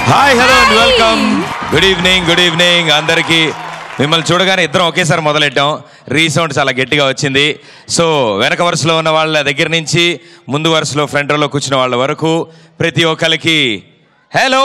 Hi hello and welcome. Good evening అందరికీ. మిమ్మల్ని చూడగానే ఇద్దరం ఒకేసారి మొదలెట్టాం. రీసౌండ్ చాలా గట్టిగా వచ్చింది. సో వెనక వరుసలో ఉన్న వాళ్ళ దగ్గర నుంచి ముందు వరుసలో ఫ్రంట్ రోలో కూర్చున్న వాళ్ళ వరకు ప్రతి ఒక్కరికి హలో.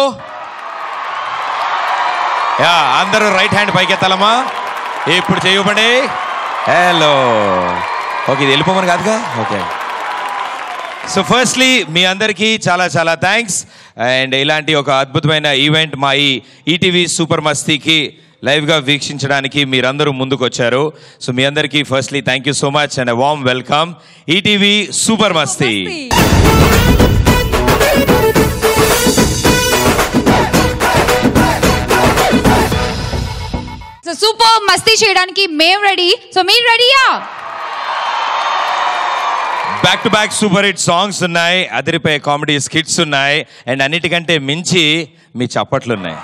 యా, అందరూ రైట్ హ్యాండ్ పైకెత్తాలమ్మా. ఇప్పుడు చేయబడి హలో. ఓకే, ఇది వెళ్ళిపోమని కాదుగా. ఓకే, సో ఫస్ట్లీ మీ అందరికీ చాలా చాలా థ్యాంక్స్. అండ్ ఇలాంటి ఒక అద్భుతమైన ఈవెంట్ మా ఈటీవీ సూపర్ మస్తీకి లైవ్గా వీక్షించడానికి మీరందరూ ముందుకు వచ్చారు. సో మీ అందరికీ firstly thank you so much and warm welcome ETV super Masti. So super Masti చేయడానికి మేము రెడీ. సో మీరు రెడీయా? Back to back super hit songs ఉన్నాయి, అదిరిపోయే కామెడీ స్కిట్స్ ఉన్నాయి, అండ్ అన్నిటికంటే మించి మీ చప్పట్లు ఉన్నాయి.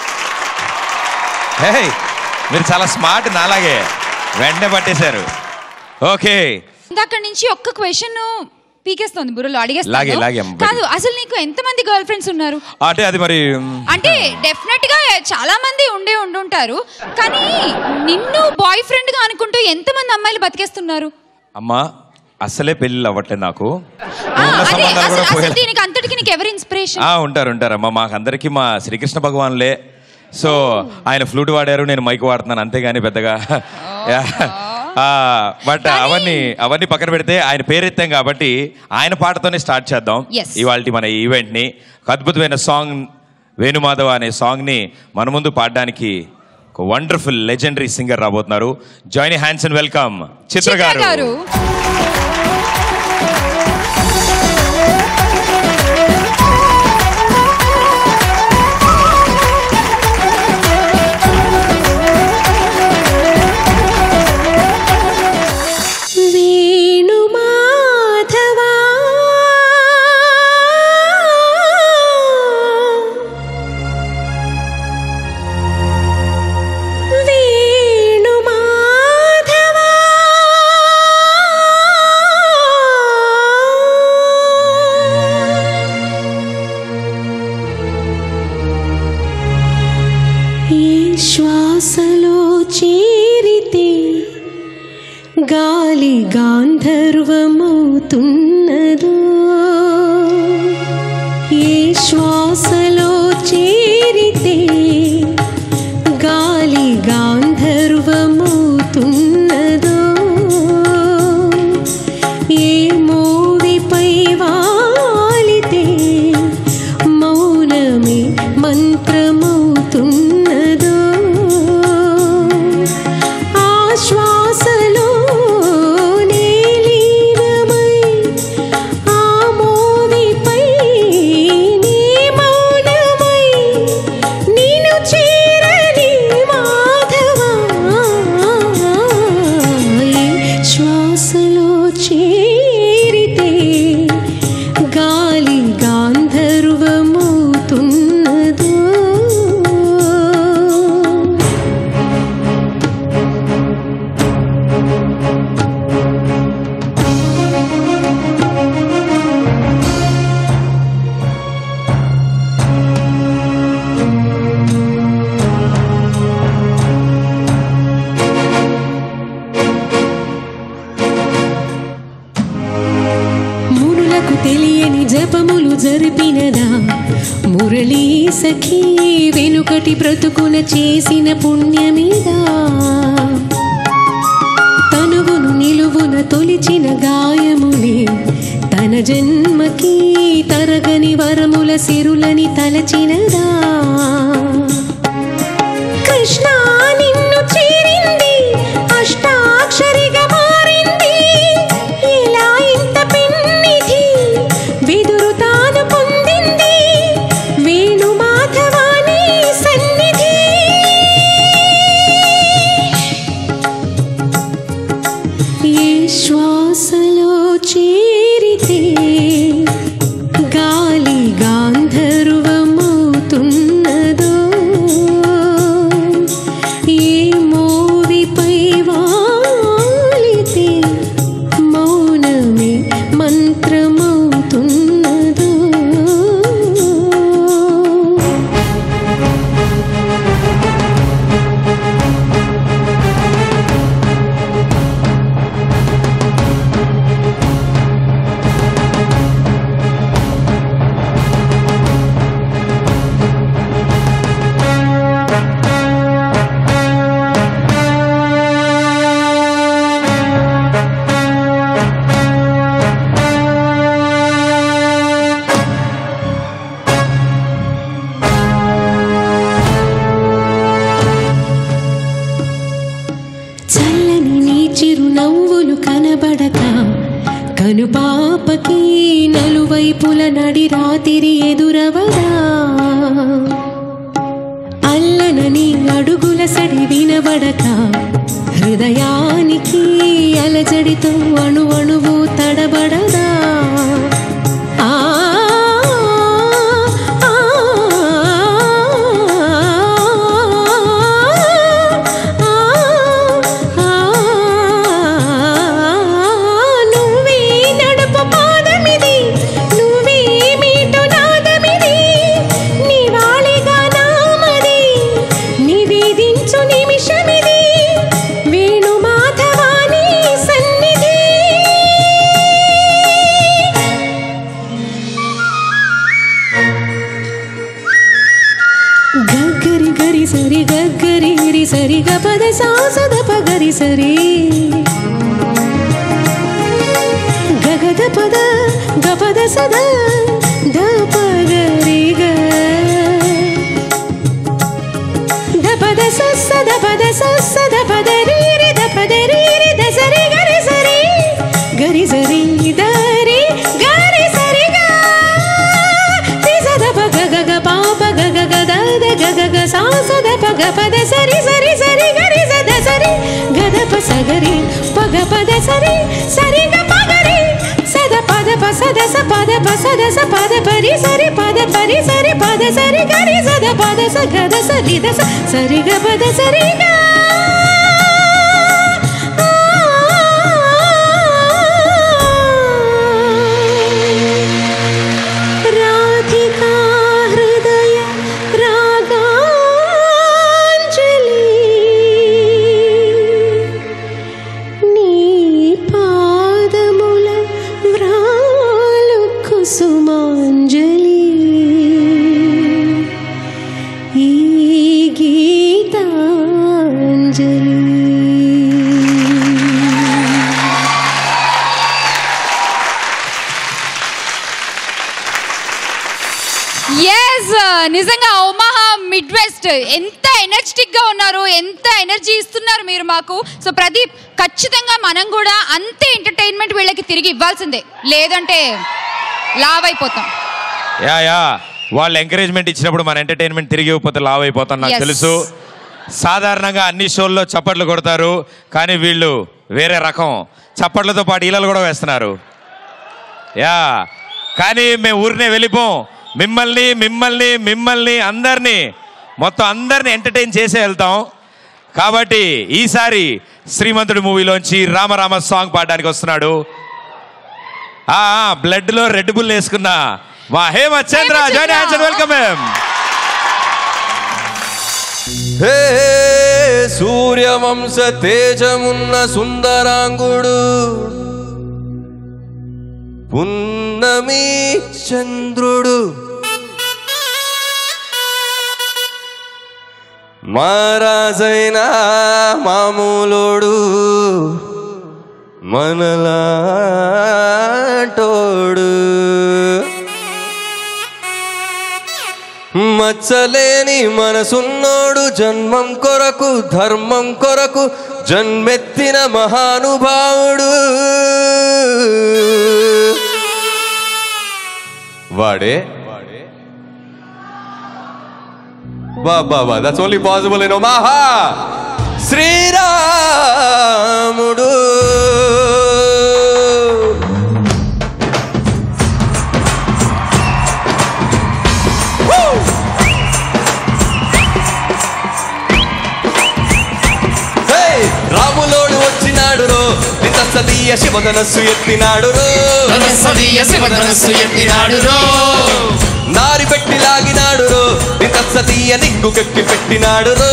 హే, మీరు చాలా స్మార్ట్, నాలాగే వెంటనే పట్టేశారు. ఓకే, అక్కడి నుంచి ఒక్క క్వశ్చన్ పీకేస్తుంది బుర్రలో, అడిగేస్తాను. కాదు, అసలు నీకు ఎంతమంది గర్ల్ ఫ్రెండ్స్ ఉన్నారు? అంటే అది మరి అంటే డెఫినెట్ గా చాలా మంది ఉండుంటారు, కానీ నిన్ను బాయ్ ఫ్రెండ్ గా అనుకుంటూ ఎంతమంది అమ్మాయిలు బతికేస్తున్నారు? అమ్మా, అసలే పెళ్ళిళ్ళు అవ్వట్లేదు నాకు. దీనికి అంతటికి నీకు ఎవరు ఇన్స్పిరేషన్? ఉంటారమ్మా, మాకందరికి మా శ్రీకృష్ణ భగవాన్లే. సో ఆయన ఫ్లూట్ వాడారు, నేను మైక్ వాడుతున్నాను, అంతేగాని పెద్దగా. బట్ అవన్నీ పక్కన పెడితే ఆయన పేరెత్తాం కాబట్టి ఆయన పాటతోనే స్టార్ట్ చేద్దాం ఇవాళ మన ఈవెంట్ ని. ఒక అద్భుతమైన సాంగ్ వేణుమాధవ అనే సాంగ్ ని మన ముందు పాడడానికి ఒక వండర్ఫుల్ లెజెండరీ సింగర్ రాబోతున్నారు. Join hands and welcome Chitra గారు. శ్వాసలో చేరితే గాలి గాంధర్వమవుతున్నదో, ఏ శ్వాసలో చేరితే గాలి గాంధర్వమవుతున్నదో, ఏ మోవిపై వాలితే మౌనమే మంత్రమవుతున్నదో, తెలియని జపములు జరిపినదా మురళీ సఖీ, వెనుకటి బ్రతుకున చేసిన పుణ్యమిదా, తనువును నిలువున తొలిచిన గాయములే తన జన్మకి తరగని వరముల సిరులని తలచినదా, కృష్ణ నిన్ను చేరింది అష్టాక్షరిగా మారింది, ఇలా ఇంత పెన్నిధి వెదురు తాను పొందింది వేణుమాధవాని సన్నిధి, ఏ శ్వాసలో చేరితే గాలి గాంధర్వమవుతున్నదో, నడి రాతిరి ఎదురవదా అల్లనని అడుగుల సడి వినబడక హృదయానికి అలజడితో అణువణువు తడబడదా సరి గపద సాసద పగరి సరి గగద పద గపద సద ద పగరి గ ద పద సద పద సద పద రి రి ద పద రి రి ద సరి గరి సరి ద రి గరి సరి గ తి సద పగ గగ పాప గగ గద ద గగ గ సాసద పగ పద సరి సరి సరి గరి సద సరి గద ప సగరి పగ పద సరి సరి గ పగరి సద పద ప సద స పద ప సద స పద పరి సరి పద పరి సరి పద సరి గరి సద పద స గద సరి ద సరి గ పద సరి గ నిజంగా ఒమాహా మిడ్ వెస్ట్ ఎంత ఎనర్జెటిక్ గా ఉన్నారు, ఎంత ఎనర్జీ ఇస్తున్నారు మీరు మాకు. సో ప్రదీప్, ఖచ్చితంగా మనం కూడా అంతే ఎంటర్టైన్మెంట్ వీళ్ళకి తిరిగి ఇవ్వాల్సిందే, లేదంటే లావ్ అయిపోతాం. యా వాళ్ళు ఎంకరేజ్మెంట్ ఇచ్చినప్పుడు మన ఎంటర్టైన్మెంట్ తిరిగి ఇవ్వకపోతే లావ్ అయిపోతాం. నాకు తెలుసు సాధారణంగా అన్ని షోల్లో చప్పట్లు కొడతారు, కానీ వీళ్ళు వేరే రకం చప్పట్లతో పాటు ఈలలు కూడా వేస్తున్నారు. యా కానీ మేము ఊరినే వెళ్ళిపోం, మిమ్మల్ని మిమ్మల్ని మిమ్మల్ని అందరినీ మొత్తం అందరినీ ఎంటర్టైన్ చేసే వెళ్తాం. కాబట్టి ఈసారి శ్రీమంతుడి మూవీలోంచి రామరామ సాంగ్ పాడడానికి వస్తున్నాడు. బ్లడ్ లో రెడ్ బుల్ వేసుకున్న మా Hemachandra. Join hands and welcome him. Hey సూర్యవంశ తేజమున్న సుందరాంగుడు, పున్నమి చంద్రుడు, మహారాజైన మామూలోడు, మనలాటోడు, మచ్చలేని మనసున్నోడు, జన్మం కొరకు ధర్మం కొరకు జన్మెత్తిన మహానుభావుడు వాడే. బాబా that's only possible in Omaha. శ్రీరాముడు. రాములోడు వచ్చినాడు రో, నితసదీయ శివధనస్సు ఎత్తినాడు రో, నారి పెట్టి లాగినాడు రో, నితసదీయ నిగ్గుకెక్కి పెట్టినాడు రో,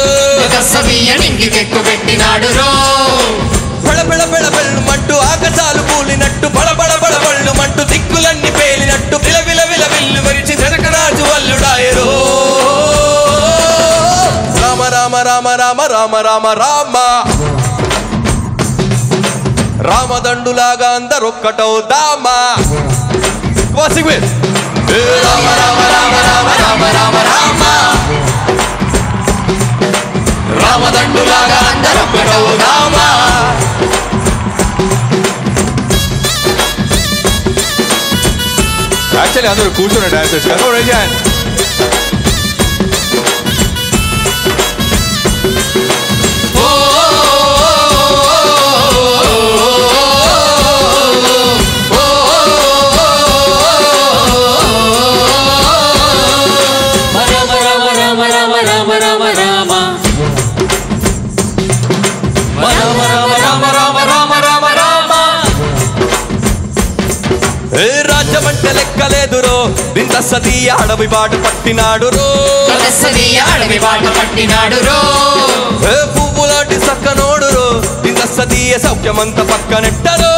బళబళ బళబళ్ళు మంటూ ఆకాశాలు కూలినట్టు, బళబళ బళబళ్ళు మంటూ దిక్కులన్నీ పేలినట్టు, విలవిల విలవిల్లు మరిచి జనకరాజు వల్లుడాయరో. రామ రామ రామ రామ రామ రామ రామ రామదండులాగా అందరొక్కటవుదామా. రామ రామ రామ రామ రామ రామ రామ రామదండులాగా అందరొక్కటవుదామా. యాక్చువల్లీ అందరూ కూర్చున్న డాన్సర్స్ కదా. Rise hand. రాజ్యమంటే లెక్కలేదురో దింతసదీయ అడవి బాట పట్టినాడు రో. పువ్వులాంటి సక్కనోడు రో దింతసదీయ సౌఖ్యమంత పక్కనెట్టరో.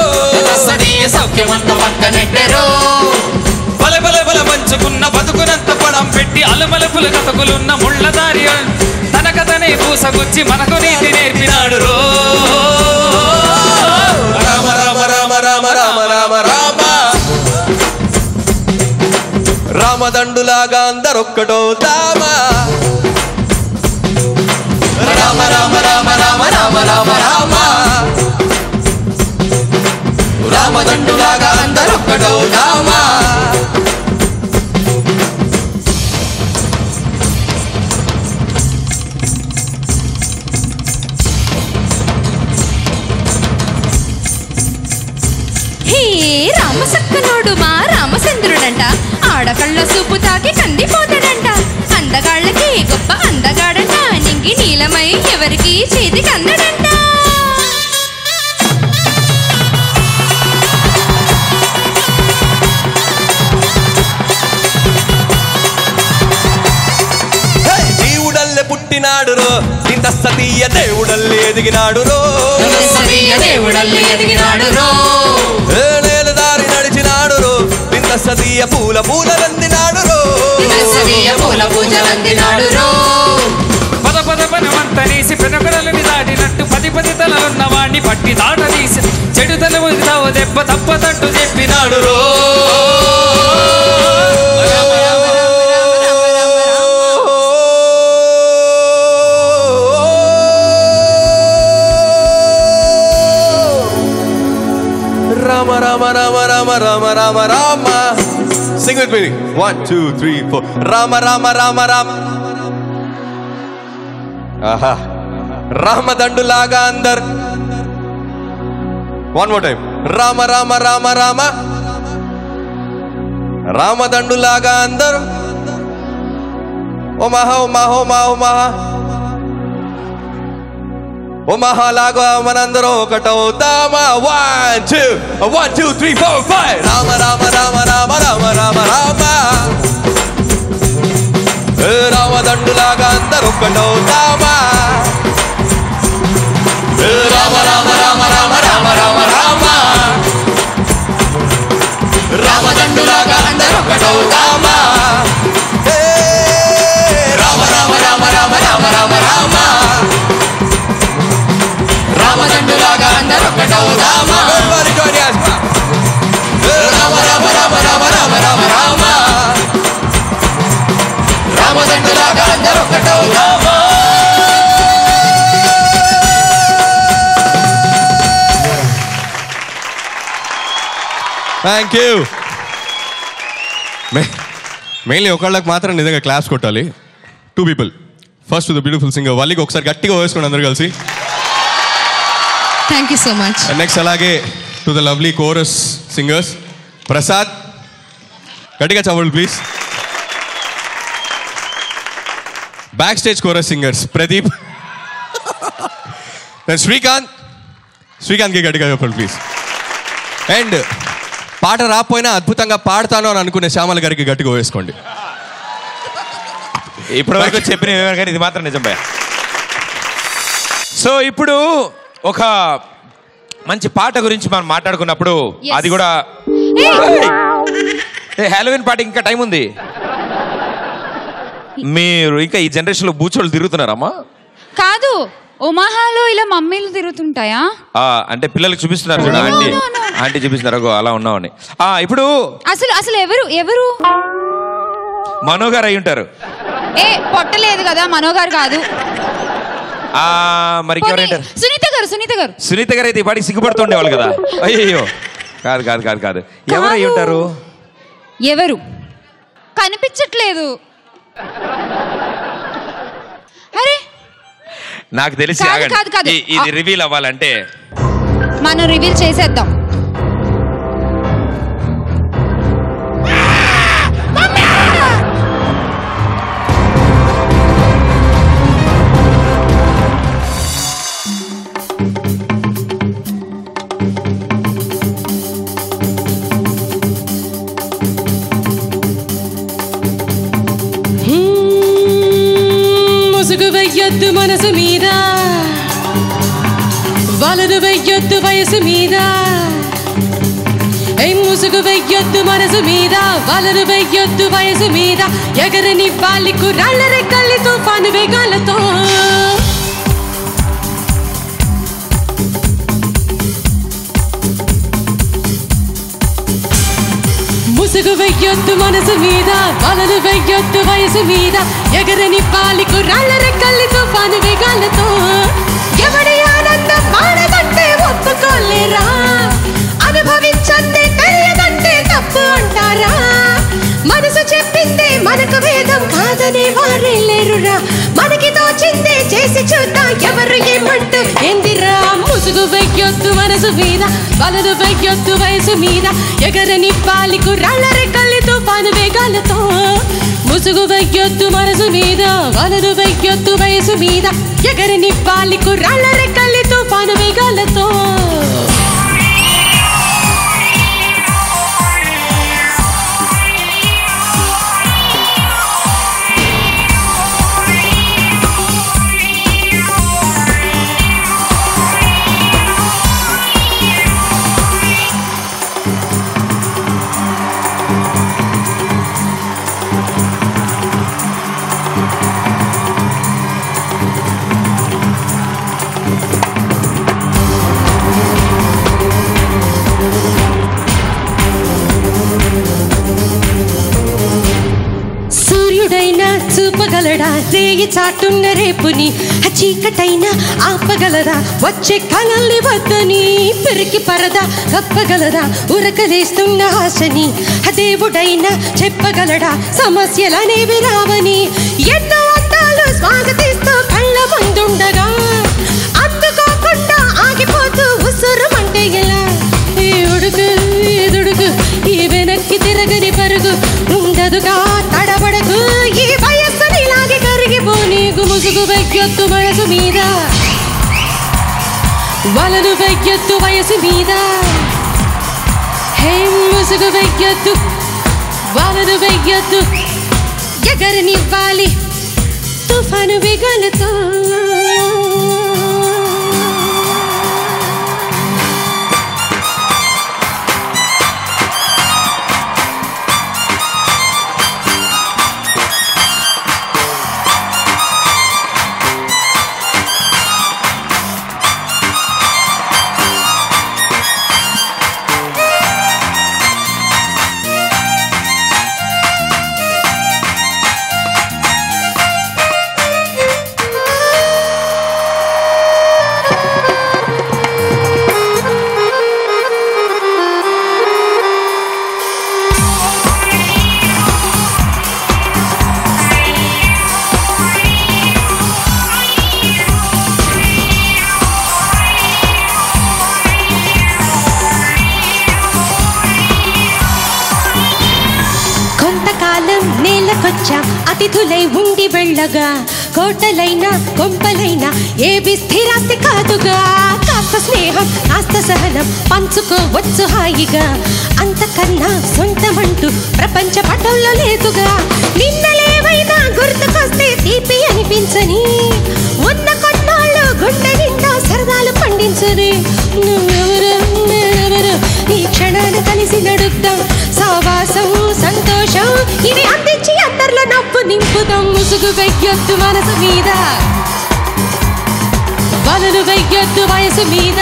బల బల బల మంచుకున్న బతుకునంత పడం పెట్టి అలమలపుల కథకులున్న ముళ్ళదారి తన కథనే పూసగుచ్చి మనకు నీతి నేర్పినాడు రో. రామ రామ రామ రామ రామ రామ రామ. రామదండులాగా అందరొక్కటవుతామా. రామ రామ రామ రామ రామ రామ రామ. రామదండులాగా అందరొక్కటవుతామా. రామసక్కనోడు మా రామచంద్రుడంట. ఆడకళ్ళ సూపు తాకి కందిపోతాడంట. అందగాళ్ళకి గొప్ప అందగాడంట. నింగి నీలమై ఎవరికి చేతికి అందడంట. జీవుడల్లే పుట్టినాడు రో దింతసదీయ దేవుడల్లే ఎదిగినాడు రో. నేలదారి నడిచినాడు రో దింతసదీయ పూల పూలలందినాడు రో. పద పద పదమంత నీసి పెనకడలని దాటినట్టు 10 తలలున్న వాణ్ణి పట్టి దాట తీసి చెడు తలవు దెబ్బ తప్పదంటూ చెప్పినాడు రో. రామ రామ రామ రామ రామ రామ Rama. Sing with me. 1 2 3 4. Rama రామ రామ రామ. ఆహా. రామదండులాగా అందర్. One more time. రామ రామ రామ రామ. రామదండులాగా అందరు. ఓ మహా ఓ మహా ఓ మహా ఓ మహా. ఓ మహాలాగా మనందరం ఒకటవుతామా. 1 2 1 2 3 4 5. రామ రామ రామ రామ రామ రామ రామ. రామదండులాగా అందరూ ఒకటవుతామా. రామ రామ రామ రామ రామ రామ రామ. రామదండులాగా అందరూ ఒకటవుతామా. రామ రామ రామ రామ రామ రామ రామ. రామదండులాగా అందరూ ఒకటవుతామా. రామ రామ రామ రామ రామ రామ రామ. రామదండులాగా అందరూ ఒకటవుతామా. Thank you. మెయిన్లీ ఒకళ్ళకి మాత్రం నిజంగా క్లాస్ కొట్టాలి. 2 people. First the beautiful singer వాళ్ళకి ఒకసారి గట్టిగా వేసుకోండి అందరు కలిసి. Thank you so much. Next అలాగే to the lovely chorus singers Prasad. గట్టిగా చవళ్ళు please. Backstage chorus singers Pradeep. శ్రీకాంత్కి గట్టిగా చెప్పండి ప్లీజ్. అండ్ పాట రాకపోయినా అద్భుతంగా పాడతాను అని అనుకునే శ్యామల గారికి గట్టిగా వేసుకోండి. ఇప్పటివరకు చెప్పిన కానీ ఇది మాత్రం నిజం భయ. సో ఇప్పుడు ఒక మంచి పాట గురించి మనం మాట్లాడుకున్నప్పుడు అది కూడా హాలోవిన్ పాట ఇంకా టైం ఉంది. మీరు ఇంకా ఈ జనరేషన్ లో బూచోళ్ళు తిరుగుతున్నారమ్మా? కాదు, ఒమాహాలో ఇలా మమ్మీలు తిరుగుతుంటాయా? అంటే పిల్లలకి చూపిస్తున్నారు చూడ, ఆంటీ చూపిస్తున్నారు అలా ఉన్నామని. ఇప్పుడు అసలు ఎవరు మనోగారు అయి ఉంటారు. పొట్టలేదు కదా, మనోగారు కాదు. మరి సునీత గారు అయితే ఈ పాటికి సిగ్గుపడుతుండేవాళ్ళు కదా. అయ్యో కాదు కాదు కాదు కాదు. ఎవరు అయి ఉంటారు? ఎవరు కనిపించట్లేదు? అరే నాకు తెలిసి కాదు, ఆగండి. కాదు, కాదు. ఇది రివీల్ అవ్వాలంటే మనం రివీల్ చేసేద్దాం. ముసుగు వెయ్యొద్దు మనసు మీద, వలలు వెయ్యొద్దు వయసు మీద. ముసుగు వెయ్యొద్దు మనసు మీద, వలలు వెయ్యొద్దు వయసు మీద. ఎగరని వాళ్ళకు రాళ్ళ రెక్కల్లి తుఫాను వేగాలతో. ముసుగు వెయ్యొద్దు మనసు మీద, వలలు వెయ్యొద్దు వయసు మీద. ఎగరని పాలికు రాళ్ళ రెక్కల్లి తుఫాను వేగాలతో. ఎవడి ఆనందం మానదంటే ఒప్పుకోలేరా, అనుభవించందే తెలియదంటే తప్పు అంటారా. మనసు చెప్పిందే మనకు వేదం కాదనే వారే లేరురా. మనకి తోచిందే చేసి చూద్దాం ఎవరు ఏమంటూ ఏందిరా. ముసుగు వెయ్యొద్దు మనసు మీద, వలలు వెయ్యొద్దు వయసు మీద. ఎగరని పాలికు రాళ్ళ రెక్కల్లి తుఫాను వేగాలతో. ముసుగు వెయ్యొద్దు మనసు మీద, వలలు వెయ్యొద్దు వయసు మీద. ఎగరని పాలికు రాళ్ళ రెక్కల్లి తుఫాను వేగాలతో. సూర్యుడైనా చూపగలడా రేయి చాటున్న రేపుని, చీకటైనా ఆపగలదా వచ్చే కలల్ని వద్దని. పెరికి పరదా కప్పగలదా ఉరకలేస్తున్న ఆశని, దేవుడైనా చెప్పగలడా సమస్యలనేవి రావని. ఎన్నో అద్దాలు స్వాగతిస్తూ కళ్ళ ముందుండగా అందుకోకుండా ఆగిపోతూ ఉసురుమంటే ఎలా. ఈ ఉడుకు ఎదుడుకు ఈ వెనక్కి తిరగని పరుగు ఉండదుగా తడబడకు. ఈ వయస్సుని లాగి కరిగిపోనీకు. ముసుగు వెయ్యొద్దు మనసు మీద, వలలు వెయ్యొద్దు వయసు మీద. హే ముసుగు వెయ్యొద్దు, వలలు వెయ్యొద్దు. ఎగరనివ్వాలి తుఫాను వేగాలతో. అతిథులై ఉండి వెళ్ళగా కోటలైనా కొంపలైనా ఏవి స్థిరాస్తి కాదుగా. కాస్త స్నేహం కాస్త సహనం పంచుకోవచ్చు హాయిగా. అంతకన్నా సొంతమంటూ ప్రపంచ పటంలో లేదుగా. నిన్నలేవైనా గుర్తుకొస్తే తీపి అనిపించని, ఉన్న కొన్నాళ్ళు గుండె నిండా సరదాలు పండించని. నువ్వెవరు నేనెవరు ఈ క్షణాలు కలిసి నడుద్దాం. సావాసం సంతోషం ఇవి అందించి అందరిలో నవ్వు నింపుదాం. ముసుగు వెయ్యొద్దు మనసు మీద, వలలు వెయ్యొద్దు వయసు మీద.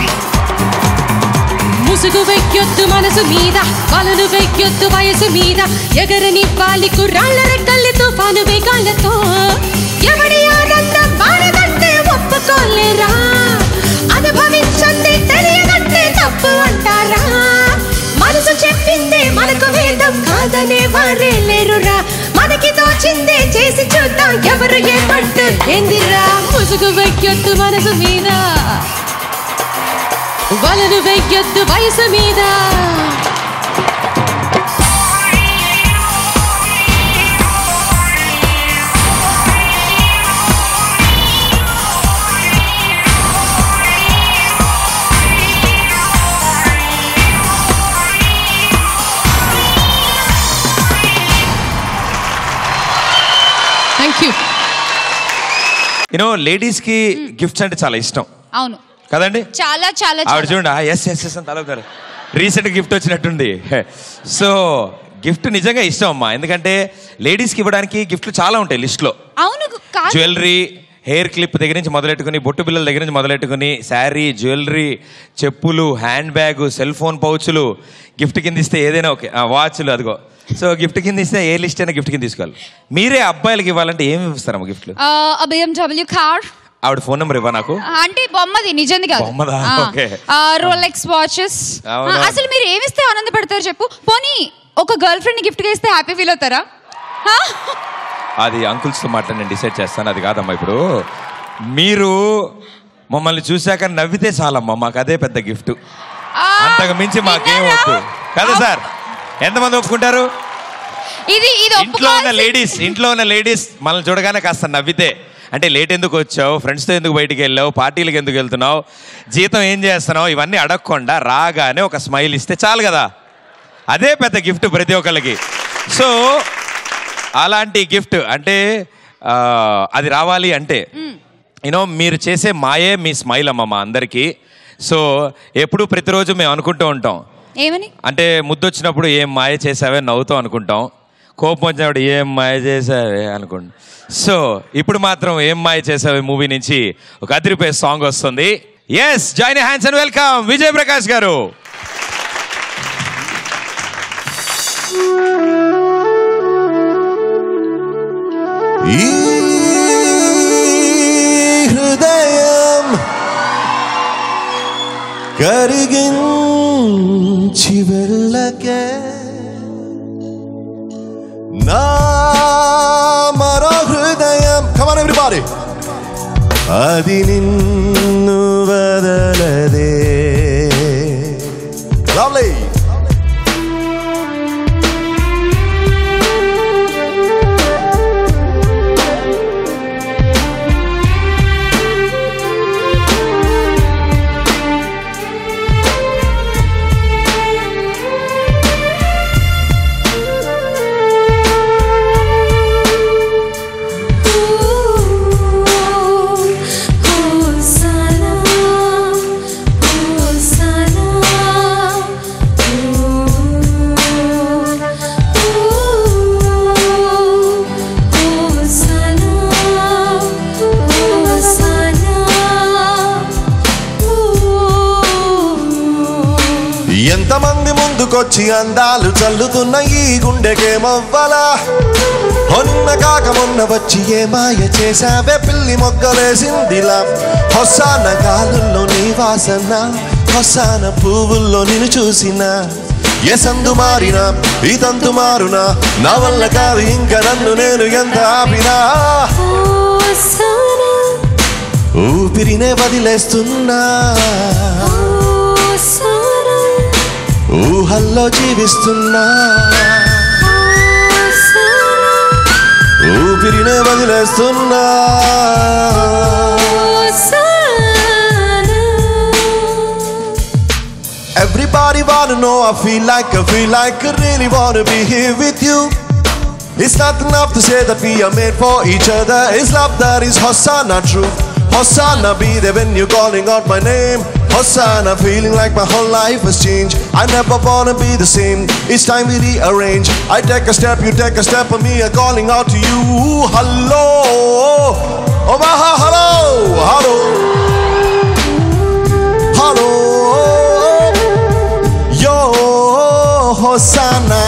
ముసుగు వెయ్యొద్దు మనసు మీద, వలలు వెయ్యొద్దు వయసు మీద. ఎగరని పాలికు రాళ్ళ రెక్కల్లి తుఫాను వేగాలతో. ఎవడి ఆనందం మానదంటే ఒప్పుకోలేరా, అనుభవించండి తెలియదంటే తప్పు అంటారా. మనసు చెప్పిందే మనకు వేద ఇష్టం కాదనే వారే లేరురా మనకి తోచిందే చేసి చూద్దాం ఎవరు ఏ పట్టు ఏందిరా ముసుగు వెయ్యొద్దు మనసు మీద వలను వెయ్యొద్దు వయసు మీద లేడీస్ కి గిఫ్ట్స్ అంటే చాలా ఇష్టం. అవును కదండి, చాలా చాలా ఆవిడ చూడండి ఎస్ ఎస్ ఎస్ అని తలవుతారు. రీసెంట్ గిఫ్ట్ వచ్చినట్టుంది. సో గిఫ్ట్ నిజంగా ఇష్టం అమ్మా, ఎందుకంటే లేడీస్కి ఇవ్వడానికి గిఫ్ట్లు చాలా ఉంటాయి లిస్ట్లో. అవును, జ్యువెలరీ, హెయిర్ క్లిప్ దగ్గర నుంచి మొదలెట్టుకుని, బొట్టు బిల్లల దగ్గర నుంచి మొదలెట్టుకుని, శారీ, జ్యువెలరీ, చెప్పులు, హ్యాండ్ బ్యాగ్, సెల్ ఫోన్ పౌచులు, గిఫ్ట్ కింద ఇస్తే ఏదైనా ఓకే, వాచ్లు, అదిగో. సో గిఫ్ట్ కింద ఇస్తే ఏ లిస్ట్ అయినా గిఫ్ట్ కింద తీసుకోవాలి. మీరే అబ్బాయిలకి ఇవ్వాలంటే ఏమి ఇస్తారమ్మా గిఫ్ట్లు? BMW car. ఆవిడ ఫోన్ నెంబర్ ఇవ్వ నాకు. అంటే బొమ్మది, నిజంది కాదు. బొమ్మదా? ఓకే. Rolex watches. అసలు మీరు ఏమిస్తే ఆనందపడతారు చెప్పు? పోనీ ఒక గర్ల్ ఫ్రెండ్ గిఫ్ట్ గా ఇస్తే హ్యాపీ ఫీల్ అవుతారా? అది అంకుల్స్ తో మాట నేను డిసైడ్ చేస్తాను. అది కాదమ్మా, ఇప్పుడు మీరు మమ్మల్ని చూశాక నవ్వితే చాలమ్మా, మాకు అదే పెద్ద గిఫ్ట్. అంతకు మించి మాకేం వద్దు కదా సార్? ఎంతమంది ఒప్పుకుంటారు? ఇంట్లో ఉన్న లేడీస్ మనల్ని చూడగానే కాస్త నవ్వితే, అంటే లేట్ ఎందుకు వచ్చావు, ఫ్రెండ్స్తో ఎందుకు బయటికి వెళ్ళావు, పార్టీలకు ఎందుకు వెళ్తున్నావు, జీతం ఏం చేస్తున్నావు, ఇవన్నీ అడగకుండా రాగానే ఒక స్మైల్ ఇస్తే చాలు కదా, అదే పెద్ద గిఫ్ట్ ప్రతి ఒక్కరికి. సో అలాంటి గిఫ్ట్ అంటే అది రావాలి అంటే మీరు చేసే మాయే మీ స్మైల్ అమ్మ మా అందరికీ. సో ఎప్పుడు ప్రతిరోజు మేము అనుకుంటూ ఉంటాం, ఏమని అంటే ముద్దొచ్చినప్పుడు ఏం మాయ చేసావే నవ్వుతాం అనుకుంటాం, కోపం వచ్చినప్పుడు ఏం మాయ చేసావే అనుకుంటాం. సో ఇప్పుడు మాత్రం ఏం మాయ చేసావే మూవీ నుంచి ఒక అదిరిపోయే సాంగ్ వస్తుంది. Yes, join hands and welcome Vijay Prakash గారు. ఈ హృదయం కరిగించి వెళ్ళకే నా మరో హృదయం, come on everybody, అది నిన్ను వదలదే. Lovely. ఎంతమంది ముందుకొచ్చి అందాలు చల్లుతున్న ఈ గుండెకేమవ్వాలా, నిన్న కాక మొన్న వచ్చి ఏ మాయ చేసావే పిల్లి మొగ్గలేసిందిలా, హొస్సాన గాలుల్లో నీ వాసన, హొస్సాన పువ్వుల్లో నిన్ను చూసిన, ఏ సందు మారినా ఈ తంతు మారునా, నా వల్ల కాదు ఇంకా నన్ను నేను ఎంత ఆపినా, ఊపిరినే వదిలేస్తున్నా, ఊహల్లో జీవిస్తున్నా, ఊపిరినే వదిలేస్తున్నా. Everybody wanna know, I feel like I really wanna be here with you. It's not enough to say that we are made for each other. It's love that is Hosanna true. Hosanna, be there when you're calling out my name. Hosanna, feeling like my whole life has changed. I never wanna be the same. It's time we rearrange. I take a step, you take a step, and me are calling out to you. Hello, oh my, hello, hello, hello, yo, Hosanna.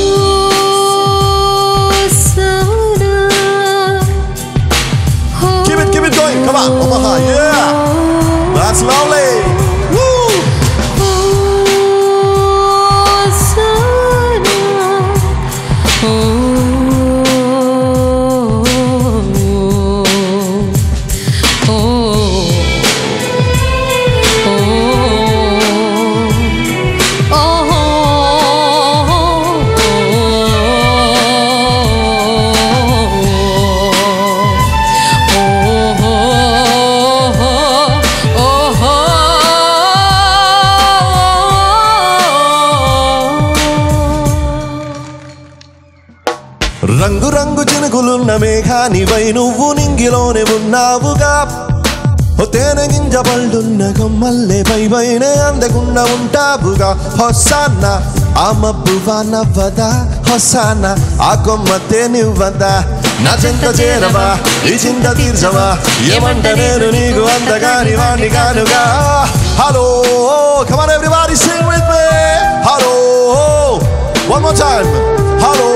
Keep it going, come on, Omaha, yeah, that's lovely. రంగు రంగు చినుకులున్న మేఘానివై నువ్వు నింగిలోనే ఉన్నావుగా. తేనె గింజ పళ్ళున్న కొమ్మల్లే పైనే అందకుండా ఉంటావుగా. హొస్సానా ఆ మబ్బువా నవ్వదా, హొస్సానా ఆ కొమ్మతే నివ్వదా. నా చెంత చేరవా ఈ చింత తీర్చవా, ఏమంట నేను నీకు అందగాని వాణ్ణి కానుగా. Hello come on everybody sing with me. Hello one more time. Hello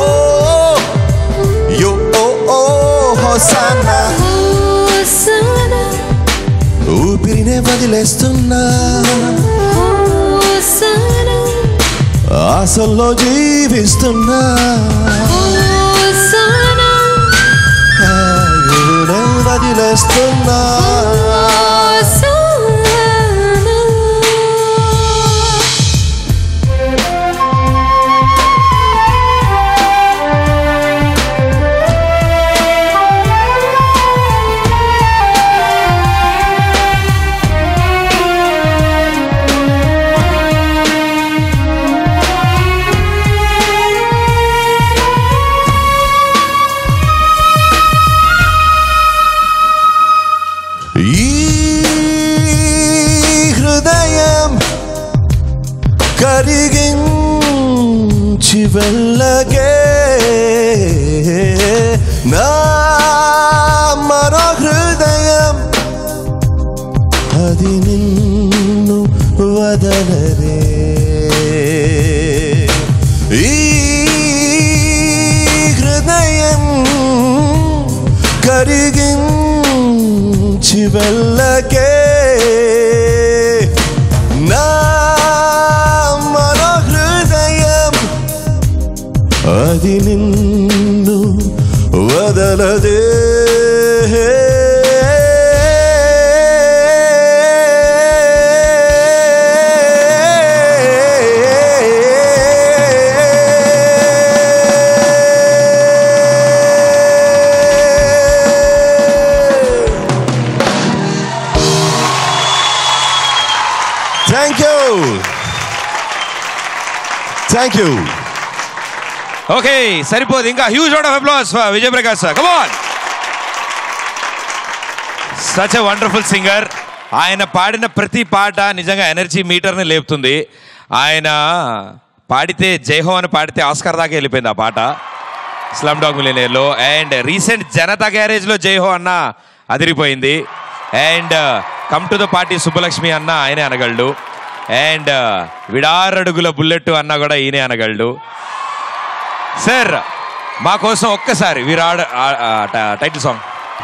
yo oh oh hosanna. ఊపిరినే వదిలేస్తున్నా, ఆశల్లో జీవిస్తున్నా. వదిలేస్తున్నా. కరిగించి వెళ్ళగే నా మరో హృదయం, అది నిన్ను వదలరే. ఈ హృదయం కరిగించి వెళ్ళగే నా అది నిన్ను వదలదే. Thank you. ఓకే సరిపోదు, ఇంకా huge round of applause for Vijay Prakash sir. Come on. Such a wonderful singer. ఆయన పాడిన ప్రతి పాట నిజంగా ఎనర్జీ మీటర్ని లేపుతుంది. ఆయన పాడితే జైహో అని పాడితే ఆస్కార్ దాకా వెళ్ళిపోయింది ఆ పాట స్లమ్ డాగ్ మిలియనేర్లో. అండ్ రీసెంట్ జనతా గ్యారేజ్లో జైహో అన్న అదిరిపోయింది. And come to the party Subbalakshmi అన్న ఆయనే అనగలడు. అండ్ విడారడుగుల బుల్లెట్ అన్న కూడా ఈయనే అనగలడు. సార్ మా కోసం ఒక్కసారి విరాడ్ టైటిల్ సాంగ్.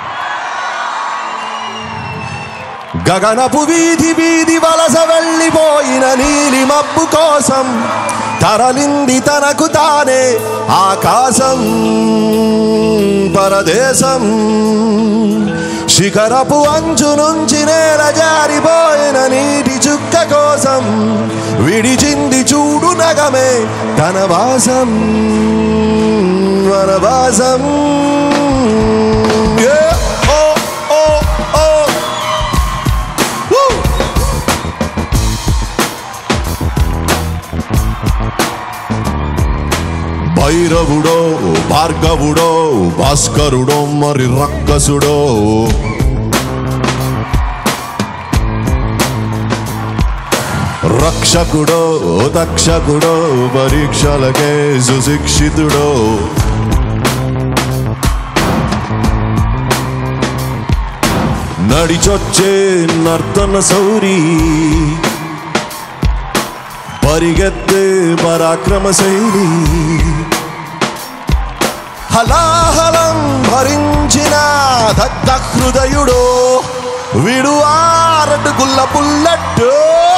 గగనపు వీధి వీధి వలస వెళ్ళిపోయిన నీలి మబ్బు కోసం తరలింది తనకు తానే ఆకాశం పరదేశం. శిఖరపు అంచు నుంచి నేల జారిపోయిన నీటి చుక్క కోసం విడిచింది చూడు నగమే తన వాసం వనవాసం. భైరవుడో భార్గవుడో భాస్కరుడో మరి రక్కసుడో రక్షకుడో తక్షకుడో పరీక్షలకే సుశిక్షితుడో నడిచొచ్చే నర్తన సౌరి పరిగెత్తే పరాక్రమ శైలి హలాహలం భరించిన దగ్ధ హృదయుడో విడు ఆరడుగుల్ల బుల్లెట్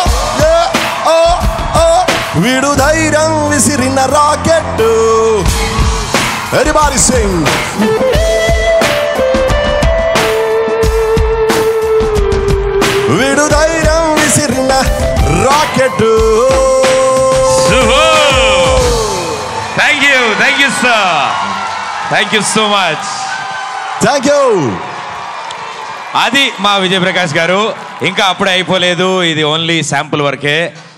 విడు ధైర్యం విసిరిన రాకెట్. Everybody sing. విడు ధైర్యం విసిరిన rocket. Thank you sir, thank you so much. Thank you. అది మా విజయ్ ప్రకాష్ గారు. ఇంకా అప్పుడే అయిపోలేదు, ఇది ఓన్లీ శాంపుల్ వరకే.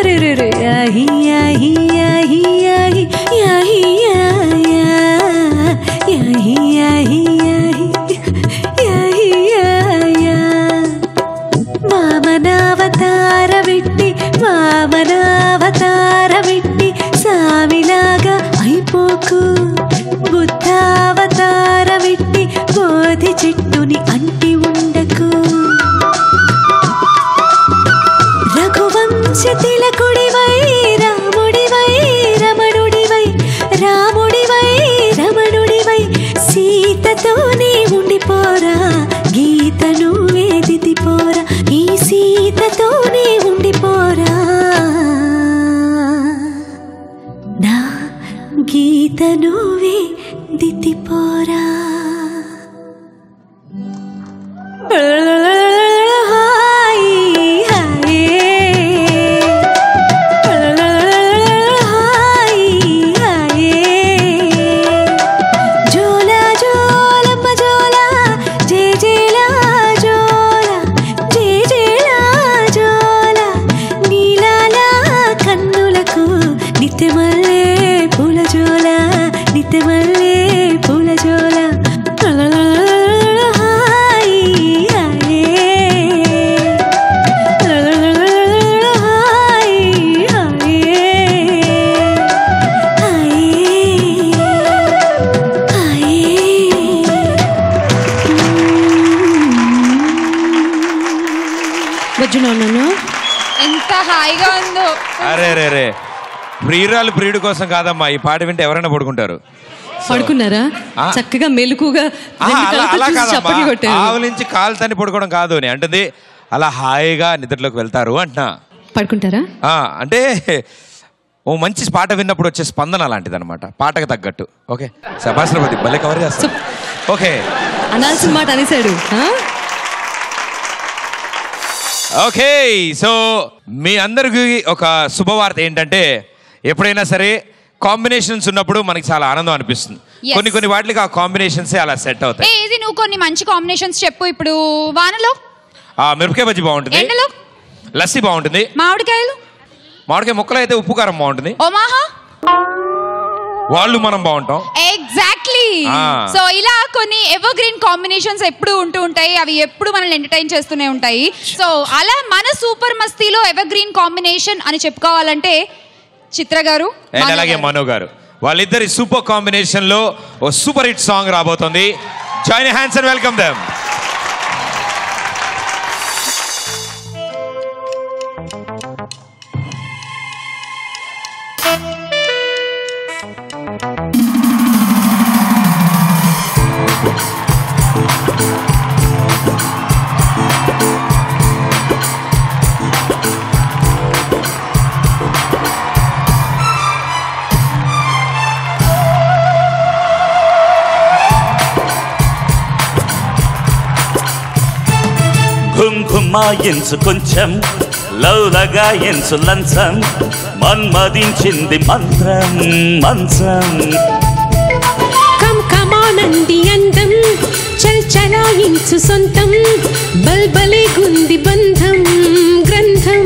रे रे रे याही याही याही याही याही याही याही याही याही వామనావతారమిట్టి వామనావతారమిట్టి సామిలాగా అయిపోకు బుద్ధావతారమిట్టి బోధి చెట్టుని అంటి ఉండకు రఘువంశ తిలకుడివై రాముడివై రమణుడివై రాముడివై రమణుడివై సీతతోనే ఉండిపోరా గీత నువ్వే దిద్దిపోరా ఈ సీతతోనే ఉండిపోరా నా గీత నువ్వే దిద్దిపోరా ఎంత హాయిగా ఉందో. అరే రే రే ప్రియురాలు ప్రియుడి కోసం కాదమ్మా, ఈ పాట వింటే ఎవరైనా పడుకుంటారు. పడుకున్నారా? చక్కగా మెలుకుగా ఆవులించి కాలు తని పడుకోవడం కాదు అని అంటే అలా హాయిగా నిద్రలోకి వెళ్తారు అంటున్నా. పడుకుంటారా అంటే ఓ మంచి పాట విన్నప్పుడు వచ్చే స్పందన అలాంటిది అనమాట, పాటకు తగ్గట్టు. ఓకే శభాశ్రపతి భలే కవర్ చేస్తారు. ఓకే అనాల్సిన మాట అనేసాడు. ఓకే సో మీ అందరికి ఒక శుభవార్త ఏంటంటే, ఎప్పుడైనా సరే కాంబినేషన్స్ ఉన్నప్పుడు మనకి చాలా ఆనందం అనిపిస్తుంది. కొన్ని వాటికి ఆ కాంబినేషన్స్ అలా సెట్ అవుతాయి. ఏది నువ్వు కొన్ని మంచి కాంబినేషన్స్ చెప్పు. ఇప్పుడు వానలో మిరపకాయ బజ్జీ బాగుంటుంది, ఎండలో లస్సీ బాగుంటుంది, మామిడికాయ ముక్కలు అయితే ఉప్పు కారం బాగుంటుంది, వాళ్ళు మనం బాగుంటాం. ఎగ్జాక్ట్లీ. సో ఇలా కొన్ని ఎవర్ గ్రీన్ కాంబినేషన్స్ ఎప్పుడు ఉంటూ ఉంటాయి, అవి ఎప్పుడు మనల్ని ఎంటర్టైన్ చేస్తూనే ఉంటాయి. సో అలా మన సూపర్ మస్తీలో ఎవర్ గ్రీన్ కాంబినేషన్ అని చెప్పుకోవాలంటే చిత్ర గారు అలాగే మనో గారు, వాళ్ళిద్దరి సూపర్ కాంబినేషన్ లో ఓ సూపర్ హిట్ సాంగ్ రాబోతుంది. Join hands and welcome them. ఘుమ్ఘుమాయించు కొంచెం లౌలగా ఎంచు లంచం మన్మదించింది మంత్రం మంచం కమానంది అందం చల్ చలాయించు సొంతం బల్బలే గుంది బంధం గ్రంథం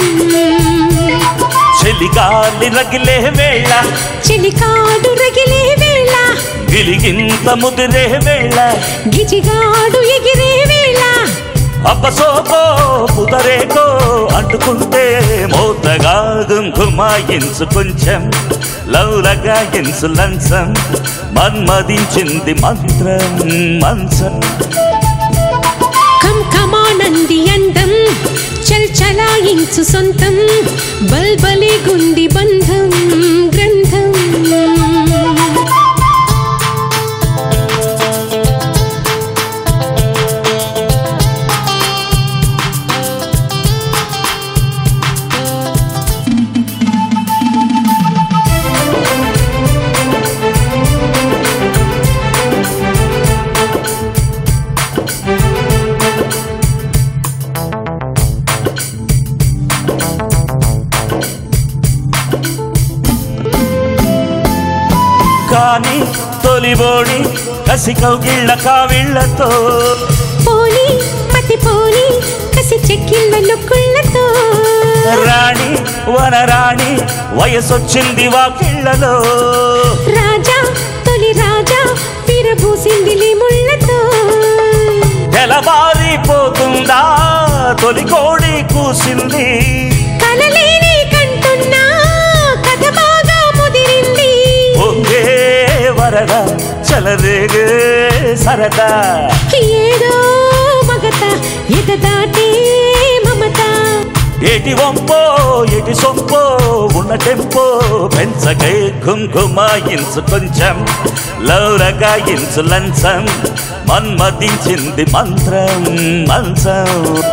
చెలిగాలి రగిలే వేళ చెలికాడు రగిలే వేళ గిలిగింత ముదిరే వేళ గిజిగాడు ఎగిరే వేళ అబ్బసోకో పుదరేకో అంటుకుంటే మోతగా గుంకుమాయించు కొంచెం లౌలగా ఎంచు లంచం మన్మదించింది మంత్రం మంచం కమానంది అందం చల్ చలాయించు సొంతం బల్బలే గుంది బంధం గ్రంథం కానీ తొలిబోడి కసి కౌగిళ్ళ కావిళ్ళతో పోలి పతి పోలి కసి చెక్కిళ్ళ నొక్కుళ్ళతో రాణి వనరాణి వయసొచ్చింది వాకిళ్లలో రాజా తొలి రాజా విరబూసిందిలి ముళ్ళతో తెలవారిపోతుందా తొలి కోడి కూసింది కలలేని కంటున్నా కథ బాగా ముదిరింది ఒంగే వరద చలరేగే సరదా ఏదో మగత ఎద దాటే మమత ఏటి వంపో ఏటి సొంపో ఉన్న టెంపో పెంచకై కుంకుమాయించు కొంచెం లౌరగాయించు లంచం మన్మదించింది మంత్రం మంచం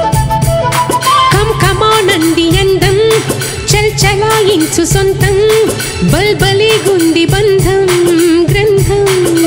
కమానంది అందం చల్ చలాయించు సొంతం బల్బలి గుంది బంధం గ్రంథం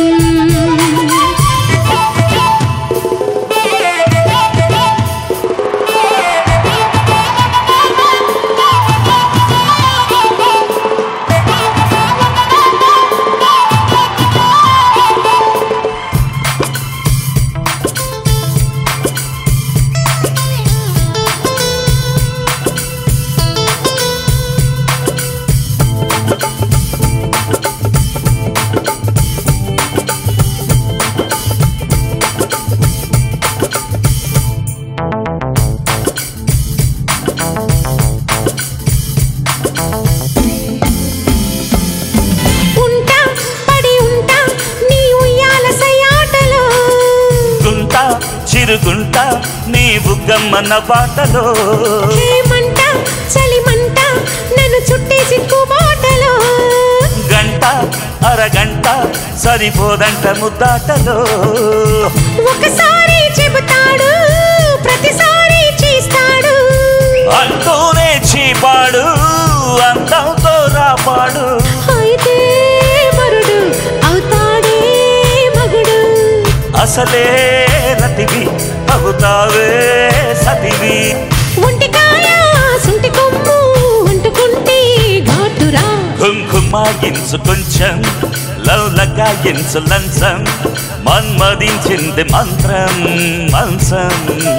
చిరుగుంట నీ బుగ్గమ్మన్న బాటలో హేమంట చలిమంట నన్ను చుట్టేసి బాటలో గంట అరగంట సరిపోదంట ముద్దాటలో ఒకసారి చెబుతాడు ప్రతిసారి చేస్తాడు అంటూనే చీపాడు అందంతో రాపాడు అయితే మరుడు అవుతాడే మగుడు అసలే రతివి అవుతావే సతివి ఒంటికాయ సుంటి కొమ్ము అంటుకుంటే ఘాటురా కుంకుమాయించు కొంచెం లవ్లగాయించు లంచం మన్మదించింది మంత్రం మంచం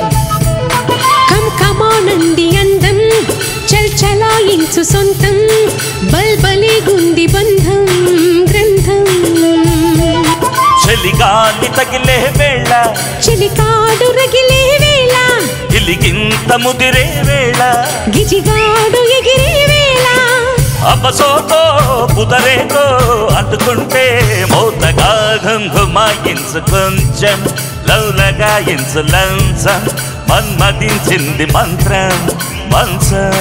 కమానంది అందం చల్ చలాయించు సొంతం బల్బలి గుంది బంధం గ్రంథం చలిగాలి తగిలే వేళ చిలికాడు రగిలే వేళ ఇలిగింత ముదిరే వేళ గిజిగాడు ఎగిరే వేళ అబ్బసోతో కుదరేతో అందుకుంటే మోతగా గంగుమాయించు కొంచెం లౌలగాయించు లంచం మన్మదించింది మంత్రం మంచం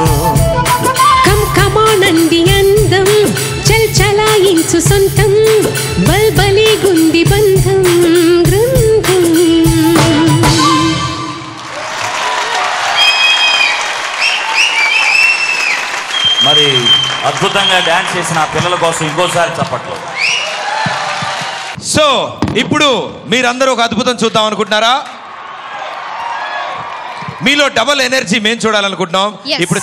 కమానంది అందం చల్ చలాయించు సొంతం బల్బలి గుంది బంధం గ్రంథం మరి అద్భుతంగా డాన్స్ చేసిన ఆ పిల్లల కోసం ఇంకోసారి చప్పట్లు. సో ఇప్పుడు మీరందరూ ఒక అద్భుతం చూద్దాం అనుకుంటున్నారా? మీలో డబుల్ ఎనర్జీ మేము చూడాలనుకుంటున్నాం. Yes. ఇప్పుడు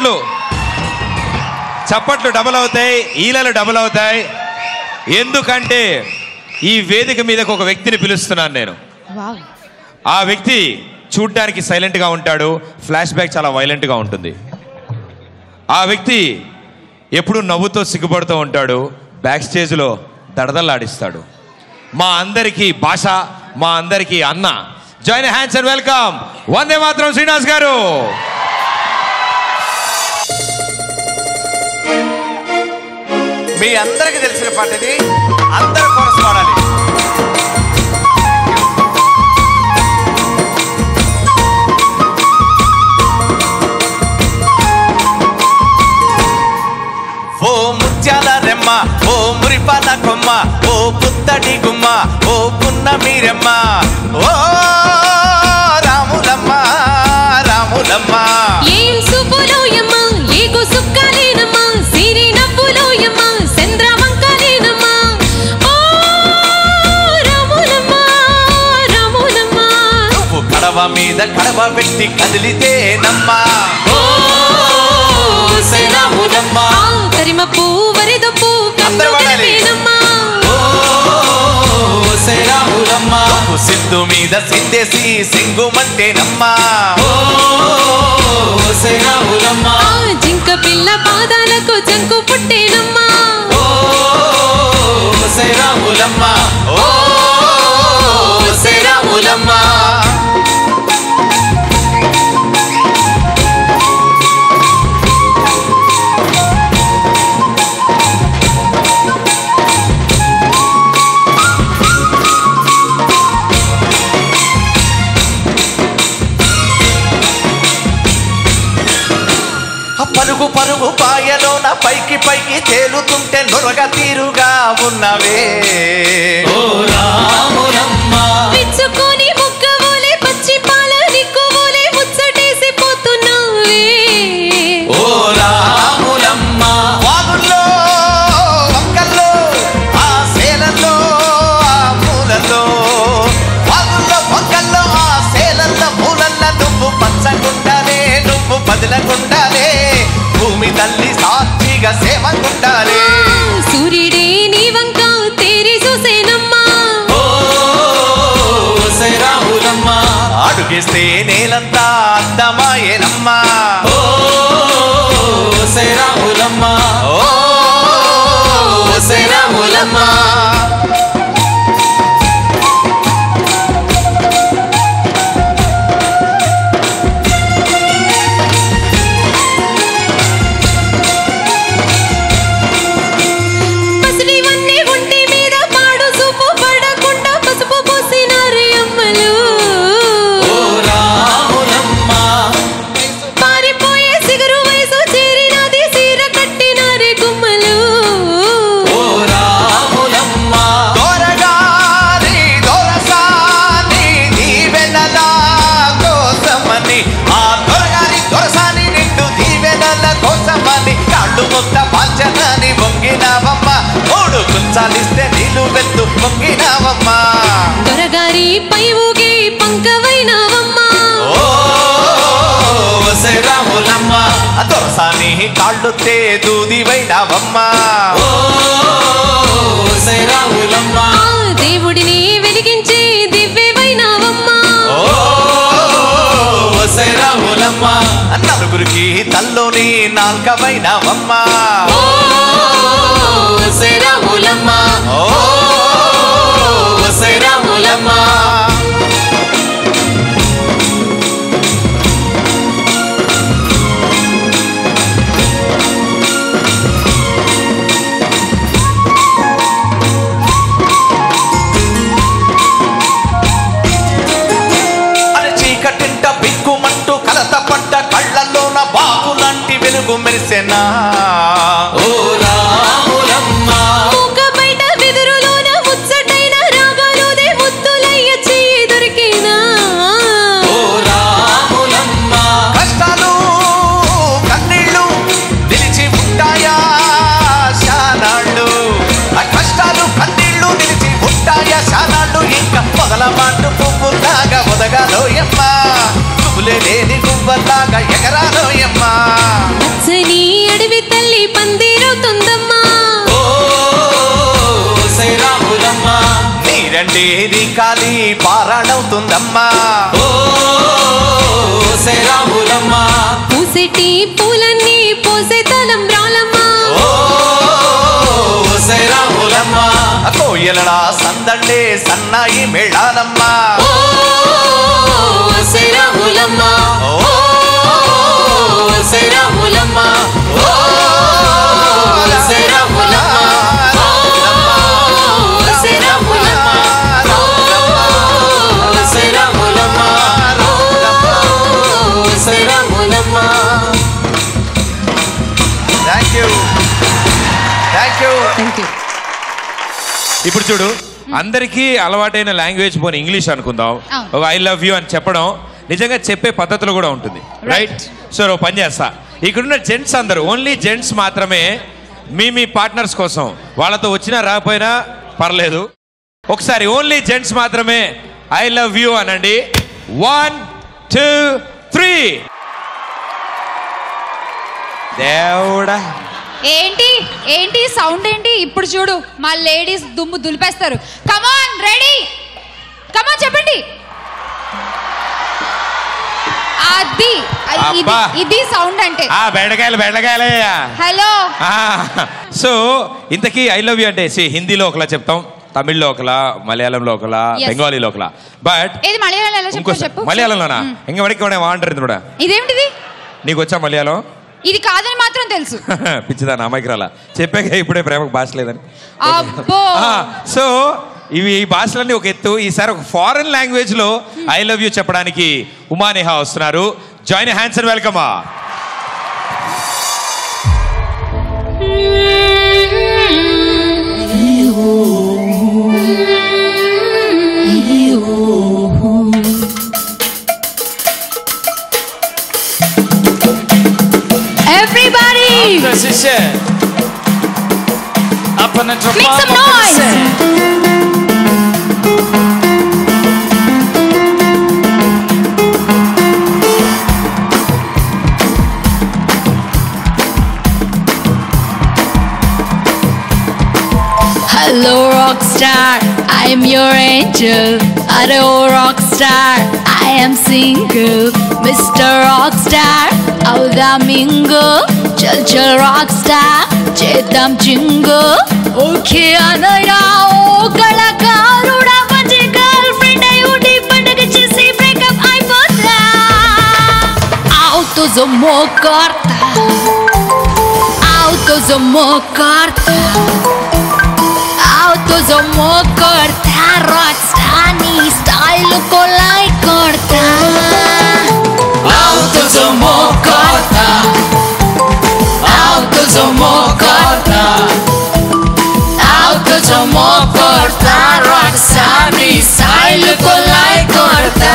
చప్పట్లు డబుల్ అవుతాయి, ఈలలు డబుల్ అవుతాయి. ఎందుకంటే ఈ వేదిక మీదకు ఒక వ్యక్తిని పిలుస్తున్నాను నేను. ఆ వ్యక్తి చూడ్డానికి సైలెంట్గా ఉంటాడు, ఫ్లాష్ బ్యాక్ చాలా వైలెంట్గా ఉంటుంది. ఆ వ్యక్తి ఎప్పుడు నవ్వుతో సిగ్గుపడుతూ ఉంటాడు, బ్యాక్ స్టేజ్లో దడదల్లాడిస్తాడు. మా అందరికీ భాష, మా అందరికీ అన్న. Join hands and welcome Vande Mataram Srinivas గారు. మీ అందరికి తెలిసిన పాట ఇది, అందరూ కోరస్ పాడాలి. ఓ ముత్యాల రెమ్మ, ఓ మురిపాల కొమ్మ, ఓ పుత్తడి గుమ్మ, ఓ పున్నమి రెమ్మ, ఓ రాములమ్మ రాములమ్మ. ఏం సుబ్బులోయమ్మ ఏగో సుక్కలేనమ్మ సిరి నవ్వులోయమ్మ చంద్రవంకలేనమ్మ, ఓ రాములమ్మ రాములమ్మ. నువ్వు కడవ మీద కడవ పెట్టి కదిలితేనమ్మ, ఓ రాములమ్మ. కరిమప్పు వరిదప్పు అందరూ వాడాలి. కన్నమ్మ, ఓ రాములమ్మ. రాములమ్మ సిద్ధు మీద సిద్ధేసి సింగుమంటేనమ్మా రాములమ్మ జింక పిల్ల పాదాలకు జంకు పుట్టేనమ్మా రాములమ్మ రాములమ్మ పరుగు పరుగు పాయలోన పైకి పైకి తేలుతుంటే నొరగ తీరుగా ఉన్నవే ఓ రాములమ్మ పిచ్చుకొని ముక్కవోలే పచ్చి పాల నిక్కువోలే ముచ్చటేసి పోతున్నావే ఓ రాములమ్మ వాగుల్లో వంకల్లో ఆ సేలల్లో ఆ మూలల్లో వాగుల్లో వంకల్లో ఆ సేలల్లో మూలల్లో నువ్వు పచ్చగుండాలే నువ్వు బదిలగుండాలే భూమి తల్లి సాక్షిగా సేవకుండాలే సూర్యుడే నీ వంక తేరి చూసేనమ్మా రాములమ్మ అడుగేస్తే నేలంతా అందమాయేనమ్మా రాములమ్మ రాములమ్మ చాలిస్తే నీళ్ళు వెత్తు పొంగినావమ్మా దొరగారి పై ఊగి పంకవైనావమ్మా రాములమ్మ దొరసాని కాళ్ళొత్తే దూదివైనావమ్మా రాములమ్మ దేవుడిని వెలిగించి దివ్యవైనావమ్మా రాములమ్మ నలుగురికి తల్లోని నాల్కవైనావమ్మా రాములమ్మ రాములమ్మ అరే చీకటింట బిక్కుమంటూ కలత పడ్డ కళ్ళల్లోన బాకులాంటి వెలుగు మెరిసెనా ఓ రాములమ్మ మూక బయట వెదురులోన ముచ్చటైన రాగాలోనే ముద్దులయ్య చెయ్యి దొరికినా ఓ రాములమ్మ కష్టాలు కన్నీళ్ళు నిలిచి ఉంటాయా శానాళ్ళు ఆ కష్టాలు కన్నీళ్ళు నిలిచి ఉంటాయా శానాళ్ళు ఇంకా మొదలమాటు పువ్వులాగా ఒదగాలోయమ్మా పువ్వులే లేని గువ్వలాగా ఎగరాలోయమ్మా పచ్చని అడవి తల్లి పందిరవుతుందమ్మా రాములమ్మ నీరంటే నీ కాలి పారాడవుతుందమ్మా రాములమ్మ పూసెటి పూలన్నీ పోసే తలంబ్రాలమ్మా రాములమ్మ కోయలడా సందళ్ళే సన్నాయి మేళాలమ్మా రాములమ్మ రాములమ్మ ఇప్పుడు చూడు అందరికీ అలవాటైన లాంగ్వేజ్ పోనీ ఇంగ్లీష్ అనుకుందాం ఒక ఐ లవ్ యూ అని చెప్పడం నిజంగా చెప్పే పద్ధతిలో కూడా ఉంటుంది రైట్ సో పని చేస్తా ఇక్కడున్న జెంట్స్ అందరూ ఓన్లీ జెంట్స్ మాత్రమే మీ పార్ట్నర్స్ కోసం వాళ్ళతో వచ్చినా రాకపోయినా పర్లేదు ఒకసారి ఓన్లీ జెంట్స్ మాత్రమే ఐ లవ్ యూ అనండి 1 2 3 దేవుడా ఏంటి ఏంటి సౌండ్ ఏంటి ఇప్పుడు చూడు మా లేడీస్ దుమ్ము దులిపేస్తారు కమాన్ రెడీ అబ్బా. ఇది సౌండ్ అంటే బెండకాయలే. హలో. సో ఇంతకీ ఐ లవ్ యూ అంటే హిందీలో ఒకలా చెప్తాం, తమిళ్లో ఒకలా, మలయాళంలో ఒకలా, బెంగాలీలో ఒకలా. బట్ ఇది మలయాళంలో ఎలా చెప్తావు చెప్పు. మలయాళంలోనా ఇంక వరకు వాంటారు. ఇదేంటిది? నీకు వచ్చా మలయాళం? ఇది కాదని మాత్రం తెలుసు. పిచ్చిదాన్ని అమ్మాయికి రాలా చెప్పాక ఇప్పుడే ప్రేమకు భాష లేదని. సో ఈ భాషలన్నీ ఒక ఎత్తు. ఈసారి ఒక ఫారెన్ లాంగ్వేజ్ లో ఐ లవ్ యూ చెప్పడానికి ఉమానేహా వస్తున్నారు. Join hands and welcome. Everybody, make some noise. Hello rockstar, I am your angel. Hello rockstar, I am single. Mr. Rockstar, Auda Mingo. Chal chal rockstar, Chetam Chingo. Okay anaya, oh kalakaruda manchi girlfriend ayudi pandaga chesi breakup aipoda. Auto zomo karta, auto zomo karta. Auto zomo karta, rockstar ni style ko like karta. Auto zomo karta, auto zomo karta, auto zomo karta, rockstar ni style ko like karta.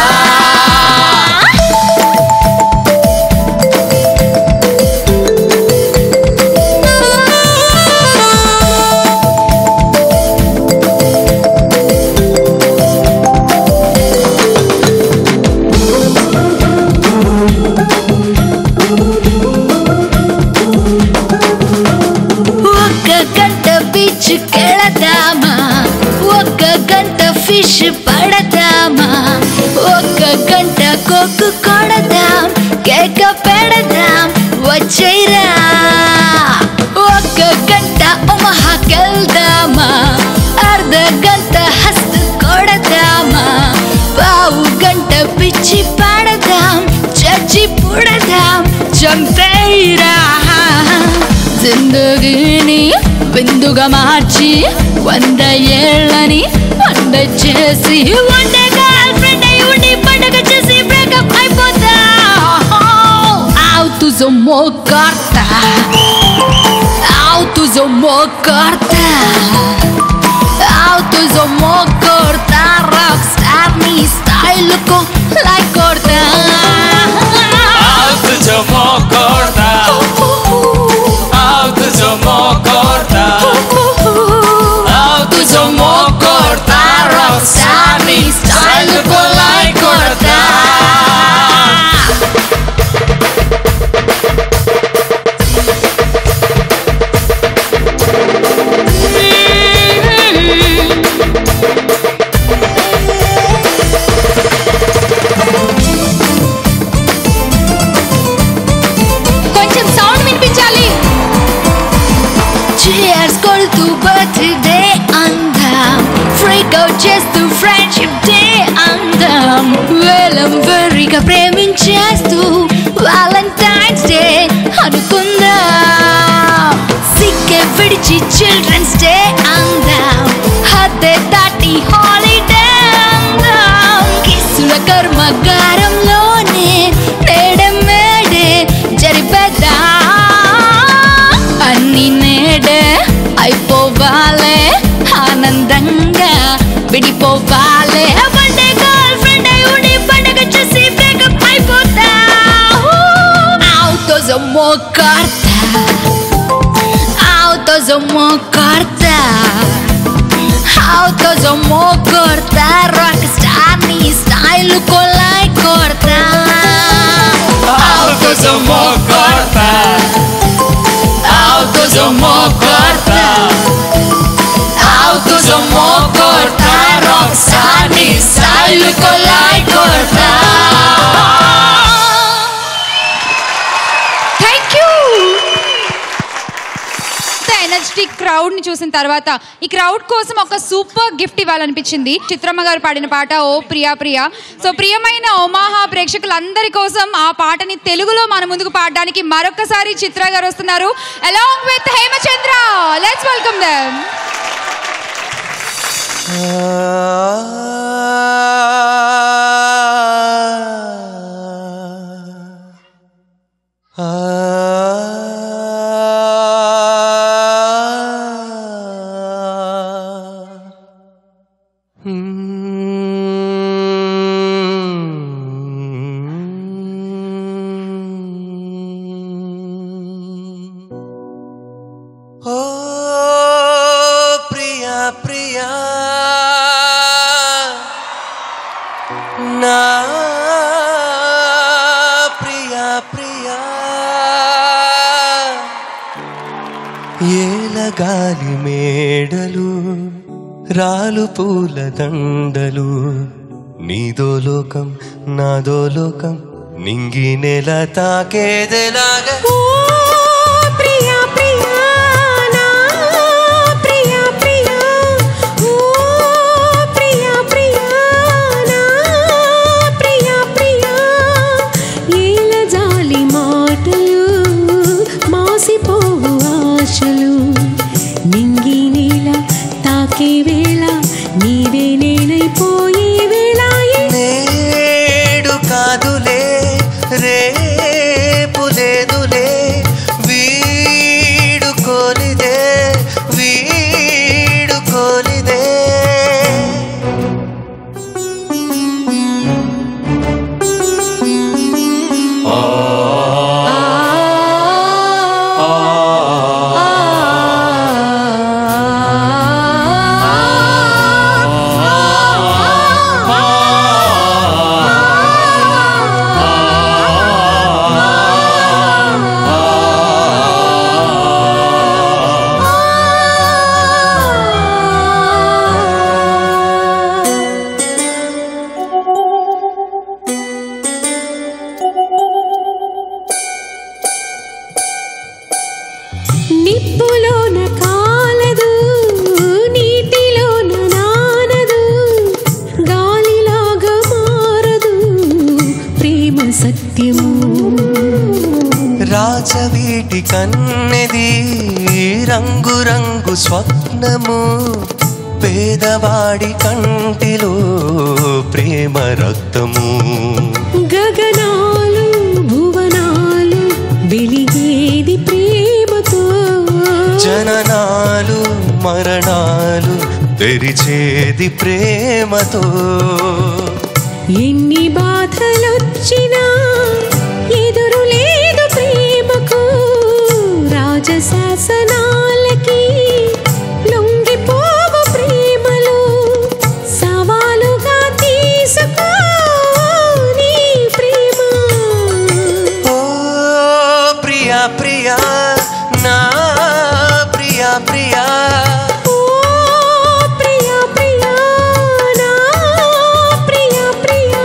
కెళదామా ఒక్క గంట fish పడదామా ఒక్క గంట కొక్కు కొడదాం కేక పెడదాం వచ్చేరా ఒక్క గంట ఉమహాకెళ్దామా అర్ధ గంట హస్తు కొడదామా పావు గంట పిచ్చి పడదాం చచ్చి పుడదాం చంపేరా జిందగీని బిందుగా మార్చి 100 ఏళ్ళని వండ చేసి వండే గర్ల్ ఫ్రెండ్ అయి ఉండి పండగ చేసి బ్రేకప్ అయిపోతా. Auto zomo karta, auto zomo karta, auto zomo karta, rockstar ni style ko like karta. Auto zomo karta, auto zomo karta, auto zomo karta, rockstar ni style ko like karta. కొంచెం sound వినిపించాలి. Cheers కొడుతూ birthday అందం, freak out చేస్తూ friendship day అందం, వేలం వెర్రిగా ప్రేమించేస్తూ Valentine's day అనుకుందాం. సిక్కే విడిచి children's day అందం, హద్దే దాటి హాలిడే అందం, కిస్సుల కర్మగారంలోనే నేడే మేడే జరిపేద్దాం. అన్ని నేడే అయిపోవాలే, ఆనందంగా విడిపోవాలే, వండే గర్ల్ ఫ్రెండ్ అయి ఉండి పండగ చేసి బ్రేకప్ అయిపోతా. Auto zomo karta, auto zomo karta, auto zomo karta, rockstar ni style ko like karta. Auto zomo karta, auto zomo karta, auto zomo karta, rockstar ni style ko like karta. ని చూసిన తర్వాత ఈ crowd కోసం ఒక super gift ఇవ్వాలనిపించింది. చిత్రమ్మ గారు పాడిన పాట ఓ Priya Priya. So ప్రియమైన ఓమాహా ప్రేక్షకులందరి కోసం ఆ పాటని తెలుగులో మన ముందుకు పాడడానికి మరొకసారి చిత్ర గారు వస్తున్నారు along with Hemachandra. Let's welcome them. గాలి మేడలు రాలు పూల దండలు నీదో లోకం నాదో లోకం నింగి నెల తాకేదెలాగా ప్రియా ప్రియా నా ప్రియా ప్రియా ఓ ప్రియా ప్రియా నా ప్రియా ప్రియా ఏల జాలి మాటలు మాసిపోవు ఆశలు నింగి నేల తాకే వేళ నీవే నేనైపోయే వేళ నేడు కాదులే రేపు లేదులే వీడుకోలిదే వీడుకోలిదే నిప్పులోన కాలదు నీటిలోన నానదు గాలిలాగా మారదు ప్రేమ సత్యము రాజవీటి కన్నెది రంగు రంగు స్వప్నము పేదవాడి కంటిలో ప్రేమ రక్తము గగనాలు భువనాలు వెలిగేది ప్రేమతో జననాలు మరణాలు తెరిచేది ప్రేమతో ఎన్ని బాధలొచ్చినా ఎదురు లేదు ప్రేమకు రాజశాసనాలకి లొంగిపోవు ప్రేమలు సవాలుగా తీసుకో నీ ప్రేమ ఓ ప్రియా ప్రియా నా ప్రియా ప్రియా ఓ ప్రియా ప్రియా నా ప్రియా ప్రియా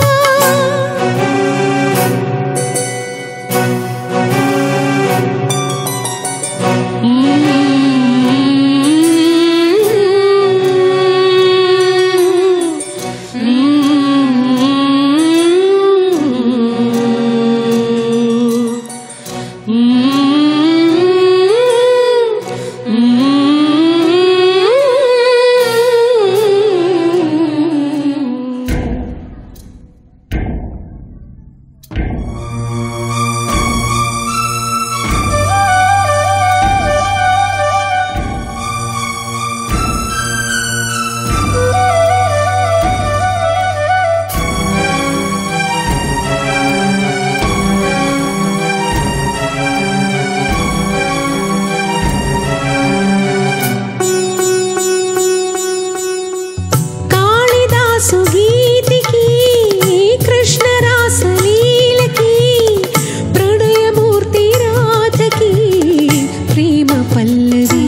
కాళిదాసు గీతికి కృష్ణ రాసలీలకి ప్రణయమూర్తి రాధకి ప్రేమ పల్లవి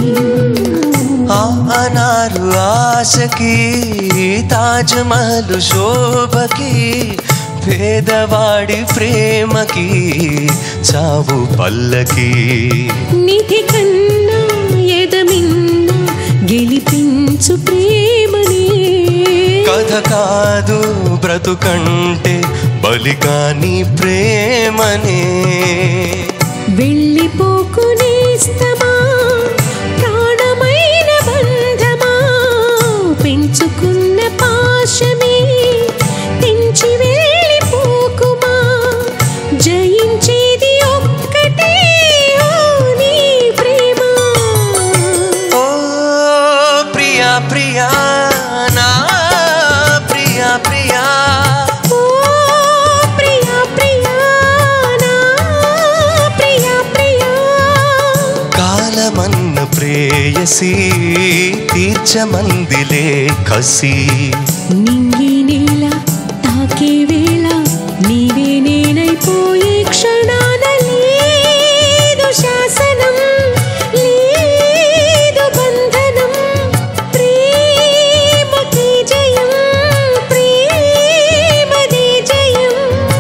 అనారు ఆశకి తాజ్మహల్ శోభకి పేదవాడి ప్రేమకి చావు పల్లకి నిధి కన్నా ఎద గెలిపించు ప్రేమని. కథ కాదు బ్రతుకంటే బలికాని ప్రేమనే. వెళ్ళిపోకునేస్తమా ప్రాణమైన బంధమా, పెంచుకున్న పాశమే తెంచి వెళ్ళిపోకుమా. జయించేది ఒక్కటే ఓ నీ ప్రేమ. ఓ ప్రియా ప్రియా నా ప్రియా ప్రియా. ఓ ప్రియా ప్రియా నా ప్రియా ప్రియా. కాలమన్న ప్రేయసి తీర్చమందిలే కసి. నింగి నేల తాకే వేళ నీవే నేనైపోయే క్షణాన లేదు శాసనం, లేదు బంధనం. ప్రేమకి జయం, ప్రేమదే జయం.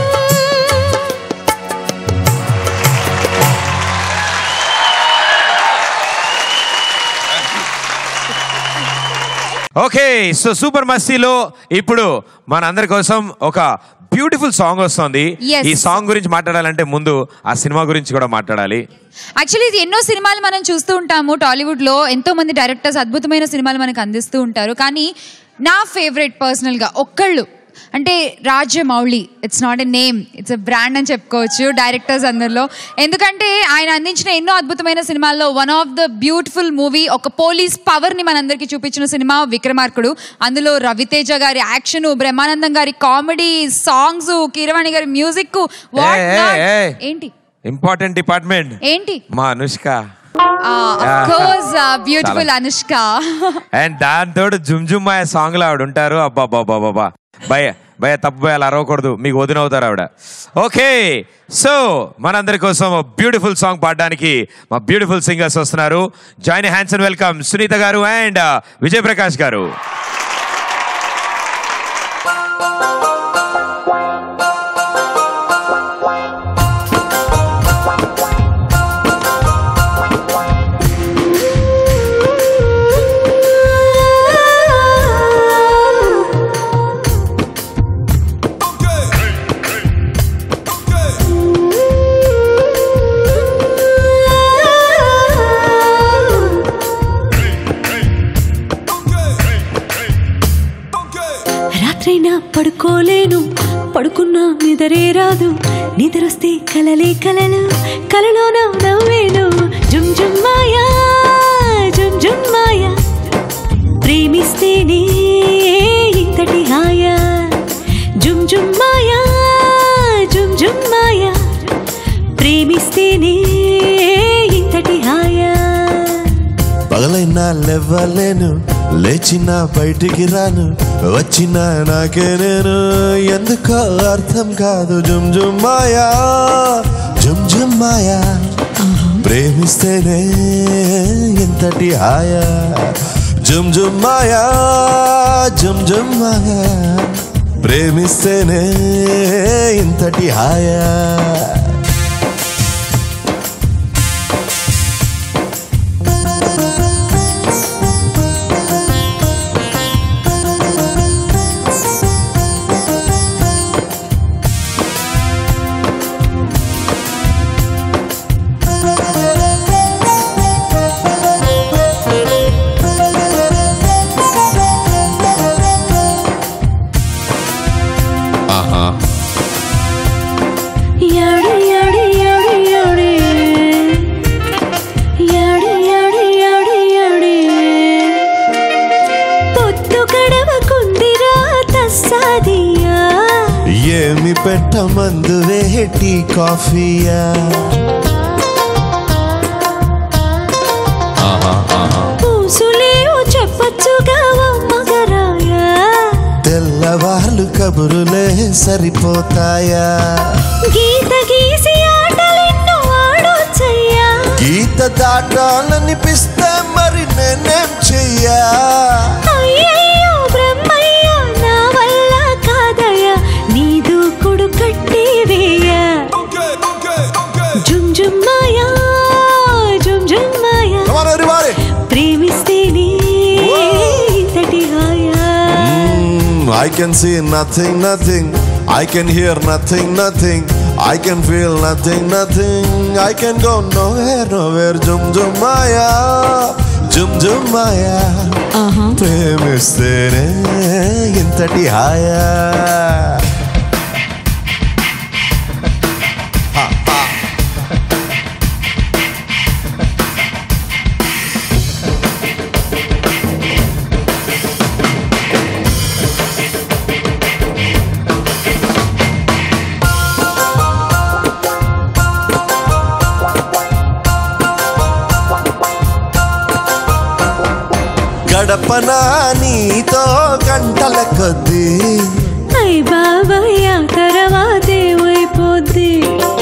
ఓకే, సో సూపర్ మస్తీలో ఇప్పుడు మన అందరి కోసం ఒక బ్యూటిఫుల్ సాంగ్ వస్తుంది. Yes. ఈ సాంగ్ గురించి మాట్లాడాలంటే ముందు ఆ సినిమా గురించి కూడా మాట్లాడాలి. యాక్చువల్లీ ఇది ఎన్నో సినిమాలు మనం చూస్తూ ఉంటాము. టాలీవుడ్లో ఎంతో మంది డైరెక్టర్స్ అద్భుతమైన సినిమాలు మనకు అందిస్తూ ఉంటారు. కానీ నా ఫేవరెట్ పర్సనల్గా ఒక్కళ్ళు అంటే Rajamouli. It's not a name, it's a brand అని చెప్పుకోవచ్చు డైరెక్టర్స్ అందరిలో. ఎందుకంటే ఆయన అందించిన ఎన్నో అద్భుతమైన సినిమాల్లో one of the beautiful movie, ఒక పోలీస్ పవర్ని మనందరికీ చూపించిన సినిమా విక్రమార్కుడు. అందులో రవితేజ గారి యాక్షన్, బ్రహ్మానందం గారి కామెడీ, సాంగ్స్, కీరవాణి గారి మ్యూజిక్. ఏంటి ఇంపార్టెంట్ డిపార్ట్మెంట్ ఏంటి మా అనుష్క. బ్యూటిఫుల్ అనుష్క. అండ్ దాంతో జుమ్ జుమ్ అయ్యే సాంగ్ లో ఆవిడ ఉంటారు. అబ్బా బాబా బాబా భయ భయ తప్పు భయాలు అరవకూడదు, మీకు వదినవుతారు ఆవిడ. ఓకే, సో మనందరి కోసం బ్యూటిఫుల్ సాంగ్ పాడడానికి మా బ్యూటిఫుల్ సింగర్స్ వస్తున్నారు. Join hands and welcome Sunitha గారు అండ్ విజయ్ ప్రకాష్ గారు. రాత్రైనా పడుకోలేను, పడుకున్నా నిదరే రాదు. నిద్రొస్తే కలలే కలలు, కలలోన నవ్వేను. జుమ్ జుమ్ మాయా, జుమ్ జుమ్ మాయా. ప్రేమిస్తేనే ఇంతటి హాయా. జుమ్ జుమ్ మాయా, జుమ్ జుమ్ మాయా. ప్రేమిస్తేనే ఇంతటి హాయా. పగలైనా లేవలేను, లేచినా బయటికి రాను, వచ్చినా నాకే నేను ఎందుకో అర్థం కాదు. జుమ్ జుమ్ మాయా, జుమ్ జుమ్ మాయా. ప్రేమిస్తేనే ఇంతటి హాయా. జుమ్ జుమ్ మాయా, జుమ్ జుమ్ మాయా. ప్రేమిస్తేనే ఇంతటి హాయా. ఏమి పెట్టమందువే టీ కాఫీయా. పూసులేవు చెప్పచ్చుగా మగరాయా. తెల్లవార్లు కబురులే సరిపోతాయా. గీత గీసి ఆటలెన్నో ఆడొచ్చయ్యా. గీత దాటాలనిపిస్తే మరి నేనేం చెయ్యా. అయ్యయ్యో బ్రహ్మయ్య, నా వల్ల కాదయ్యా. నీ దూకుడు కట్టివేయా. జుమ్ జుమ్ మాయా, జుమ్ జుమ్ మాయా. ప్రేమిస్తేనే I can see nothing, nothing. I can hear nothing, nothing. I can feel nothing, nothing. I can go nowhere, nowhere. Jum jum maya, jum jum maya. ప్రేమిస్తేనే ఇంతటి హాయా. గడపనా నీతో గంటల కొద్దీ అయ్ బాబాయ్ ఆ తర్వాతే అయిపోద్ది.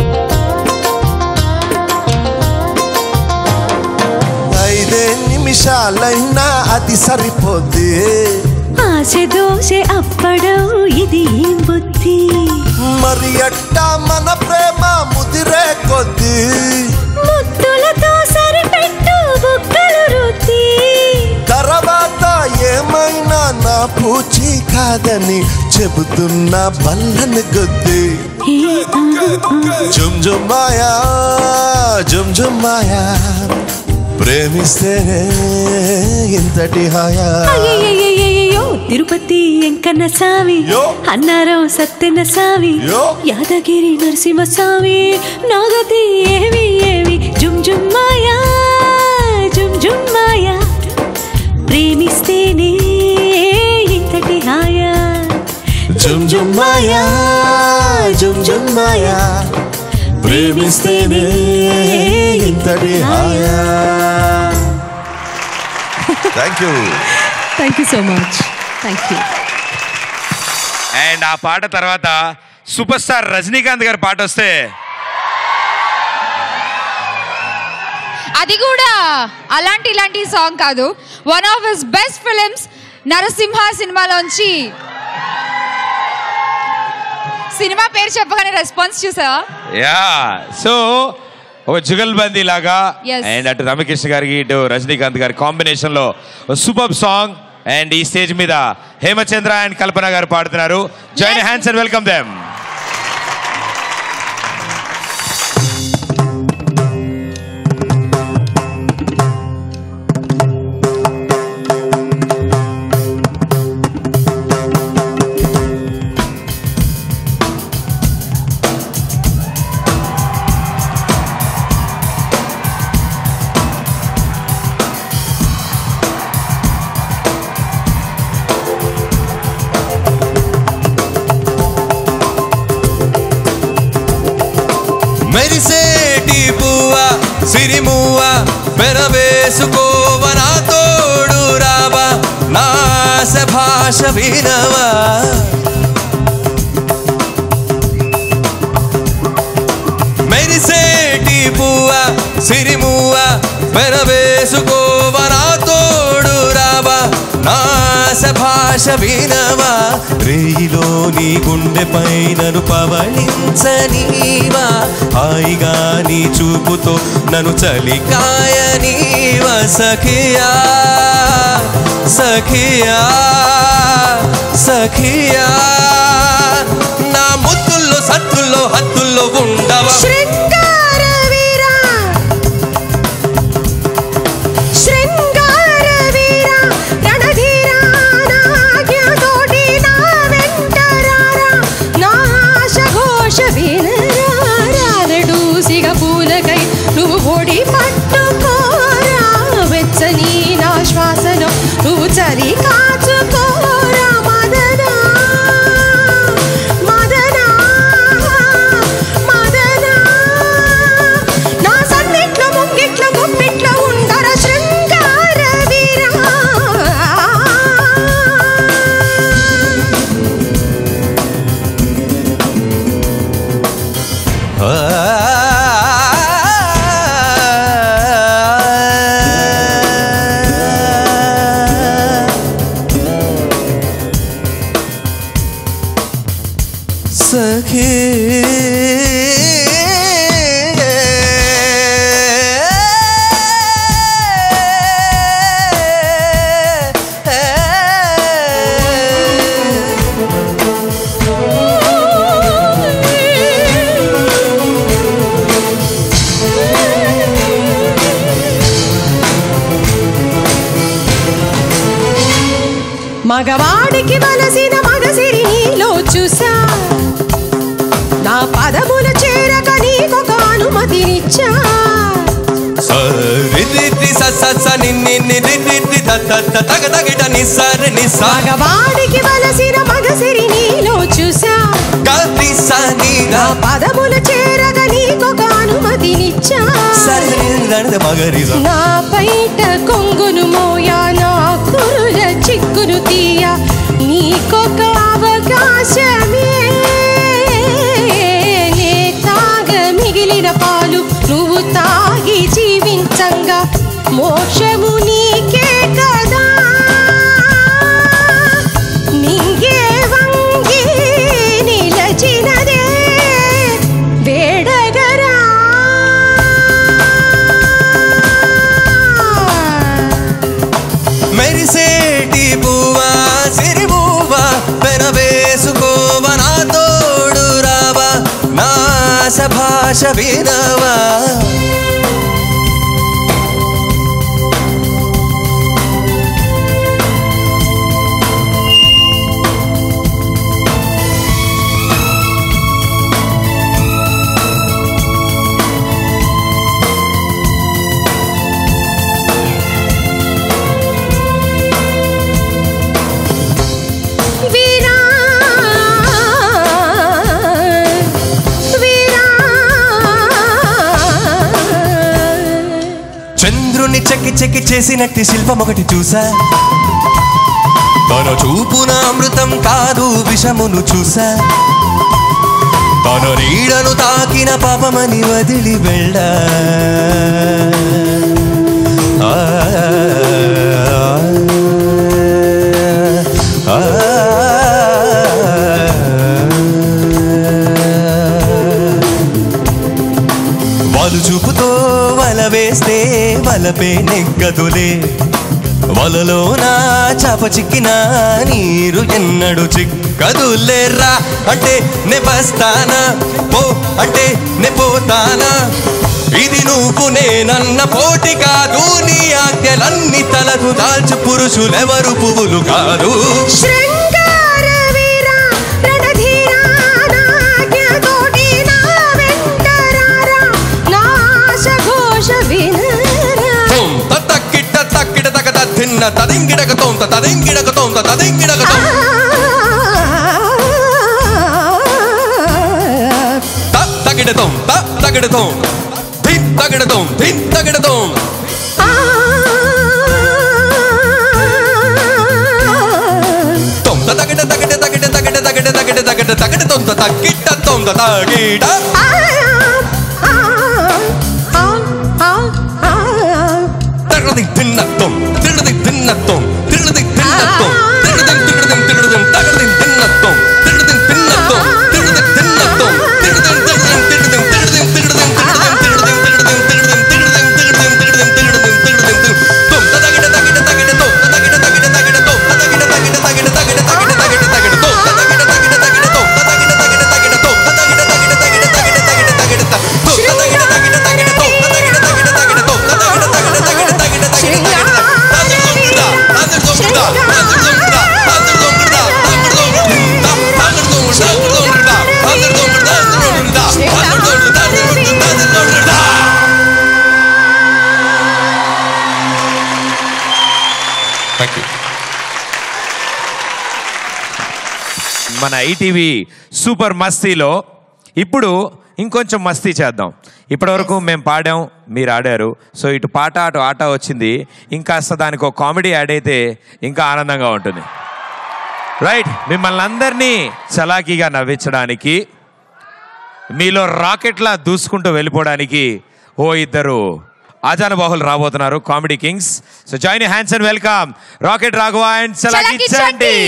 5 నిమిషాలైనా అది సరిపోద్ది. ఆశ దోశ అప్పడం ఇది ఏం బుద్ధి. మరి అట్టా మన ప్రేమ ముదిరే కొద్దీ ముద్దులతో సరిపెట్టు బుక్కలు రుద్ది. తర్వాత ఏమైనా నా పూచి కాదని చెబుతున్నా బల్లని గుద్ది. జుమ్ జుమ్ మాయా, జుమ్ జుమ్ మాయా, ప్రేమిస్తేనే ఇంతటి హాయా. తిరుపతి వెంకన్న స్వామి, అన్నారం సత్యన స్వామి, యాదగిరి నరసింహ స్వామి, నాగతి ఏమి ఏమి. జుమ్ జుమ్ మాయా, జుమ్ జుమ్ మాయా, ప్రేమిస్తేనే ఇంతటి హాయా. జుమ్ జుమ్ మాయా, జుమ్ జుమ్ మాయా, ప్రేమిస్తేనే ఇంతటి హాయా. Thank you. Thank you so much. Thank you. And ఆ పాట తర్వాత సూపర్ స్టార్ రజనీకాంత్ గారి పాట వస్తే అది కూడా ఇలాంటి సాంగ్ కాదు. One of his best films Narasimha సినిమాలోంచి. సినిమా పేరు చెప్పగానే రెస్పాన్స్ చూసావా? యా, సో ఒక జుగల్బందీ లాగా. Yes. అండ్ అటు రమకృష్ణ గారికి ఇటు రజనీకాంత్ గారి కాంబినేషన్ లో సూపర్ సాంగ్. అండ్ ఈ స్టేజ్ మీద హేమచంద్ర అండ్ కల్పన గారు పాడుతున్నారు. Join hands and welcome them. మెరిసేటి పువ్వా సిరిమువ్వా మెరవేసుకోవా నా తోడు రావా నా ఆశ భాష వినవా. మెరిసేటి పువ్వా సిరిమువ్వా మెరవేసుకోవా నా తోడు రావా నా ఆశ భాష వినవా. రేయిలో నీ గుండె పైనను పవళించనీవా, హాయిగా నీ చూపుతో నన్ను చలికాయనీవా. సఖియా సఖియా సఖియా, నా ముద్దుల్లో సత్తుల్లో హత్తుల్లో ఉండవా. శృంగార వీరా, శృంగార వీరా, రణధీరా, నా ఆజ్ఞతోటి నా వెంట రారా, నా ఆశ ఘోష వినరా. రారడూసిగ పూలకై నువ్వు పొడి పట్టుకోరా, వెచ్చని నా శ్వాసలో నువ్వు చలి కాచుకోరా. మదనా మదనా మదనా, నా సన్నిట్లో ముంగిట్లో గుప్పిట్లో ఉండర శృంగార వీరా. సఖీ మగవాడికి వలసిన మగసిరి నీలో చూసా నా పదములు చేరక నీకొక అనుమతినిచ్చా మగవాడికి వలసిన మగసిరి నీలో చూసా నా పదములు చేరక నీకొక అనుమతినిచ్చా నా బయట కొంగును మోయా నా కురుల చిక్కును తీయ నీకొక అవకాశమే నే తాగ మిగిలిన పాలు నువ్వు తాగి జీవించంగా మోక్షము నీకే కదా నింగే వంగి నిలచినదే వేడగరా మెరిసేటి పువ్వా సిరి పువ్వా పెనవేసుకోవ నా తోడు రావా నా భాష వినవా చెక్కి చెక్కి చేసినట్టి శిల్పం ఒకటి చూసా తన చూపున అమృతం కాదు విషమును చూసా తన నీడను తాకిన పాపమని వదిలి వెళ్ళా వాళ్ళు చూపుతో వల వేస్తే వలపే నెగ్గదులే వలలో నా చాప చిక్కిన నీరు ఎన్నడు చిక్కదులేరా అంటే నే వస్తానా పో అంటే నే పోతానా ఇది నువ్వు నేనన్న పోటీ కాదు నీ ఆజ్ఞలన్నీ తలకు దాల్చు పురుషులెవరు పువ్వులు కాదు తదింగిడకతో తదింగిడకతో తదింగిడకతో తగిడతో తగిడతో ధిన్ తగిడతో ధిన్ తగిడతో తొంత తగిడ తగిడ తగిడ తగిడ తగిడ తగిడ తగిడ తగిడ తొంత తగిట తొంత తగిడ తగడది తిన్నత్తం తిడది తిన్నత్తం తిడది తిన్నత్తం తిడది తిడది తిడది తగడది తిన్నత్తం తిడది తిన్నత్తం తిడది తిన్నత్తం తిడది తిడది తిడది తిడది తిడది తిడది మన ఈటీవీ సూపర్ మస్తీలో ఇప్పుడు ఇంకొంచెం మస్తీ చేద్దాం. ఇప్పటివరకు మేము పాడాం, మీరు ఆడారు. సో ఇటు పాట అటు ఆట వచ్చింది. ఇంకాస్త దానికి ఒక కామెడీ యాడ్ అయితే ఇంకా ఆనందంగా ఉంటుంది. రైట్, మిమ్మల్ని అందరినీ చలాకీగా నవ్వించడానికి, మీలో రాకెట్లా దూసుకుంటూ వెళ్ళిపోవడానికి ఇద్దరు ఆజానుబాహులు రాబోతున్నారు, comedy kings. So join your hands and welcome rocket Raghava and Chalaki Chanti.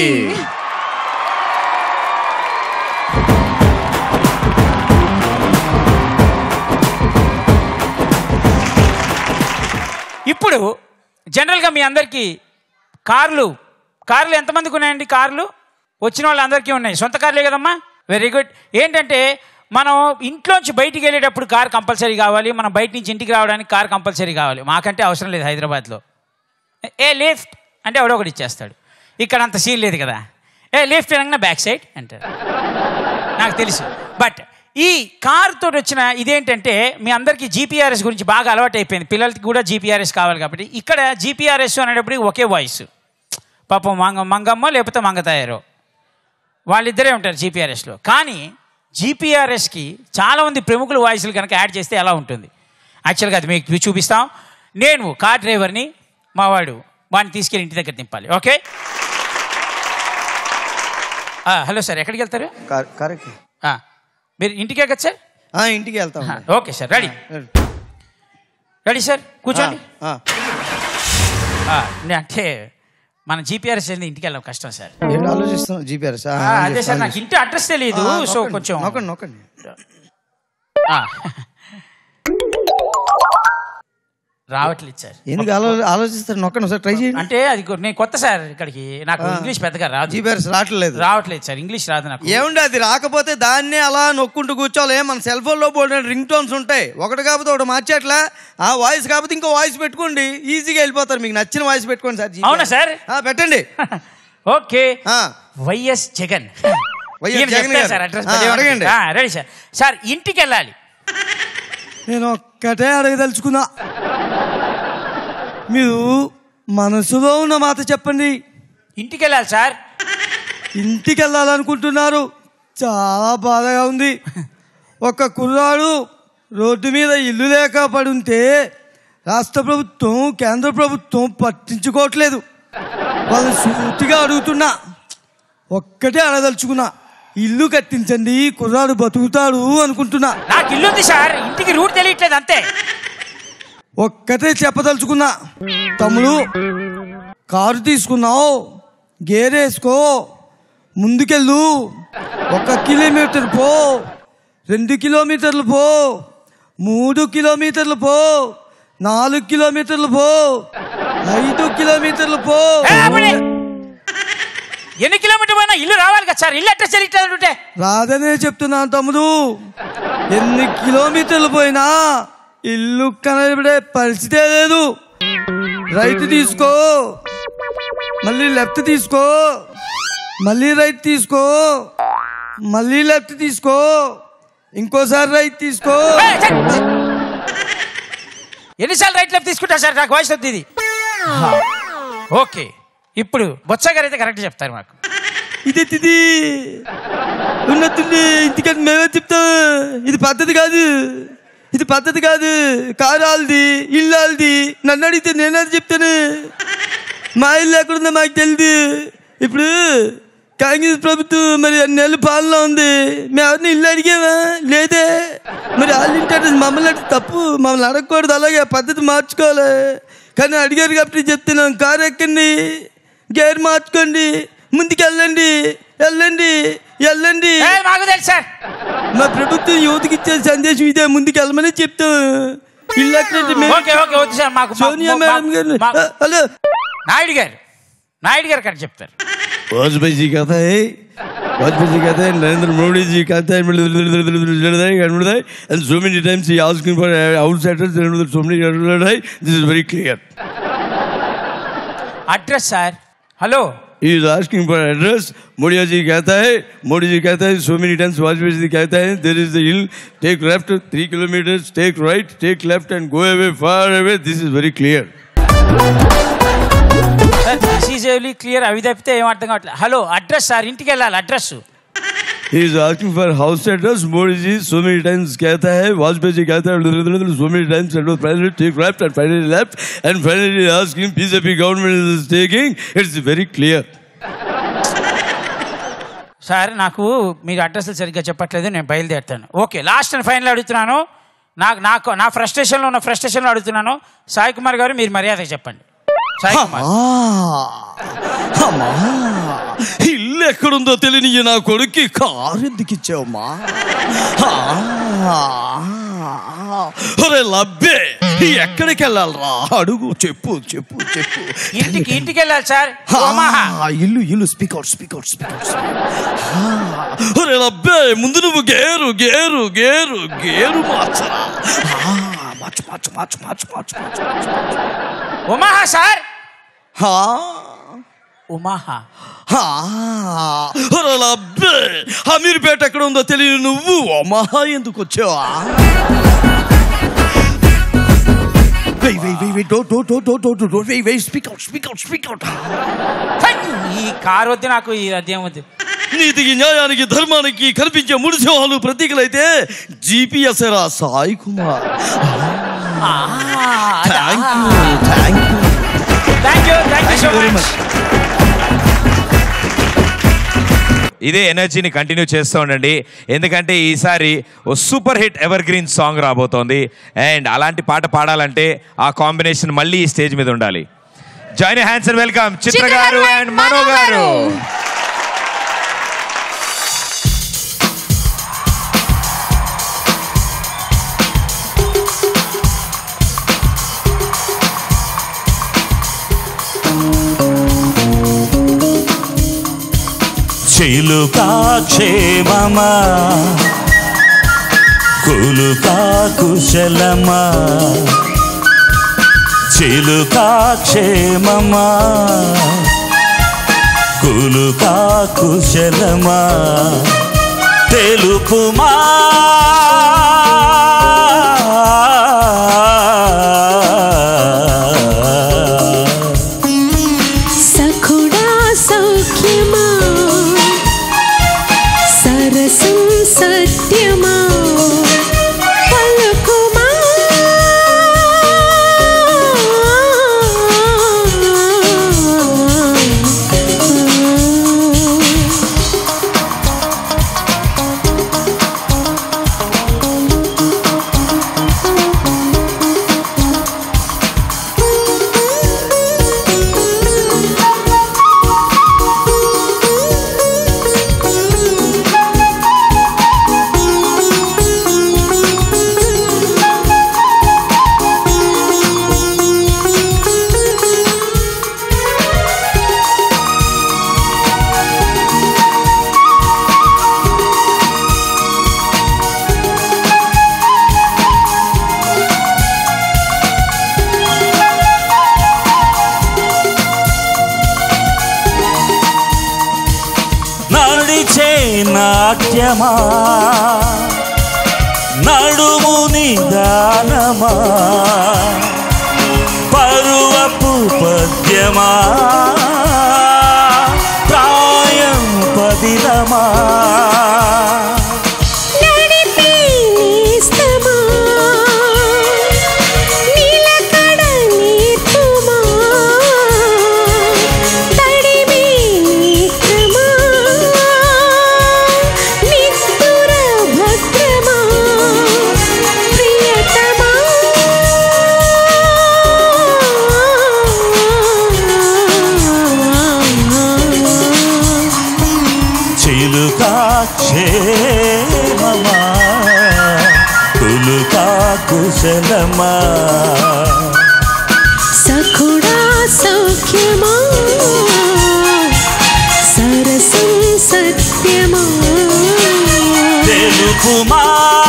ఇప్పుడు జనరల్గా మీ అందరికీ కార్లు ఎంతమందికి ఉన్నాయండి? కార్లు వచ్చిన వాళ్ళందరికీ ఉన్నాయి. సొంత కార్లే కదమ్మా? Very good. ఏంటంటే మనం ఇంట్లోంచి బయటికి వెళ్ళేటప్పుడు కార్ కంపల్సరీ కావాలి, మనం బయట నుంచి ఇంటికి రావడానికి కార్ కంపల్సరీ కావాలి. మాకంటే అవసరం లేదు హైదరాబాద్లో. లిఫ్ట్ అంటే ఎవడో ఒకటి ఇచ్చేస్తాడు. ఇక్కడ అంత సీన్ లేదు కదా. లెఫ్ట్ అనగా బ్యాక్ సైడ్ అంటారు. నాకు తెలుసు. బట్ ఈ కార్ తోటి వచ్చిన ఇదేంటంటే మీ అందరికీ జీపీఆర్ఎస్ గురించి బాగా అలవాటు అయిపోయింది. పిల్లలకి కూడా జీపీఆర్ఎస్ కావాలి కాబట్టి ఇక్కడ జీపీఆర్ఎస్ అనేటప్పటికి ఒకే వాయిస్. పాపం మంగమ్మ లేకపోతే మంగతాయారో వాళ్ళిద్దరే ఉంటారు జీపీఆర్ఎస్లో. కానీ జీపీఆర్ఎస్కి చాలామంది ప్రముఖుల వాయిస్లు కనుక యాడ్ చేస్తే ఎలా ఉంటుంది? యాక్చువల్గా అది మీకు చూపిస్తాం. నేను కార్ డ్రైవర్ని, మావాడు వాడిని తీసుకెళ్ళి ఇంటి దగ్గర దింపాలి. ఓకే, హలో సార్, ఎక్కడికి వెళ్తారు? కారుకి. మీరు ఇంటికే కదా సార్? ఇంటికి వెళ్తాం. Okay sir, ready ready sir, కూర్చోండి. అంటే మన జీపీఆర్ఎస్ ఏంది ఇంటికి వెళ్ళాం కష్టం సార్. ఆలోచిస్తున్నాం జీపీఆర్ఎస్. అదే సార్, నాకు ఇంటి అడ్రస్ తెలియదు. సో కొంచెం నొక్కండి. రావట్లేదు సార్. ఎందుకు ఆలోచిస్తారు? నొక్కండి సార్, ట్రై చేయండి. అంటే అది నేను కొత్త సార్ ఇక్కడికి, నాకు ఇంగ్లీష్ పెద్దగా రాదు. జీపీఆర్ఎస్ రావట్లేదు సార్, ఇంగ్లీష్ రాదు నాకు. ఏముంది, అది రాకపోతే దాన్నే అలా నొక్కుంటూ కూర్చోవాలి. మన సెల్ ఫోన్ లో పోయిన రింగ్ టోన్స్ ఉంటాయి, ఒకటి కాకపోతే ఒకటి మార్చేట్లా. ఆ వాయిస్ కాకపోతే ఇంకో వాయిస్ పెట్టుకోండి, ఈజీగా వెళ్ళిపోతారు. మీకు నచ్చిన వాయిస్ పెట్టుకోండి సార్. అవునా సార్? పెట్టండి. Okay, YS Jagan sir address అడగండి. Ready sir. సార్ ఇంటికి వెళ్ళాలి. నేను ఒక్కటే అడగదలుచుకున్నా, మీరు మనసులో ఉన్న మాట చెప్పండి. ఇంటికి వెళ్ళాలి సార్. ఇంటికి వెళ్ళాలనుకుంటున్నారు, చాలా బాధగా ఉంది. ఒక కుర్రాడు రోడ్డు మీద ఇల్లు లేక పడుంటే రాష్ట్ర ప్రభుత్వం, కేంద్ర ప్రభుత్వం పట్టించుకోవట్లేదు. వాళ్ళని సూటిగా అడుగుతున్నా, ఒక్కటే అడగదలుచుకున్నా, ఇల్లు కట్టించండి, కుర్రాడు బతుకుతాడు అనుకుంటున్నా. నాకు ఇల్లు ఉంది సార్, ఇంటికి రూట్ తెలియట్లేదు అంతే. ఒక్కటే చెప్పదలుచుకున్నా, తమ్ముడు కారు తీసుకున్నావు, గేరేసుకో, ముందుకెళ్ళు. 1 కిలోమీటర్ పో, 2 కిలోమీటర్లు పో, 3 కిలోమీటర్లు పో, 4 కిలోమీటర్లు పో, 5 కిలోమీటర్లు పో. ఎన్ని కిలోమీటర్ పోయినా ఇల్లు రావాలి కదా సార్, ఇల్లు అడ్రస్ తెలియట్లేదంటే. రాదనే చెప్తున్నాను తమ్ముడు, ఎన్ని కిలోమీటర్లు పోయినా ఇల్లు కనబడే పరిస్థితే లేదు. రైట్ తీసుకో, మళ్ళీ లెఫ్ట్ తీసుకో, మళ్ళీ రైట్ తీసుకో, మళ్ళీ లెఫ్ట్ తీసుకో, ఇంకోసారి రైట్ తీసుకో. ఎన్నిసార్లు రైట్ లెఫ్ట్ తీసుకుంటా సార్, నాకు వాయిస్ వద్దు ఇది. ఓకే, ఇప్పుడు బొత్స గారు అయితే కరెక్ట్ చెప్తారు మాకు. ఇది ఉన్నట్టుండి ఇంటికంటే మేమే చెప్తాం. ఇది పద్ధతి కాదు, ఇది పద్ధతి కాదు. కారు వాళ్ళది, ఇల్లు వాళ్ళది. నన్ను అడిగితే నేనది చెప్తాను. మా ఇల్లు ఎక్కడుందో మాకు తెలియదు. ఇప్పుడు కాంగ్రెస్ ప్రభుత్వం మరి 2 నెలలు పాలన ఉంది, మేము ఎవరిని ఇల్లు అడిగామా? లేదే. మరి వాళ్ళు ఇంటి మమ్మల్ని అంటే తప్పు, మమ్మల్ని అడగకూడదు, అలాగే పద్ధతి మార్చుకోవాలి. కానీ అడిగారు కాబట్టి చెప్తున్నాం, కారు ఎక్కండి, గేర్ మార్చుకోండి, ముందుకు వెళ్ళండి, వెళ్ళండి, వెళ్ళండి. మాకు తెలుసు సార్, మా ప్రభుత్వం యువతకి ఇచ్చే సందేశం ఇదే, ముందుకు వెళ్ళమని చెప్తాం. సోనియా మేడం గారు, హలో, నాయుడు గారు కరెక్ట్ చెప్తారు. वाजपेयी जी कहता है, वाजपेयी जी कहता है, नरेंद्र मोदी जी कहता है, and so many times he asking for outsiders, and so many, this is very clear. Address sir, hello. He is asking for address. Modi ji कहता है, so many times Vajpayee ji कहता है, there is the hill, take left 3 kilometers, take right, take left and go away, far away. This is very clear. This is very clear. అవి తప్పితే ఏం అర్థం కావట్లేదు. Hello, address sir, ఇంటికి వెళ్ళాలి address. He is asking for house address. Modi ji so many times कहता है, वाजपेयी जी कहता है, so many times and finally take left and finally left and finally asking BJP government is taking. It's very clear. Sir, నాకు మీరు అడ్రస్లు సరిగ్గా చెప్పట్లేదు, నేను బయలుదేరుతాను. ఓకే, లాస్ట్ అండ్ ఫైనల్ అడుగుతున్నాను. నాకు నా ఫ్రస్ట్రేషన్లో అడుగుతున్నాను. సాయి కుమార్ గారు, మీరు మర్యాద చెప్పండి. ఇల్లు ఎక్కడుందో తెలియని నా కొడుక్కి కారు ఎందుకు ఇచ్చావమ్మా? లబ్బే, ఎక్కడికి వెళ్ళాలరా? అడుగు, చెప్పు చెప్పు చెప్పు. ఇంటికి వెళ్ళాలి సార్. ఇల్లు స్పీకౌట్. లబ్బే, ముందు నువ్వు గేరు గేరు గేరు గేరు మార్చరా. మార్చు. Omaha sir. ఉమాహా. అమీర్పేట ఎక్కడ ఉందో తెలియదు, నువ్వు ఉమాహా ఎందుకు వచ్చావా? ఈ కారు వద్దు, నాకు ఈ అధ్యాయం వద్దు. నీతికి, న్యాయానికి, ధర్మానికి కనిపించే 3 సింహాలు ప్రతీకలైతే GPS రా సాయి కుమార్. ఇదే ఎనర్జీని కంటిన్యూ చేస్తూ ఉండండి, ఎందుకంటే ఈసారి ఓ super hit evergreen song రాబోతోంది. అండ్ అలాంటి పాట పాడాలంటే ఆ కాంబినేషన్ మళ్ళీ ఈ స్టేజ్ మీద ఉండాలి. Join hands and welcome Chitra గారు అండ్ మనో గారు. చిలుకా క్షేమమా, కులుకా కుశలమా, చిలుకా క్షేమమా, కులుకా కుశలమా, తెలుపుమా సత్యమా పలుకుమా, నాట్యమా, నడుము నిదానమా, పరువపు పద్యమా, ప్రాయం పదిలమా, క్షేమమా, కులుకా కుశలమా, సఖుడా సౌఖ్యమా, సరసం సత్యమా, తెలుపుమా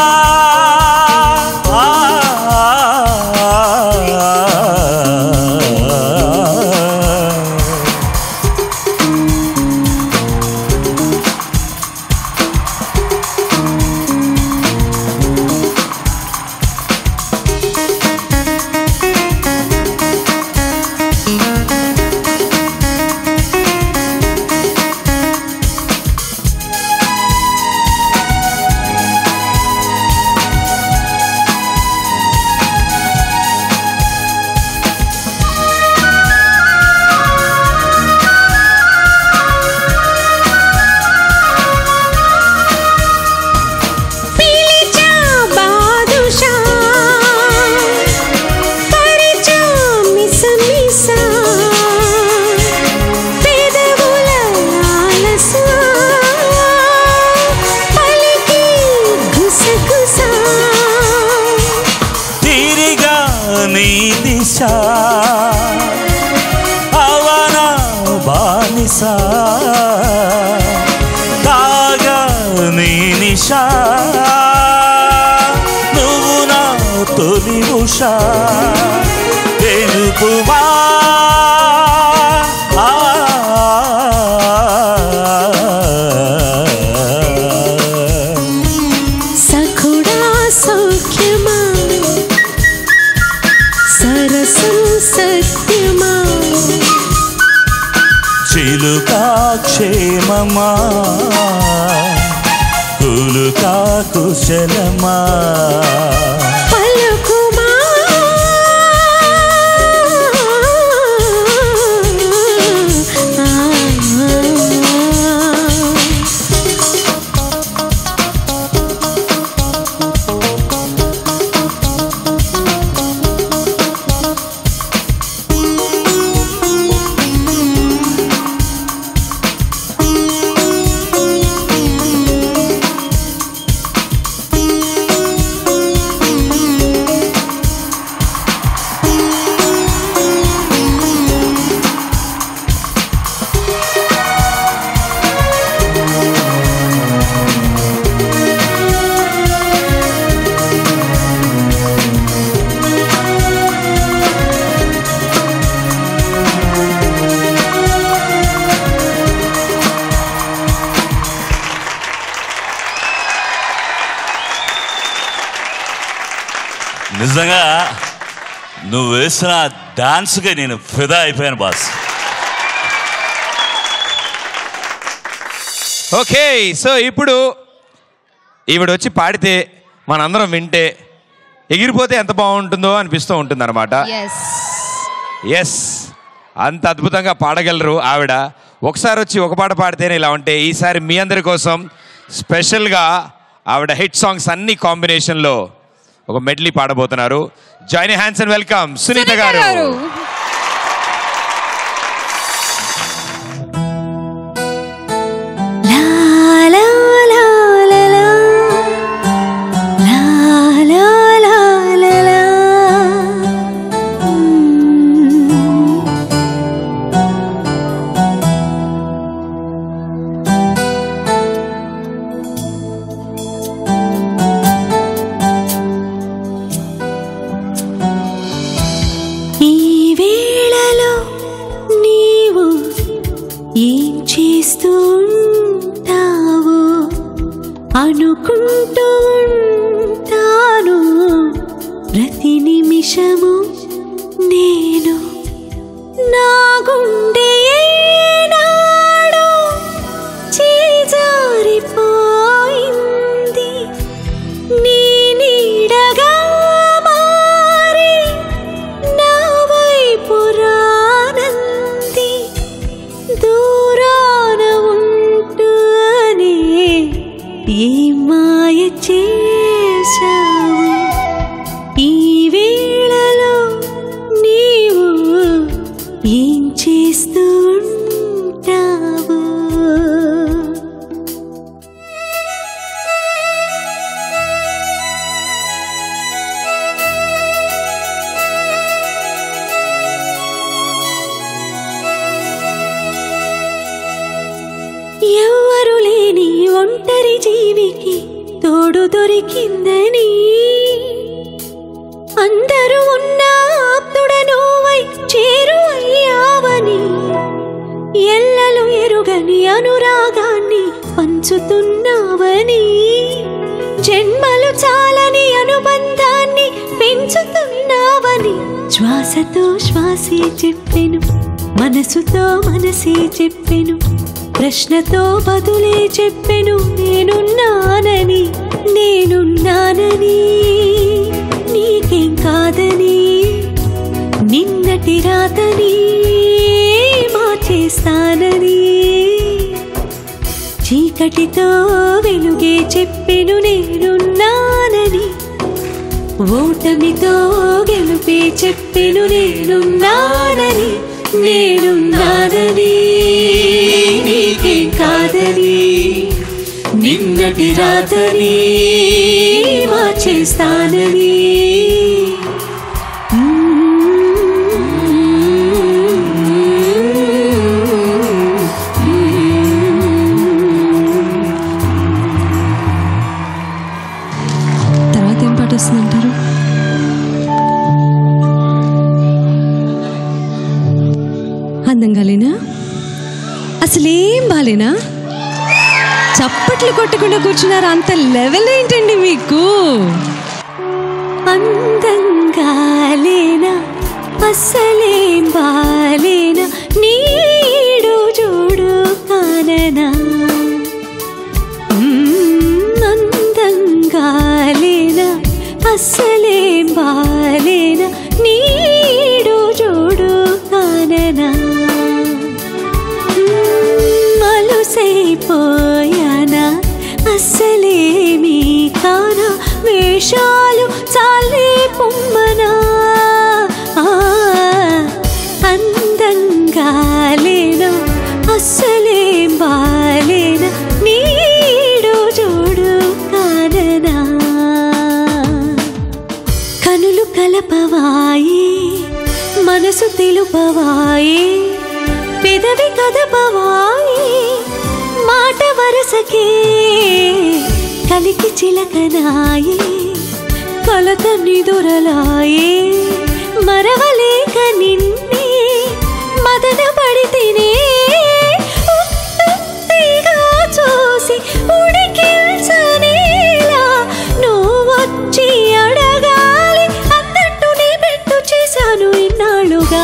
అవనా బానిసా, కాగా నీ నిశా, నువ్వు నా తొలి ఉషా, తెలుపుమా కొడుకా కుశలమా పలుకుమా నిజంగా నువ్వు వేసిన డాన్స్కి నేను ఫిదా అయిపోయాను బాస్. ఓకే, సో ఇప్పుడు ఈవిడ వచ్చి పాడితే మనందరం వింటే ఎగిరిపోతే ఎంత బాగుంటుందో అనిపిస్తూ ఉంటుంది అనమాట. ఎస్, అంత అద్భుతంగా పాడగలరు ఆవిడ. ఒకసారి వచ్చి ఒక పాట పాడితేనే ఇలా ఉంటే, ఈసారి మీ అందరి కోసం స్పెషల్గా ఆవిడ హిట్ సాంగ్స్ అన్ని కాంబినేషన్లో ఒక మెడ్లీ పాడబోతున్నారు. Join hands and welcome Sunitha గారు. అనుకుంటూ ఉంటాను ప్రతి నిమిషము నేను, నా గుండె ఏనాడో చేజారిపోయింది, నీ నీడగా మారి నా వైపు రానంది, దూరాన ఉంటూనే ఏ మాయ చేశావు, ఈ వేళలో నీవు ఏం చేస్తూ ఉంటావు. ఎవ్వరు లేని ఒంటరి జీవికి తోడు దొరికిందని, అందరూ ఉన్న ఆప్తుడనువై చేరు అయ్యావని, ఎల్లలు ఎరుగని అనురాగాన్ని పంచుతున్నావని, జన్మలు చాలని అనుబంధాన్ని పెంచుతున్నావని, శ్వాసతో శ్వాసే చెప్పెను, మనసుతో మనసే చెప్పెను, ప్రశ్నతో బదులే చెప్పెను, నేనున్నానని నేనున్నానని, నీకేం కాదని, నిన్నటి రాతని మార్చేస్తానని, చీకటితో వెలుగే చెప్పెను నేనున్నానని, ఓటమితో గెలుపే చెప్పెను నేనున్నానని, నేనున్నానని, నీకేం కాదని, నిన్నటి రాతని మార్చేస్తానని. తర్వాత ఏం పాట వస్తుందంటారు? అందంగా లేనా? అసలేం బాలేనా? చప్పట్లు కొట్టకుండా కూర్చున్నారు, అంత లెవెల్ ఏంటండి మీకు? అందంగా లేనా, అస్సలేం బాలేనా, నీడు చూడు కాననా, అందంగా అస్సలేం బాలేనా నీడు జోడు కాననా మలుసైపోయానా అస్సలేమీ కానా వేషాలు చాలే పొమ్మనా అందంగా లేనా అస్సలేం బాలేనా నీడు జోడు కాననా కనులు కలపవాయే మనసు తెలుపవాయే పెదవి కదపవాయే మాట వరసకే కలికి చిలకనాయే కలత నిదురలాయే మరవలేక నిన్నే మదన పడితేనే ఉత్తిగా చూసి ఉడికిల్చనేలా నువ్వొచ్చి అడగాలి అన్నట్టు నీ పెట్టు చేశాను ఇన్నాళ్ళుగా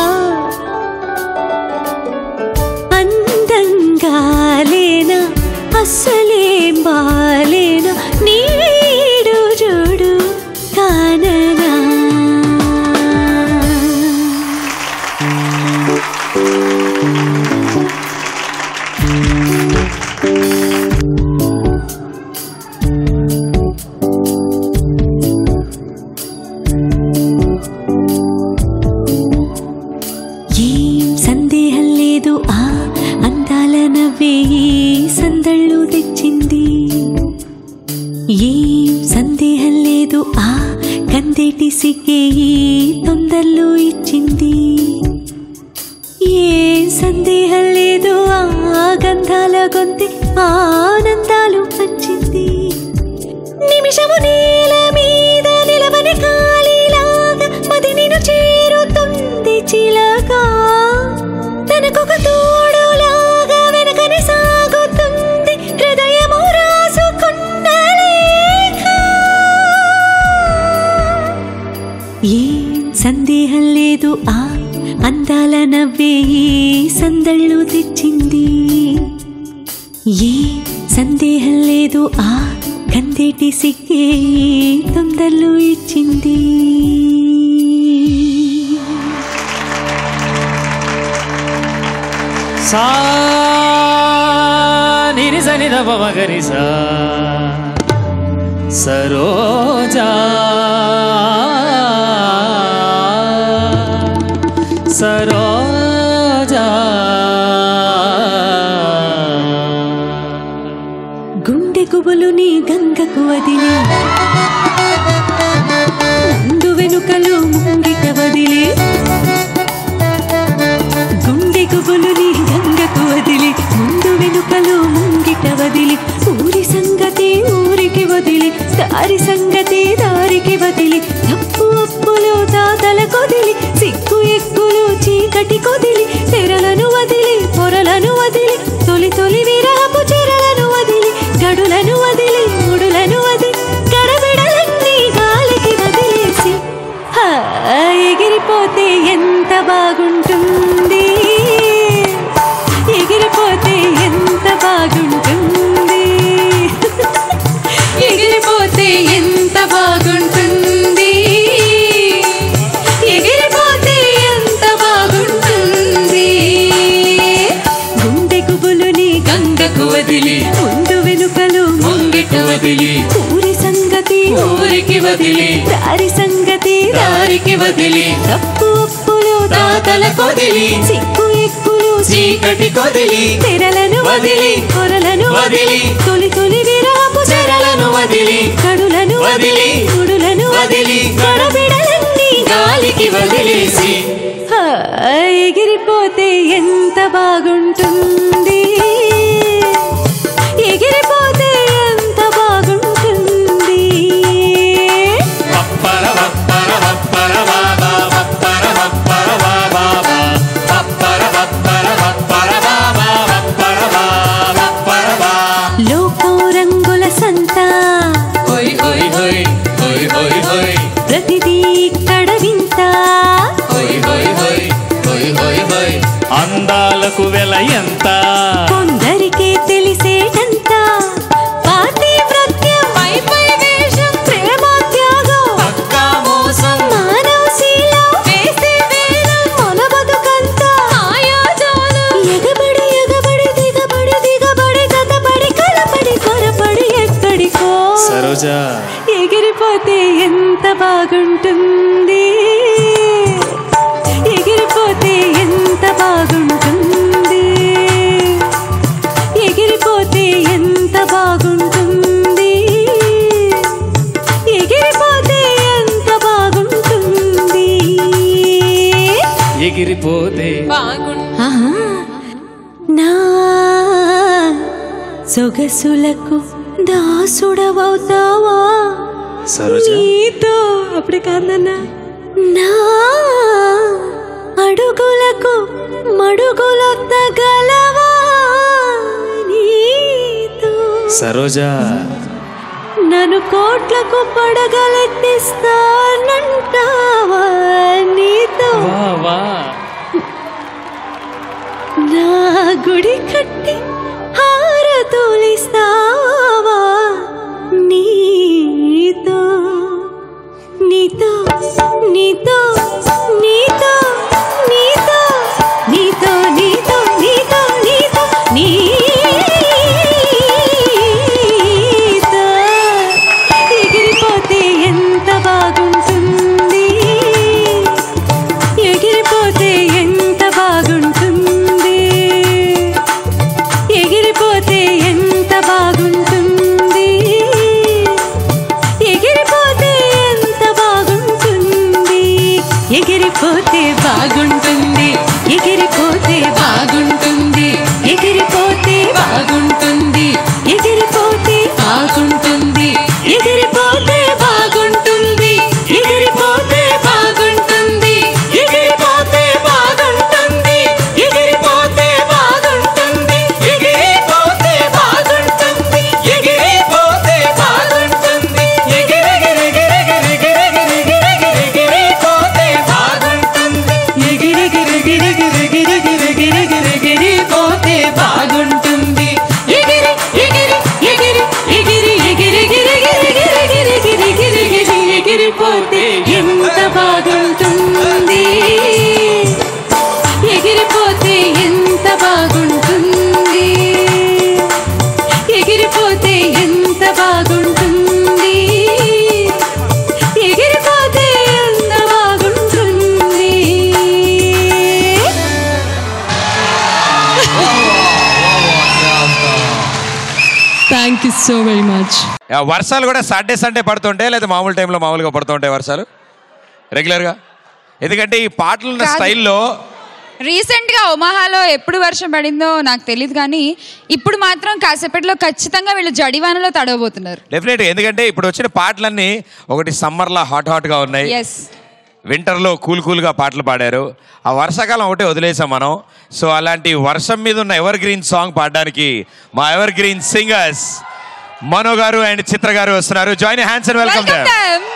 అందంగా లేనా అస్సలేం బాలేనా నీడు జోడు కాననా ఏం సందేహం లేదు ఆ అందాల నవ్వే సందళ్ళు తెచ్చింది ఏం సందేహం లేదు ఆ కందేటి సిగ్గే తొందరలు ఇచ్చింది ఏం సందేహం లేదు ఆ గంధాల గొంతె ఆనందాలు పంచింది నిమిషము నేల మీద నిలవని ఖాళీలాగా మది నిన్ను చేరుతుంది చిలగా తనకొక తోడులాగా వెనకని సాగుతుంది హృదయము రాసుకున్న లేఖ ఏం సందేహం లేదు ఆ అందాల నవ్వే సందళ్ళు తెచ్చింది ఏం సందేహం లేదు ఆ కందేటి సిగ్గే తొందరలు ఇచ్చింది సా నిరిస నిద పమగరిస సరోజా సరోజా గుండె గుబులు నీ గంగకు వదిలి ముందు వెనుకలు ముంగిట వదిలి గుండె గుబులు నీ గంగకు వదిలి ముందు వెనుకలు ముంగిట వదిలి ఊరి సంగతి ఊరికి వదిలి దారి సంగతి దారికి వదిలి తప్పు అప్పులు తాతల కొదిలి సిగ్గు ఎక్కులు చీకటి కొదిలి తెరలను వదిలి పొరలను వదిలి తొలి తొలి విరహపు చెరలను వదిలి గడులను వదిలి ముడులను వదిలి గడబిడలన్నీ గాలికి వదిలేసి ఎగిరిపోతే ఎంత బాగుంటుంది ఎగిరిపోతే ఎంత బాగుంటుంది ఎగిరిపోతే ఎంత బాగుంటుంది ఎగిరిపోతే ఎంత బాగుంటుంది గుండె గుబులుని గంగకు వదిలి ముందు వెనుకలు ముంగిట వదిలి ఊరి సంగతి ఊరికి వదిలి దారి సంగతి దారికి వదిలి తప్పు అప్పులు తాతల కొదిలి సిగ్గు ఎక్కులు చీకటి కొదిలి తెరలను వదిలి పొరలను వదిలి తొలి తొలి విరాపు చెరలను వదిలి కడులను వదిలి గుడులను వదిలి గడబిడలన్నీ గాలికి వదిలేసి ఎగిరిపోతే ఎంత బాగుంటుంది ఎగిరిపోతే ఎంత బాగుంటుంది లోకం రంగుల సంత ప్రతిదీ ఇక్కడ వింత అందాలకు వెల ఎంత కొందరికే తెలిసేటంత పాతివ్రత్యం పై వేషం ప్రేమ త్యాగం సరోజా ఎగిరిపోతే ఎంత బాగుంటుంది, ఎగిరిపోతే ఎంత బాగుంటుంది, ఎగిరిపోతే ఎంత బాగుంటుంది, ఎగిరిపోతే ఎంత బాగుంటుంది, ఎగిరిపోతే నా సొగసులకు దాసుడవవుతావా సరోజా నీతో అప్పుడు కాదన్నా, నా అడుగులకు మడుగులొత్తగలవా నీతో సరోజా నన్ను కోట్లకు పడగలెత్తిస్తానంటావా నీతో నా గుడి కట్టి హారతులిస్తావా నీతో నీతో నీతో నీతో నీతో నీతో నీతో నీతో నీతో నీతో ఎగిరిపోతే ఎంత బాగుంటుంది, ఎగిరిపోతే ఎంత బాగుంటుంది, ఎగిరిపోతే ఎంత బాగుంటుంది, ఎగిరిపోతే ఎంత బాగుంటుంది, ఎగిరిపోతే బాగుంటుంది, ఎగిరిపోతే బాగుంటుంది, ఎగిరిపోతే బాగుంటుంది, ఎగిరిపోతే బాగుంటుంది, ఎగిరిపోతే బాగుంటుంది, ఎగిరిపోతే బాగుంటుంది, ఎగిరిపోతే బాగుంటుంది, ఎగిరిపోతే బాగుంటుంది, ఎగిరిపోతే బాగుంటుంది, ఎగిరిపోతే బాగుంటుంది, ఎగిరిపోతే బాగుంటుంది, ఎగిరిపోతే బాగుంటుంది, ఎగిరి ఎగిరి ఎగిరి ఎగిరి ఎగిరి ఎగిరిపోతే ఎంత బాగుంటుంది, ఎగిరిపోతే ఎంత బాగుంటుంది, ఎగిరిపోతే ఎంత బాగుంటుంది, ఎగిరిపోతే ఎంత బాగుంటుంది. Thank you so very much. వర్షాలు కూడా సండే పడుతుంటాయి లేదా మామూలు టైంలో మామూలుగా పడుతుంటాయి వర్షాలు రెగ్యులర్గా? ఎందుకంటే ఈ పాటలు ఉన్న స్టైల్లో రీసెంట్ గా ఒమాహాలో ఎప్పుడు వర్షం పడిందో నాకు తెలియదు, కానీ ఇప్పుడు మాత్రం కాసేపట్లో ఖచ్చితంగా వీళ్ళు జడివానలో తడవబోతున్నారు. డెఫినెట్. ఎందుకంటే ఇప్పుడు వచ్చిన పాటలన్నీ ఒకటి సమ్మర్లో హాట్ గా ఉన్నాయి, వింటర్లో కూల్గా పాటలు పాడారు. ఆ వర్షాకాలం ఒకటే వదిలేసాం మనం. సో అలాంటి వర్షం మీద ఉన్న ఎవర్ గ్రీన్ సాంగ్ పాడడానికి మా ఎవర్ గ్రీన్ సింగర్స్ మనో గారు అండ్ చిత్ర గారు వస్తున్నారు. Join hands and welcome them.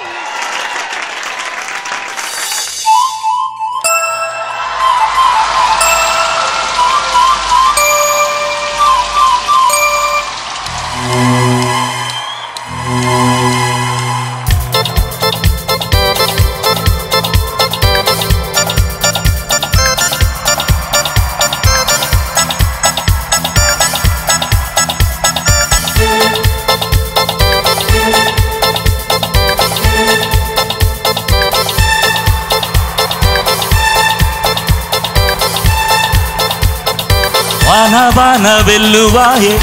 వాన వాన వెల్లువాయే,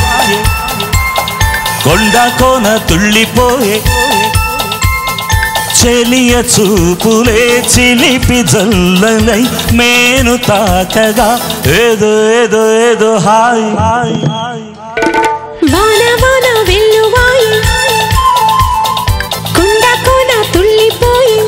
కొండ కోన తుళ్ళిపోయే, చెలియ చూపులే చిలిపి జల్లనై మేను తాకగా ఏదో ఏదో ఏదో హాయ్ హాయ్ హాయ్. వాన వాన వెల్లువాయి, కొండ కోన తుళ్ళిపోయి,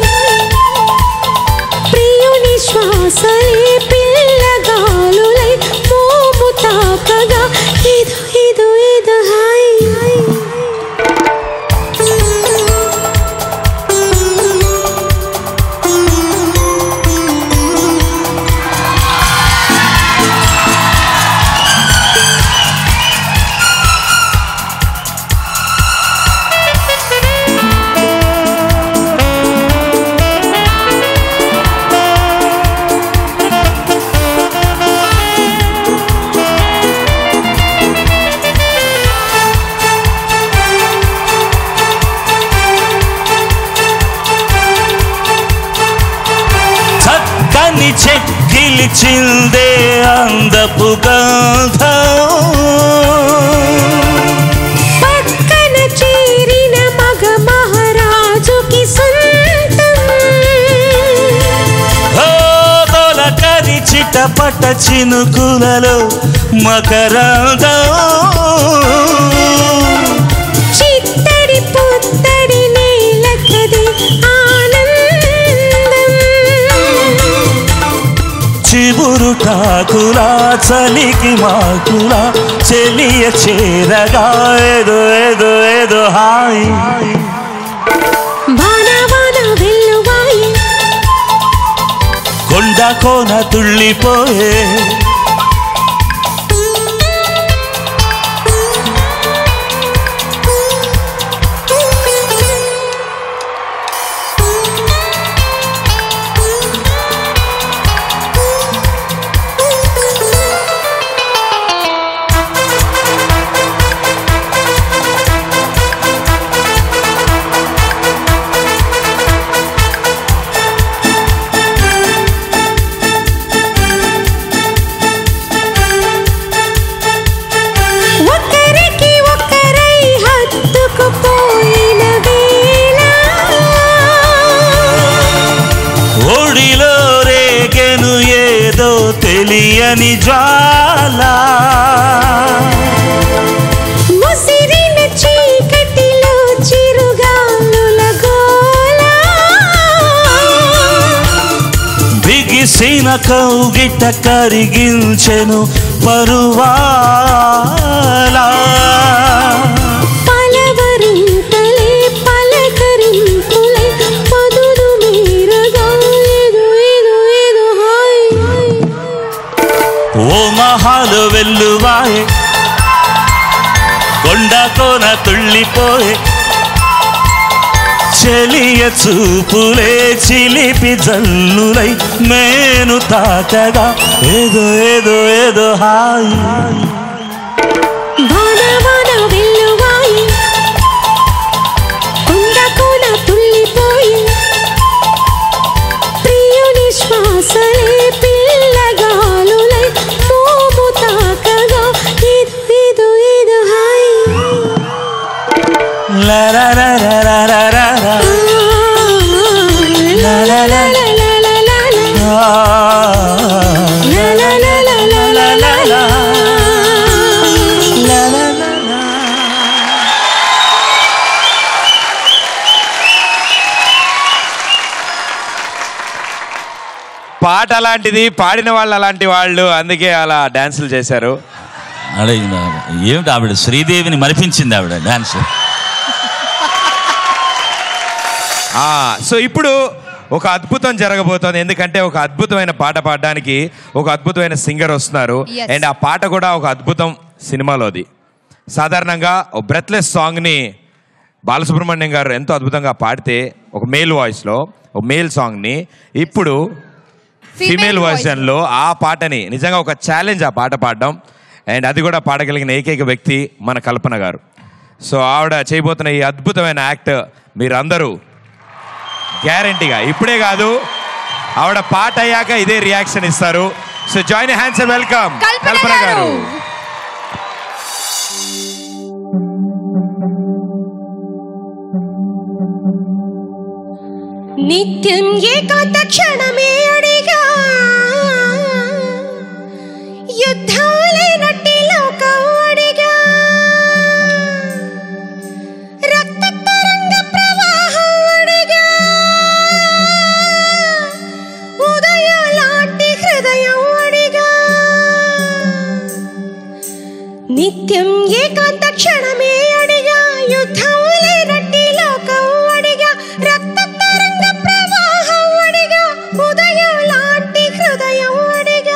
ప్రియుని శ్వాసలే పిల్లగాలులై మోము తాకగా ఏదో ఏదో ఏదో హాయ్ హాయ్. చెక్కిలిచిందే అందపు గంధం పక్కన చేరిన మగ మహారాజుకి సొంతం తొలకరి చిటపట చినుకులలో మకరందం చిత్తడి పుత్తడి నేలకది ఆనందం చిబురుటాకులా చలికి మాకులా చెలియ చేరగా ఏదో ఏదో ఏదో హాయి వాన వాన వెల్లువాయి కొండ కోన తుళ్ళిపోయే ఒకరికి ఒకరై హత్తుకుపోయిన వేళ ఒడిలో రేగెను ఏదో తెలియని జ్వాల ముసిరిన చీకటిలో చిరుగాలుల గోల బిగిసిన కౌగిట కరిగించెను పరువాలా పలవరింతలే పలకరింపులై పదును మీరగా ఏదో ఏదో ఏదో హాయ్ ఓ మహాలు వెల్లువాయే కొండ కోన తుళ్ళిపోయే చెలియ చూపులే చిలిపి జల్లులై మేను తాకగా ఏదో ఏదో ఏదో హాయి వాన వాన వెల్లువాయి కొండ కోన తుళ్ళిపోయి ప్రియుని శ్వాసలే పిల్లగాలులై మోము తాకగా ఏదో ఏదో హాయ్ లా లా లా లా లా లా లా లా. లా లా లా లా లా లా లా లా. లా లా లా లా లా లా లా లా. లా లా లా లా. పాట అలాంటిది, పాడిన వాళ్ళు అలాంటి వాళ్ళు, అందుకే అలా డాన్సులు చేశారు. అడే ఏమిటి ఆవిడ శ్రీదేవిని మరిపించింది ఆవిడ డాన్స్. సో ఇప్పుడు ఒక అద్భుతం జరగబోతోంది. ఎందుకంటే ఒక అద్భుతమైన పాట పాడడానికి ఒక అద్భుతమైన సింగర్ వస్తున్నారు. Yes. అండ్ ఆ పాట కూడా ఒక అద్భుతం సినిమాలోది. సాధారణంగా ఒక బ్రెత్లెస్ సాంగ్ని బాలసుబ్రహ్మణ్యం గారు ఎంతో అద్భుతంగా పాడితే ఒక మేల్ వాయిస్లో ఒక మేల్ సాంగ్ని ఇప్పుడు ఫీమేల్ వర్షన్లో ఆ పాటని నిజంగా ఒక ఛాలెంజ్ ఆ పాట పాడడం. అండ్ అది కూడా పాడగలిగిన ఏకైక వ్యక్తి మన కల్పన గారు. సో ఆవిడ చేయబోతున్న ఈ అద్భుతమైన యాక్ట్ మీరందరూ గ్యారంటీగా ఇప్పుడే కాదు ఆవిడ పాట అయ్యాక ఇదే రియాక్షన్ ఇస్తారు. So join hands and welcome Kalpana గారు. నిత్యం ఏకాంత క్షణమే అడిగా యుద్ధాలైనట్టి లోకం అడిగా రక్త తరంగ ప్రవాహం అడిగా ఉదయం లాంటి హృదయం అడిగా నిత్యం ఏకాంత క్షణమే అడిగా యుద్ధం లేనట్టి లోకం అడిగా రక్త తరంగ ప్రవాహం అడిగా ఉదయం లాంటి హృదయం అడిగా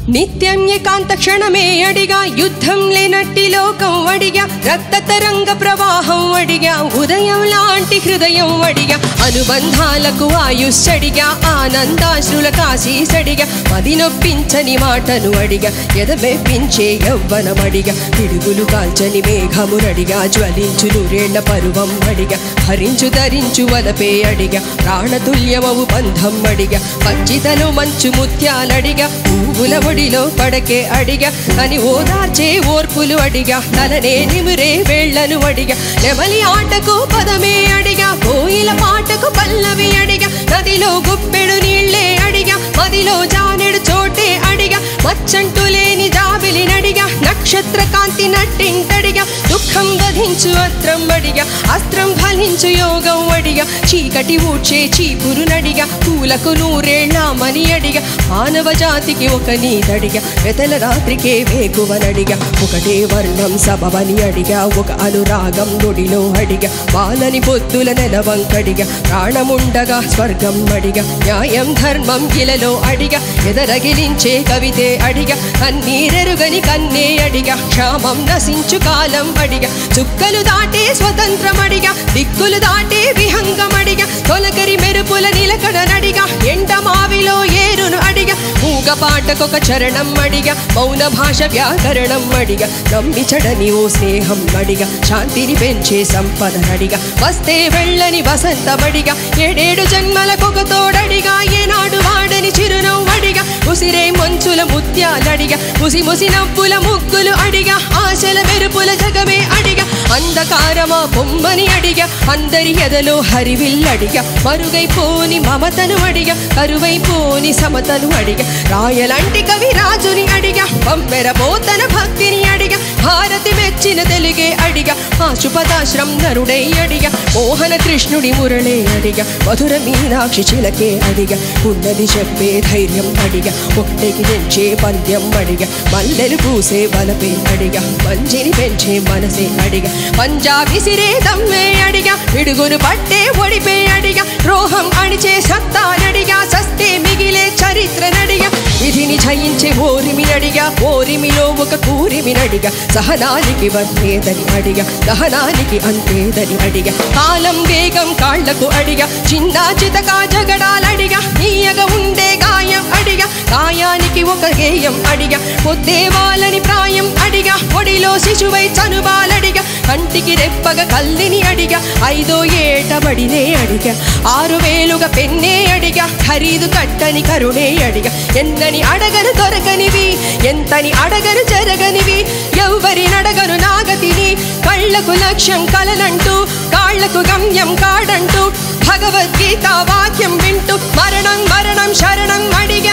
నిత్యం ఏకాంత క్షణమే అడిగా, యుద్ధం లేనట్టి లోకం అడిగా, రక్త తరంగ ప్రవాహం అడిగా, ఉదయం లాంటి హృదయం అడిగా, అనుబంధాలకు ఆయుష్డిగా, ఆనందాశ్రుల కాశీసడిగా, మది నొప్పించని మాటను అడిగా, ఎదమెప్పించే యవ్వనమడిగా, పిడుగులు కాల్చని మేఘమునడిగా, జ్వలించు నూరేళ్ల పరువం అడిగా, హరించు ధరించు వలపే అడిగా, ప్రాణతుల్యమవు బంధం అడిగా, పచ్చితలు మంచు ముత్యాలడిగా, పువ్వుల ఒడిలో పడకే అడిగా, అని ఓదార్చే ఓర్పులు అడిగా, తలనే నిమురే వేళ్లను అడిగా, నెమలి ఆటకు పదమే అడిగా, కోయిల పాటకు పల్లవి అడిగా, నదిలో గుప్పెడు నీళ్లే అడిగా, మదిలో జానెడు చోటే అడిగా, మచ్చంటు లేని జాబిలి నడిగా, నక్షత్ర కాంతి నట్టింటడిగా, దుఃఖం వధించు అస్త్రం అడిగా, అస్త్రం ఫలించు యోగం అడిగా, చీకటి ఊడ్చే చీపురు నడిగా, పూలకు నూరేళ్ల మని అడిగా, మానవ జాతికి ఒక నీదడిగా, వెతల రాత్రికే వేగువనడిగా, ఒకటే వర్ణం సబవని అడిగా, ఒక అనురాగం నొడిలో అడిగా, వాలని పొద్దుల నెలవంకడిగా, ప్రాణముండగా స్వర్గం అడిగా, న్యాయం ధర్మం ఇలలో అడిగా, ఎదరగిలించే కవితే అడిగా, కన్నీరెరుగని కన్నే అడిగా, క్షామం నశించు కాలం అడిగా, చుక్కలు దాటే స్వతంత్రం అడిగా, దిక్కులు దాటే విహంగం అడిగా, తొలకరి మెరుపుల నిలకడ నడిగా, ఎండ మావిలో ఏరును అడిగా, మూగ పాటకొక చరణం అడిగా, మౌన భాష వ్యాకరణం అడిగా, నమ్మి చడని ఓ స్నేహం అడిగా, శాంతిని పెంచే సంపద అడిగా, వస్తే వెళ్ళని వసంతమడిగా, ఏడేడు జన్మలకొక తోడడిగా, ఏనాడు వాడని చిరునవ్వడిగా, ఉసిరే మంచుల ముత్యాలడిగా, ముసి ముసి నవ్వుల ముగ్గులు అడిగా, ఆశల మెరుపుల జగమే అడిగా, అంధకారమా బొమ్మని అడిగా, అందరి ఎదలో హరివిల్లడిగా, మరుగైపోని మమతను అడిగా, కరువైపోని సమతను అడిగా, రాయలంటి కవి రాజుని అడిగా, పంపెరపోతన భక్తిని అడిగా, భారతి మెచ్చిన తెలుగే అడిగా, ఆశుపదాశ్రం నరుడై అడిగా, మోహన కృష్ణుడి మురళే అడిగా, మధుర మీనాక్షి చిలకే అడిగా, ఉన్నది చెప్పే ధైర్యం అడిగా, ఒకటికి తెంచే పంద్యం అడిగా, మల్లెలు పూసే బలపే అడిగా, మంచిని పెంచే మనసే అడిగా, పంజా విసిరే దమ్మే అడిగా, పిడుగును పట్టే ఒడిపే అడిగా, రోహం అణిచే సత్తానడిగా, సస్తే మిగిలే చరిత్ర నడిగా, విధిని జయించే ఓరిమి నడిగా, ఓరిమిలో ఒక కూరిమి నడిగా, సహనానికి వందేదని అడిగా, దహనానికి అంతేదని అడిగా, కాలం వేగం కాళ్లకు అడిగా, చిన్నా చితకా జగడాలడిగా, నీయగా ఉండే గాయం అడిగా, గాయానికి ఒక గేయం అడిగా, పొద్దేవాలని ప్రాయం అడిగా, ఒడిలో శిశువై చనుబాలడిగా, కంటికి రెప్పగా కల్లిని అడిగా, 5వ ఏట బడినే అడిగా, 6,000గా పెన్నే అడిగా, ఖరీదు కట్టని కరుణే అడిగా, ఎన్నని అడగను దొరకనివి, ఎంతని అడగను జరగనివి, ఎవ్వరి నడగను నాగతిని, కళ్ళకు లక్ష్యం కలనంటూ, కాళ్లకు గమ్యం కాడంటూ, భగవద్గీత వాక్యం వింటూ, మరణం మరణం శరణం అడిగా.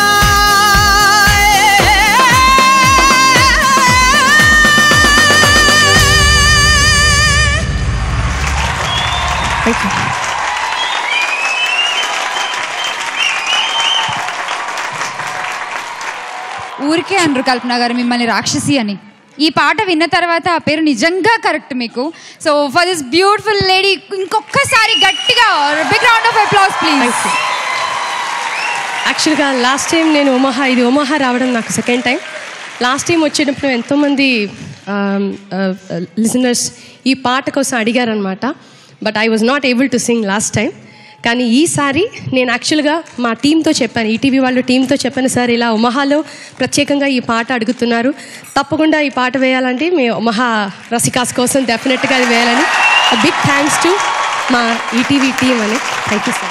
ఊరికే అనరు కల్పన గారు మిమ్మల్ని రాక్షసి అని. ఈ పాట విన్న తర్వాత ఆ పేరు నిజంగా కరెక్ట్ మీకు. So for this beautiful lady ఇంకొకసారి గట్టిగా big round of applause please. యాక్చువల్గా లాస్ట్ టైం నేను ఒమాహా రావడం నాకు సెకండ్ టైం. లాస్ట్ టైం వచ్చేటప్పుడు ఎంతోమంది లిజనర్స్ ఈ పాట కోసం అడిగారనమాట. But I was not able to sing last time. కానీ ఈసారి నేను యాక్చువల్గా మా టీంతో చెప్పాను, ఈటీవీ వాళ్ళు టీంతో చెప్పాను, సార్ ఇలా ఒమాహాలో ప్రత్యేకంగా ఈ పాట అడుగుతున్నారు, తప్పకుండా ఈ పాట వేయాలంటే మీ ఒమాహా రసికాస్ కోసం డెఫినెట్గా అది వేయాలని. బిగ్ థ్యాంక్స్ టు మా ఈటీవీ టీం అని. Thank you sir.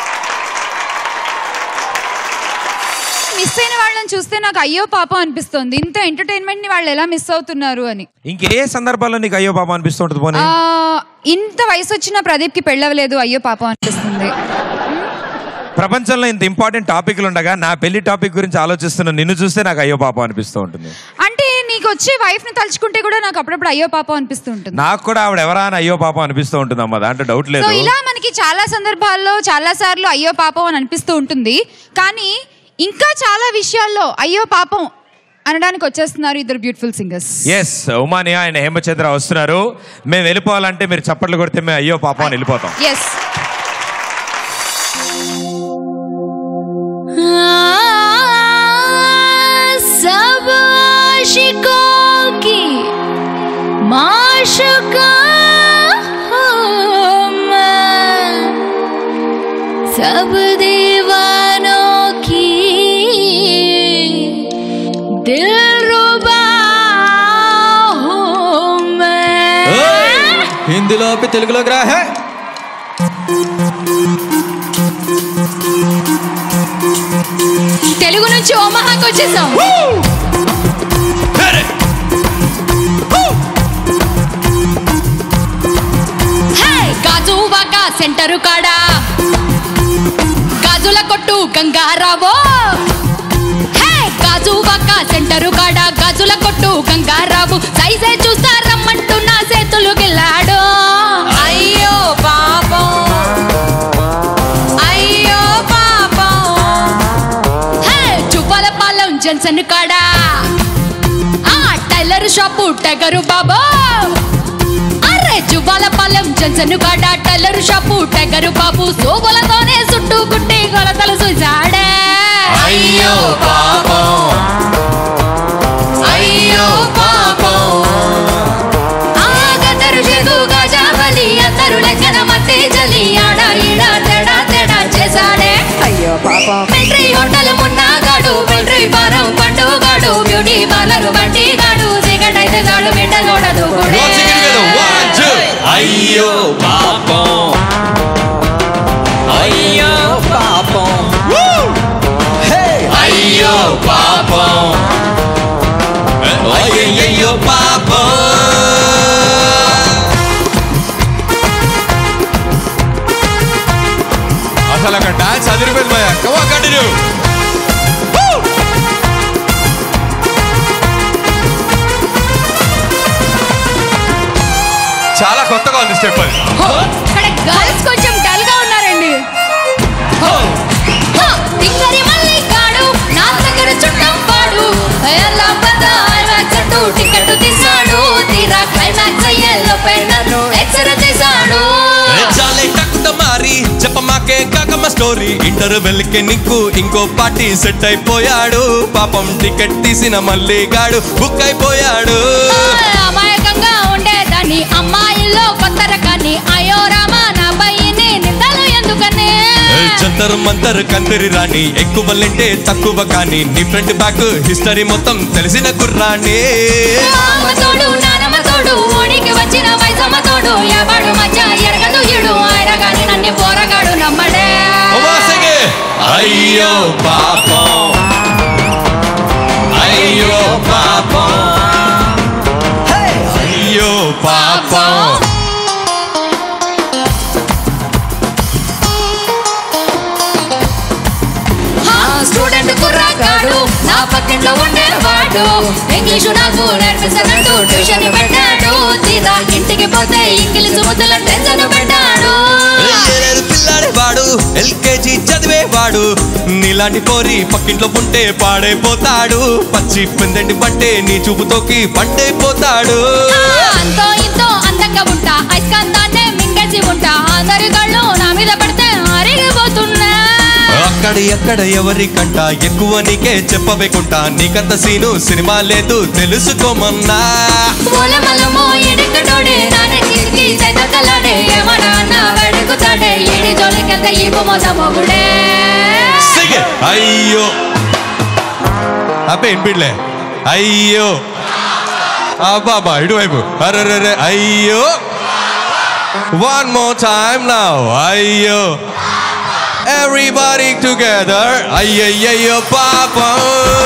మిస్ అయిన వాళ్ళని చూస్తే నాకు అయ్యో పాపం అనిపిస్తుంది. ఇంత ఎంటర్టైన్మెంట్ ని వాళ్ళు ఎలా మిస్ అవుతున్నారు అని. ఇంకే సందర్భాల్లో నీకు అయ్యో పాపం అనిపిస్తుంటుంది? పోనీ ఇంత వయసు వచ్చిన ప్రదీప్ కి పెళ్ళవలేదు, అయ్యో పాపం అనిపిస్తుంది. ప్రపంచంలో ఇంత ఇంపార్టెంట్ టాపిక్లు ఉండగా నా పెళ్లి టాపిక్ గురించి ఆలోచిస్తున్న నిన్ను చూస్తే నాకు అయ్యో పాపం అనిపిస్తూ ఉంటుంది. అంటే నీకు వచ్చే వైఫ్ ని తలుచుకుంటే కూడా నాకు అప్పుడప్పుడు అయ్యో పాపం అనిపిస్తూ ఉంటుంది. నాకు కూడా ఆవిడ ఎవరా అని అయ్యో పాపం అనిపిస్తూ ఉంటుంది అమ్మ, దాంట్లో డౌట్ లేదు. ఇలా మనకి చాలా సందర్భాల్లో చాలా సార్లు అయ్యో పాపం అని అనిపిస్తూ ఉంటుంది. కానీ ఇంకా చాలా విషయాల్లో అయ్యో పాపం అనడానికి వచ్చేస్తున్నారు ఇద్దరు beautiful singers. Yes, Uma Neha and Hemachandra వస్తున్నారు. మేము వెళ్ళిపోవాలంటే మీరు చప్పట్లు కొడితే మేము అయ్యో పాపం అని వెళ్ళిపోతాం. ఎస్. హిందీలోకి తెలుగులోకి రా. హే తెలుగు నుంచి ఓమహాకి వచ్చేసాం. గాజువాక సెంటరు కాడా గాజుల కొట్టు గంగారావో. గాజువాక సెంటరు కాడా గాజుల కొట్టు గంగారావు సైజే చూస్తా రమ్మంటూ నా చేతులు గిల్లాడు. అయ్యో పాపం అయ్యో పాపం. చువ్వలపాలెం జన్సన్ కాడా టైలర్ షాపు టగరు బాబో. చువ్వలపాలెం జన్సన్ కాడా టైలర్ షాపు టగరు బాబు సోబులతోనే చుట్టూ గుట్టి కొలతలు చూసాడే. అయ్యో పాపం అయ్యో పాపం. గద్దరు షేగు గజావలి అద్దరు లెక్కన మత్తే జలి ఆడ ఈడ తేడా తేడా చేశాడే. అయ్యో పాపం. మిలిటరీ హోటల్ మున్నాగాడు మిలిటరీ ఫారం పండుగాడు బ్యూటీ పార్లర్ బండి గాడు సిగరెట్ అయితే గాడు బిడ్డగూడదు. అయ్యో పాపం అయ్యో పాపం అయ్యో పాపం అయ్యయ్యో పాపం. అసలు అక్కడ డాన్స్ అదిరిపోయింది భయ్యా. Come on continue. చాలా కొత్తగా ఉంది స్టెప్ అది. ఇక్కడ గర్ల్స్ కొంచెం డల్ గా ఉన్నారండి. టింగరి మల్లిగాడు నా దగ్గర చుట్టం పాడు ఎలా పదా చెట్టు టికెట్ తీసాడు తీరా క్లైమాక్స్ అయ్యేలో పెన్నను ఎక్సర చేశాడు. చాలే టక్కుట మారి చెప్పమాకే కాకమ్మ స్టోరీ ఇంటర్వెల్ కి నీకు ఇంకో పార్టీ సెట్ అయిపోయాడు. పాపం టికెట్ తీసిన మల్లిగాడు బుక్ అయిపోయాడు. అమాయకంగా ఉండేదాన్ని అమ్మాయిల్లో కొత్త రకాన్ని అయ్యో రామా నా పైని నిందలు ఎందుకనే. జంతర్ మంతర్ కందిరి రాణి ఎక్కువలంటే తక్కువ కానీ నీ ఫ్రంట్ బ్యాక్ హిస్టరీ మొత్తం తెలిసిన కుర్రాణి. తోడు నానమ్మ తోడు ఓడికి వచ్చిన వైసమ్మ తోడు ఎవడు మధ్య ఎరగదు ఇడు ఆయన గాని నన్ను పోరగాడు నమ్మడే. అయ్యో పాపం అయ్యో పాపం అయ్యో పాపం. స్టూడెంట్ కుర్రాగాడు నా పక్కింట్లో ఉండేవాడు ఇంగ్లీషు నాకు నేర్పిస్తానంటూ ట్యూషన్ పెట్టాడు. తీరా ఇంటికి పోతే ఇంగ్లీషు ముద్దుల టెన్షన్ పెట్టాడు. పిల్లాడేవాడు ఎల్కేజీ చదివేవాడు నీలాంటి పోరి పక్కింట్లో ఉంటే పాడైపోతాడు. పచ్చి పెందండి పట్టే నీ చూపుతోకి పండైపోతాడు. అంతో ఇంతో అందంగా ఉంటా ఐస్కాంతాన్నే మింగేసి ఉంటా అందరి కళ్ళు నా మీద పడితే అరిగిపోతున్నా. అక్కడి ఎక్కడ ఎవరికంట ఎక్కువ నీకే చెప్పవేకుంటా నీకంత సీను సినిమా లేదు తెలుసుకోమన్నా. అయ్యో అబ్బే వినిపిడ్లే. అయ్యో అబ్బా ఇటువైపు అరే అయ్యో. One more time now. అయ్యో everybody together. అయ్యయ్యో పాపం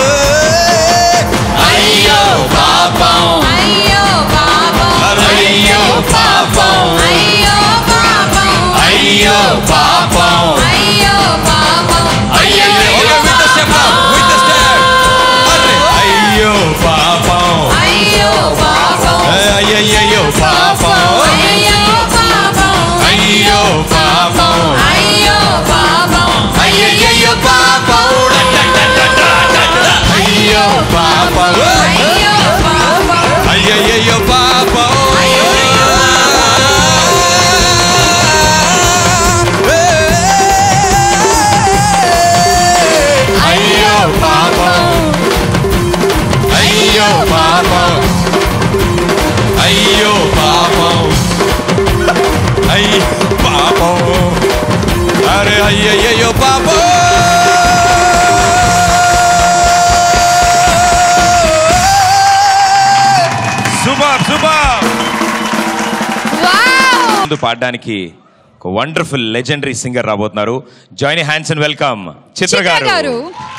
అయ్యో పాపం అయ్యో పాపం అయ్యో పాపం అయ్యో పాపం అయ్యో పాపం అయ్యో పాపం అయ్యయ్యో పాపం అయ్యో పాపం అయ్యయ్యో పాపం అయ్యో పాపం అయ్యో పాపం అయ్యో పాపం అయ్యయ్యో పాపం అయ్యో పాపం అయ్యో పాపం అయ్యయ్యో పాపం అయ్యో పాపం అయ్యో పాపం అయ్యో పాపం అయ్యో పాపం అరే అయ్యయ్యో పాపం. Super super. వావ్ ముందు పాడడానికి ఒక వండర్ఫుల్ లెజెండరీ సింగర్ రాబోతున్నారు. Join hands and welcome Chitra గారు.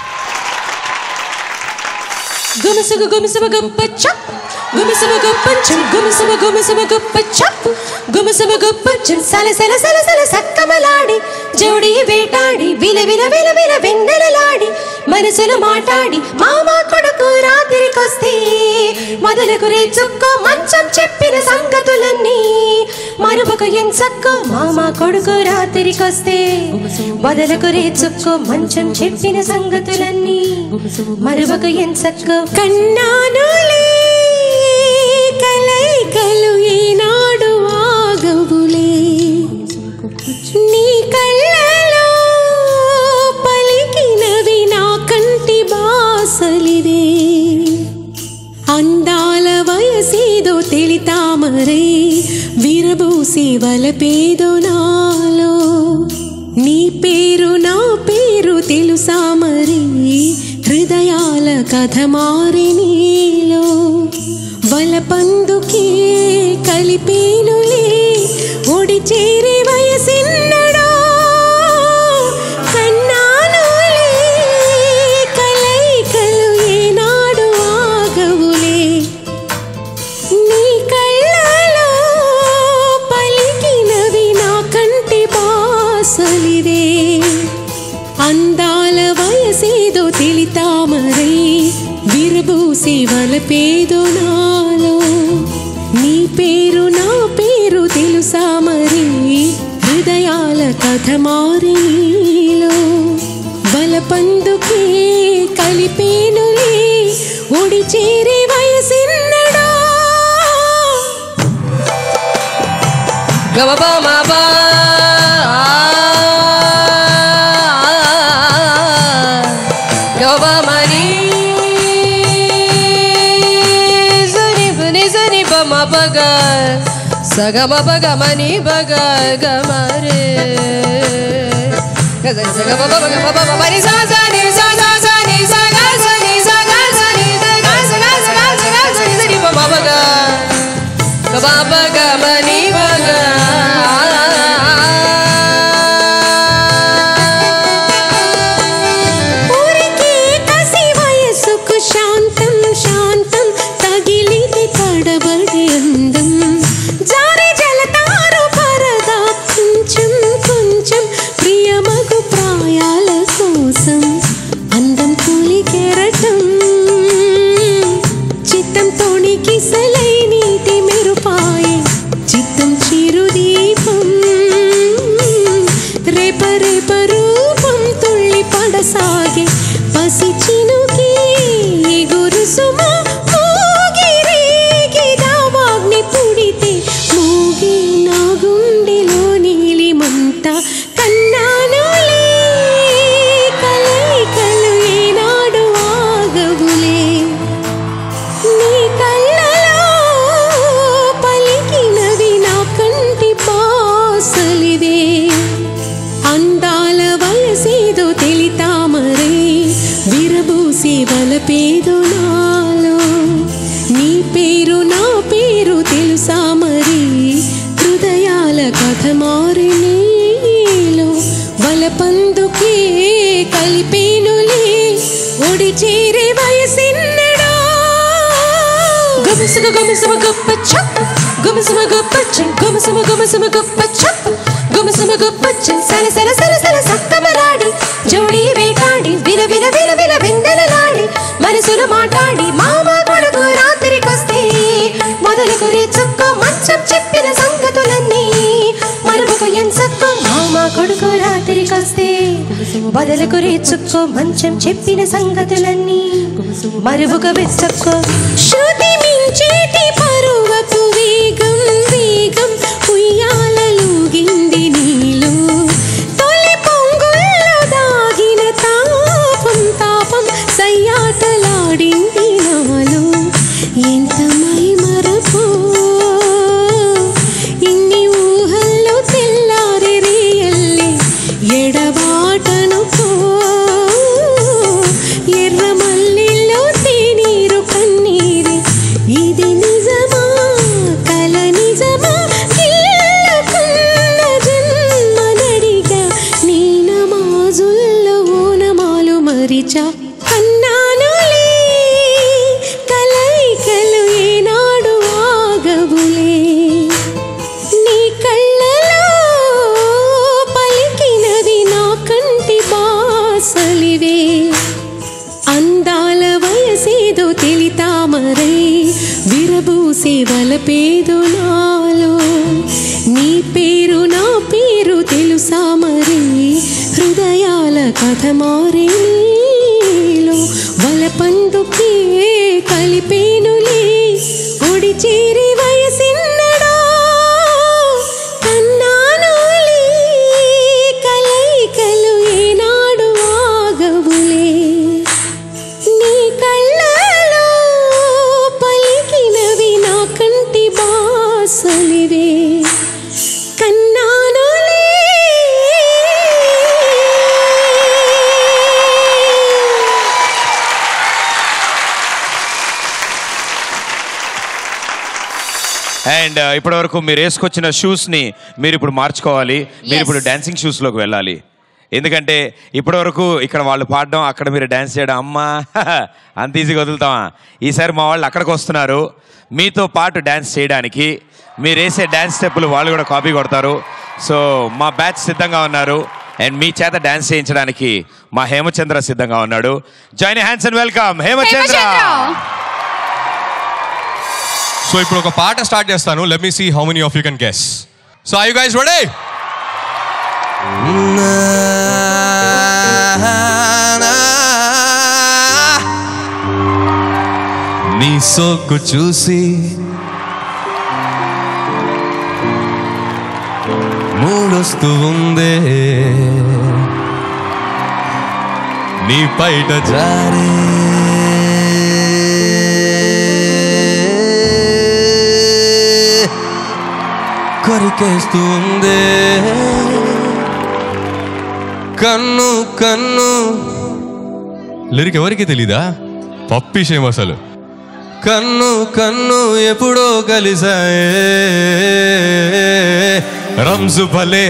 గుమసుగు గుమసుగు గుప్పచ్చ గుమసుగు గుప్పచ్చ గుమసుగు గుమసుగు గుప్పచ్చ గుమసుగు గుప్పచ్చ సల సల సల సల సక్కమలాడి జోడి వేటాడి విల విల విల విల వెన్నెలలాడి మనసులు మాట్లాడి మామ కొడుకు రాత్రికొస్తే మొదలకు రేచుక్కో మంచం చెప్పిన సంగతులన్నీ మరువకు ఎంచక్కో మామ కొడుకు రాత్రికొస్తే మొదలకు రేచుక్కో మంచం చెప్పిన సంగతులన్నీ మరువకు ఎంచక్కో కన్నానులే కలైకలు ఈనాడు ఆగవులే నీ కళ్ళలో పలికినవి నా కంటి బాసలిదే అందాల వయసేదో తెలితామరై విరబూసి వలపేదో నాలో నీ పేరు నా పేరు తెలుసా మరి హృదయాల కథ మారి నీలో వలపందుకే కలిపేనులే ఒడి చేరే వయసిన్నడో కన్నానులే కలైకలు ఏనాడు ఆగవులే నీ కళ్ళలో పలికినవి నా కంటి బాసలిదే అందాల వయసేదో తెలితామరై విరబూసి వలపేదో నాలో నీ పేరు నా పేరు తెలుసా మరి హృదయాల కథ మారి నీలో వలపందుకే కలిపేనులే ఒడి చేరే వయసిన్నడో గమపమపా గమపమని జని బమపగ సగమపగమని బగ గమరే గజని సగమపగమపమని సాజని సాజని సగజని సగజని సగజని జని బమపగ గమపగమని బగ శాంతం శాంతం తగిలిది తడబడి అందం జారి జలతారు పరదా కొంచెం కొంచెం ప్రియమగు ప్రాయాల కోసం అందం తొలి కెరటం చిత్తం తోణికి సలై నీటి మెరుపాయే చిత్తం చిరుదీపం రేప రేప రూపం తుళ్ళి పడసాగే పసి చినుకి గురుసుమా మూగిరేగి దావాగ్ని పుడితే మూగి నా గుండెలో నీలిమంత కన్నానులే కలైకలు ఏనాడు ఆగవులే నీ కళ్ళలో పలికినవి నా కంటి బాసలిదే అందాల వయసేదో తెలితామరై విరబూసి వలపేదో నాలో నీ పేరు నా పేరు తెలుసా మరి హృదయాల కథ మారి నీలో వలపందుకే కలిపేనులే ఒడి చేరే వయసిన్నడో గుమసుమ గుమసుమ గుప్పచ్చ గుమసుమ గుప్పచ్చ గుమసుమ గుమసుమ గుప్పచ్చ గుమసుమ గుప్పచ్చ సల సల సల సల సక్కమలాడి జోడి వేటాడి విల విల విల విల వెన్నెలలాడి మనసులు మాట్లాడి మామ కొడుకు రాత్రికొస్తే మొదలకు రేచుక్కో మంచం చెప్పిన సంగతులన్నీ మరువకు ఎంచక్కో మామ కొడుకు రాత్రికొస్తే మొదలకు రేచుక్కో మంచం చెప్పిన సంగతులన్నీ మరువకు వెచ్చక్కో శృతి మించేటి పరువపు వేగం వేగం ఉయ్యాలలుగింది నీలో తొలి పొంగుల్లో దాగిన తాపం తాపం సయ్యాటలాడింది నాలో ఎంత మై మరపో ఇన్ని ఊహల్లో తెల్లారి రియల్లే ఎడబాటను పో ఎర్ర మల్లెల్లో తేనీరు కన్నీరే ఇది నిజమా కల నిజమా గిల్లుకు పూసే వలపేదు నాలో నీ పేరు నా పేరు తెలుసా మరి హృదయాల కథ మారే నీలో వలపందుకే కలిపేనులే ఒడి చేరి వయసిన్నడా కన్నానులే కలైకలు ఏనాడు ఆగవులే నీ కళ్ళలో పలికినవి నా కంటి బాసలివే కన్నానులే అండ్ ఇప్పటి వరకు మీరు వేసుకొచ్చిన షూస్ని మీరు ఇప్పుడు మార్చుకోవాలి. మీరు ఇప్పుడు డాన్సింగ్ షూస్లోకి వెళ్ళాలి. ఎందుకంటే ఇప్పటి వరకు ఇక్కడ వాళ్ళు పాడడం, అక్కడ మీరు డాన్స్ చేయడం, అమ్మా అంత ఈజీగా వదులుతామా? ఈసారి మా వాళ్ళు అక్కడికి వస్తున్నారు మీతో పాటు డాన్స్ చేయడానికి. మీరు వేసే డాన్స్ స్టెప్పులు వాళ్ళు కూడా కాపీ కొడతారు. సో మా బ్యాచ్ సిద్ధంగా ఉన్నారు అండ్ మీ చేత డాన్స్ చేయించడానికి మా హేమచంద్ర సిద్ధంగా ఉన్నాడు. Join hands and welcome Hemachandra. So ఇప్పుడు ఒక పాట స్టార్ట్ చేస్తాను. Let me see how many of you can guess. So are you guys ready? నీ సోకు చూసి మూడొస్తూ ఉందే నీ పైట జారే కొరికేస్తుంది కన్ను కన్ను. లిరిక్ ఎవరికి తెలీదా? పప్పిషేం అసలు. కన్ను కన్ను ఎప్పుడో కలిసాయే రంజు భలే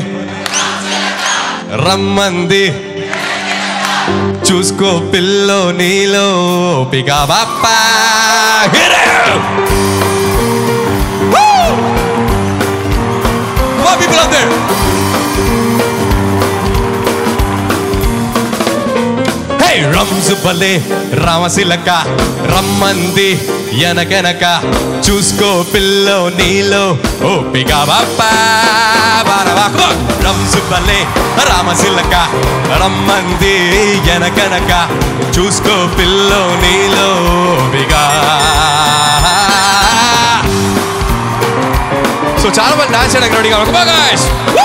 రమ్మంది చూసుకో పిల్లో నీలో పిగా బాప్పా. People out there. Hey, రంజు భలే రామశిలక రమ్మంది ఎనకెనక చూసుకో పిల్లో నీలో ఓపిగా బాప్పా బారవా. రంజు భలే రామశిలక రమ్మంది ఎనకెనక చూసుకో పిల్లో నీలో ఓపిగా. సో చాలా మంది డాన్స్ చేయడానికి రెడీగా ఉన్నారు. Come on guys.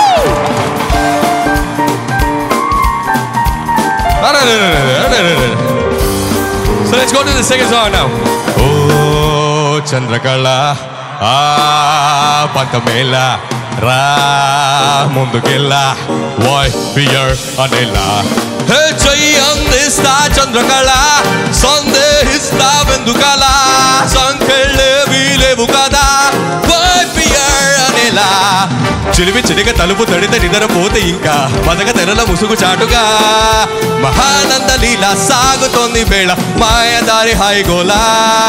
So let's go to the second song now. Oh Chandrakala ఆ పంతమేళ రా ముందుకెళ్ళా వాయ్ బియర్ అనేలా హే చెయ్యి అందిస్తా చంద్రకళ సందేహిస్తా వెందుకల సంకెళ్ళేవి లేవు కదా వాయ్ బియర్ అనేలా చిలిమి చిలిక తలుపు తడితే నిద్రపోతే ఇంకా మదక తెరల ముసుగు చాటుగా మహానంద లీల సాగుతోంది వేళ మాయదారి హాయిగోలా.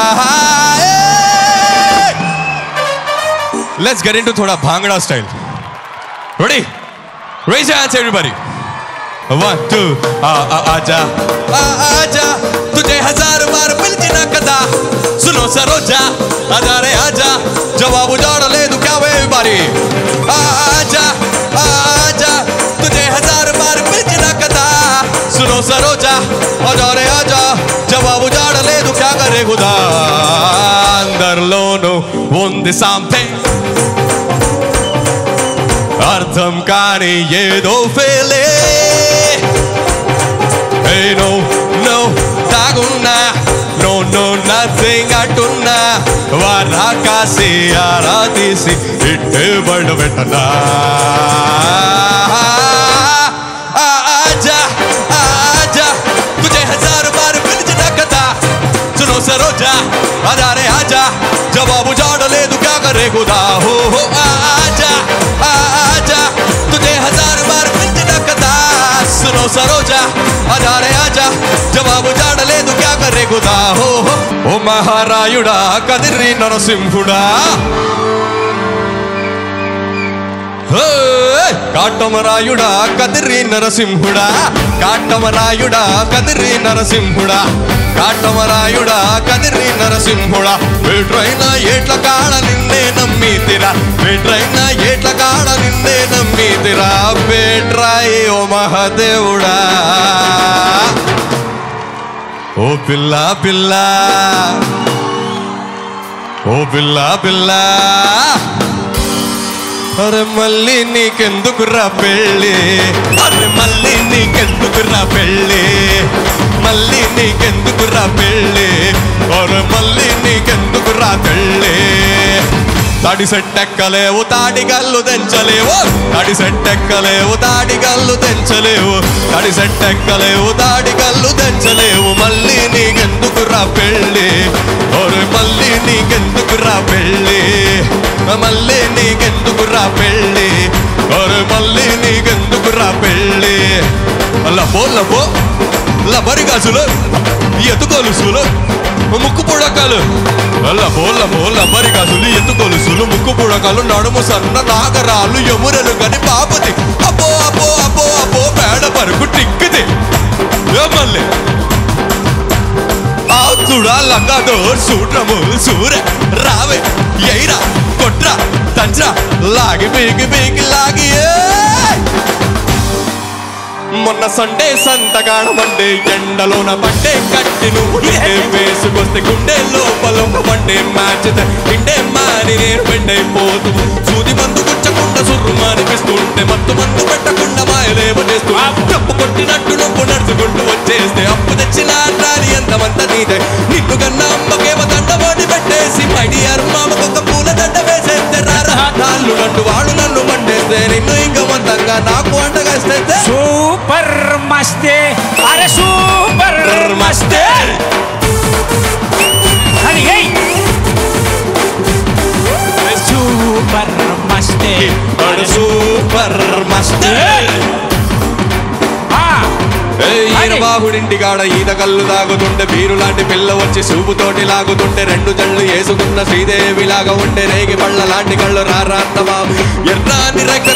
Let's get into thoda bhangra style. Ready? Raise your hands everybody. 1 2 आजा आजा तुझे हजार बार पिलचिना कदा सुनो सरोजा आजा रे आजा जवाब जान ले तू क्या वे बारी आजा आजा तुझे हजार बार पिलचिना कदा सुनो सरोजा आजा रे आजा जवाब जान ले तू क्या करे खुदा अंदरलोनो ఉంది something అర్థం కాని ఏదో ఫీలే Hey no no తాగున్నా no no nothing అంటున్నా వారాకాసి ఆరా తీసి ఇట్టే బయటపెట్టనా ఆజా ఆజా తుజే హజార్ బార్ పిలిచిన కదా సునో సరోజా ఆజా రే ఆజా జవాబు జాడలేదు క్యా కరే ఖుదా హో హో ఆజా ఆజా తుజే హజార్ బార్ పిలిచిన కదా సునో సరోజా ఆజా రే ఆజా జవాబు జాడలేదు క్యా కరే ఖుదా హో హో ఓ మహారాయుడా కదిరి నరసింహుడా కాటమరాయుడా కదిరి నరసింహుడా కాటమరాయుడా కదిరి నరసింహుడా కాటమరాయుడా కదిరి నరసింహుడా వేట్రైన ఏట్ల కాడ నిన్నే నమ్మితిరా వేట్రైన ఏట్ల కాడ నిన్నే నమ్మితిరా వేట్రాయి ఓ మహాదేవుడా ఓ పిల్ల పిల్ల ఓ పిల్ల పిల్ల అరే మళ్ళీ నీకెందుకురా పెళ్ళి అరే మళ్ళీ నీకెందుకురా పెళ్ళి మళ్ళీ నీకెందుకురా పెళ్ళి అరే మళ్ళీ నీకెందుకురా పెళ్ళి తడి సెట్టెక్కలేవు తాడి గల్లు తెంచలేవు తడి సెట్టెక్కలేవు తాడి గల్లు తెంచలేవు తడి సెట్టెక్కలేవు తాడి గల్లు తెంచలేవు మళ్ళీ నీకెందుకురా పెళ్ళి ఒరే మళ్ళీ నీకెందుకురా పెళ్ళి మళ్ళీ నీకెందుకురా పెళ్ళి ఒరే మళ్ళీ నీకెందుకురా పెళ్ళి లబో లబో లబరి గాజులు ఎత్తుకొలుసులు ముక్కు పుడకలు లబో లబో లబరి గాజులు ఎత్తుకొలుసులు ముక్కు పుడకలు నడుము సన్న నాగరాలు ఎమురలు గని పాపతి అబ్బో అబ్బో అబ్బో అబ్బో పేడ పరుకు టిక్కిది మళ్ళీ ఆతుడా లంగాదో సూట్రము సూరె రావే ఎయిరా కొట్రా తండ్రా లాగి బీగి బీగి లాగి మొన్న సండే సంతగాడ మండే ఎండలోన పడ్డే కట్టి నువ్వు వేసుకొస్తే గుండె లోపల పడ్డే మ్యాచ్ తిండే మాని నేను పెండైపోతూ సూది మందు గుచ్చకుండా సుర్రు మానిపిస్తుంటే మత్తు మందు పెట్టకుండా మాయలేమనేస్తూ డబ్బు కొట్టినట్టు నువ్వు నడుచుకుంటూ వచ్చేస్తే అప్పు తెచ్చిన రాని ఎంతమంత నీదే నిన్ను కన్నా అమ్మకేమో దండబోని పెట్టేసి మైడియర్ మామకొక పూల దండ వేసేస్తే రాళ్ళు నన్ను వాడు నన్ను మండేస్తే నిన్ను ఇంకా మందంగా నాకు అంటగేస్తే సూపర్ మస్తే అరే సూపర్ మస్తే అని సూపర్ మస్తే అరే సూపర్ మస్తే బాహుడింటిగాడ ఈత కళ్ళు తాగుతుంటే బీరు లాంటి పిల్ల వచ్చి సూపుతోటి లాగుతుంటే రెండు జళ్ళు వేసుకున్న శ్రీదేవి లాగా ఉంటే రేగి పళ్ళ లాంటి కళ్ళు రారాన్న బాబు ఎర్రాని రెక్కర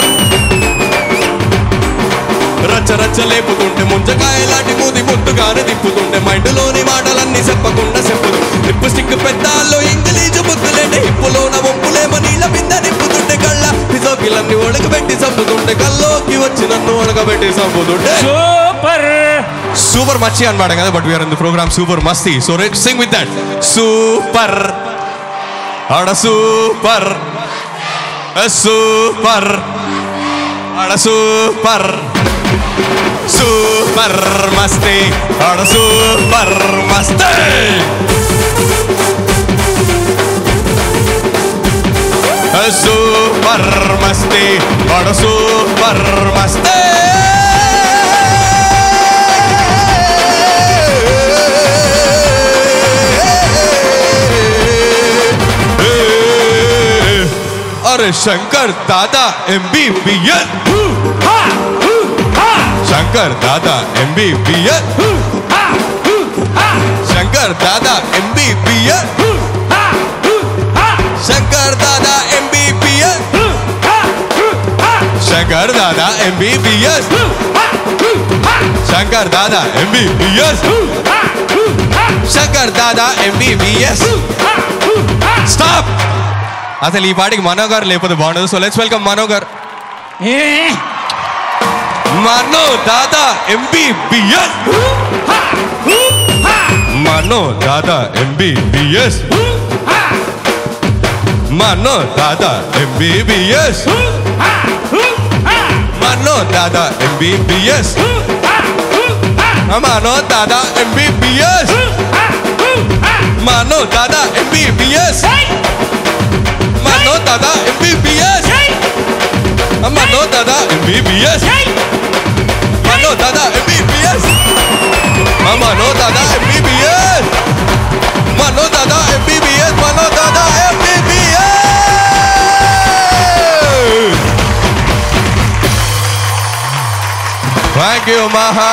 రచ్చ రచ్చ లేపుతుంటే ముంజకాయ లాంటి మూది ముద్దుగానే తిప్పుతుంటే మైండ్లోని మాటలన్నీ చెప్పకుండా చెప్పుదు లిప్పు స్టిక్ పెద్దాల్లో ఇంగ్లీషు బుద్ధులేంటి హిప్పులోన వంపులేమో నీళ్ళ బింద నిప్పుతుంటే కళ్ళ పిసోకిలన్నీ ఒడకబెట్టి చంపుతుంటే కల్లోకి వచ్చి నన్ను ఒడకబెట్టి చంపుతుంటే సూపర్ సూపర్ మచ్చి అన్నమాట కదా but we are in the programme super మస్తి so let's sing with that super ఆడ సూపర్ సూపర్ ఆడ సూపర్ సూపర్ మస్తి ఆడ సూపర్ మస్తి సూపర్ మస్తి ఆడ సూపర్ మస్తి अरे शंकर दादा MBBS शंकर दादा MBBS शंकर दादा MBBS शंकर दादा MBBS शंकर दादा MBBS शंकर दादा MBBS शंकर दादा MBBS स्टॉप అసలు ఈ పాటికి మనోగర్ లేకపోతే బాగుండదు సో లెట్స్ వెల్కమ్ మనోగర్ Mano Dada MBBS Mano Dada MBBS Mano Dada MBBS Mano Dada MBBS Mano Dada MBBS Mano Dada MBBS Mano Dada MBBS Mano Dada MBBS Mano Dada MBBS Mano Dada MBBS Mano Dada MBBS Mano Dada MBBS Thank you Maha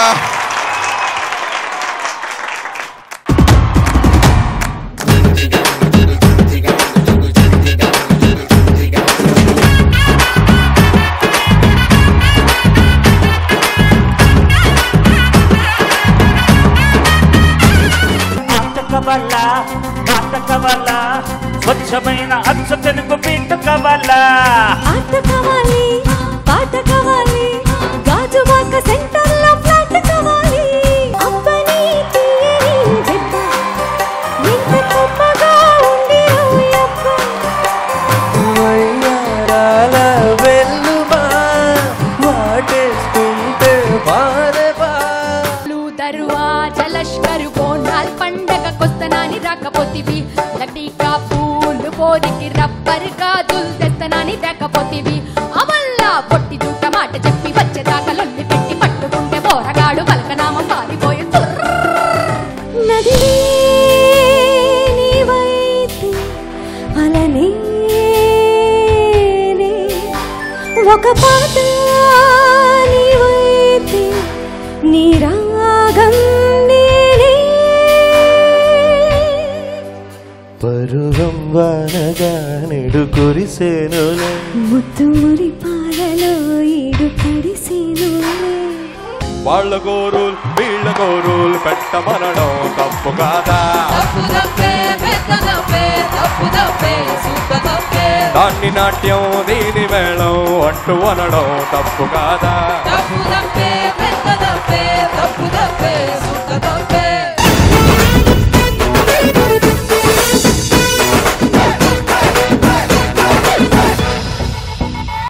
కవల మాట కవల స్వచ్ఛమైన అచ్చ తెలుగు పీట కవల ఆట కావాలి పాట కావాలి గాజువాక సెంటర్లో ఫ్లాట్ కావాలి అబ్బని తీయని జెప్ప ఎంత గొప్పగా ఉంది ఓయప్ప వయ్యారాల వెల్లుమా వాటేస్తుంటే బారబా దర్వాజా లష్కరు బోనాల్ పండగకొస్తనాని రాకపోతివి లడ్డీకా పూలు పోరికి రబ్బర్ గాజులు తెస్తనాని తేకపోతివి అమల్లా పొట్టి దూట మాట చెప్పి వచ్చేదాకా లొల్లి పెట్టి పట్టుకుంటే బోరగాడు పలకనామం పారిపోయి నదివే నీవైతే అలనే ఒక పాట నీవైతే నీ రాగం నేనే పరువం వానగా నిడు కురిసేనులే ముత్తు మురి పాలలో ఈడు తడిసేనులే వాళ్ళ గోరులు వీళ్ళ గోరులు పెట్టమనడం తప్పు కాదా దాన్ని నాట్యం దీని మేళం అంటూ అనడం తప్పు కాదా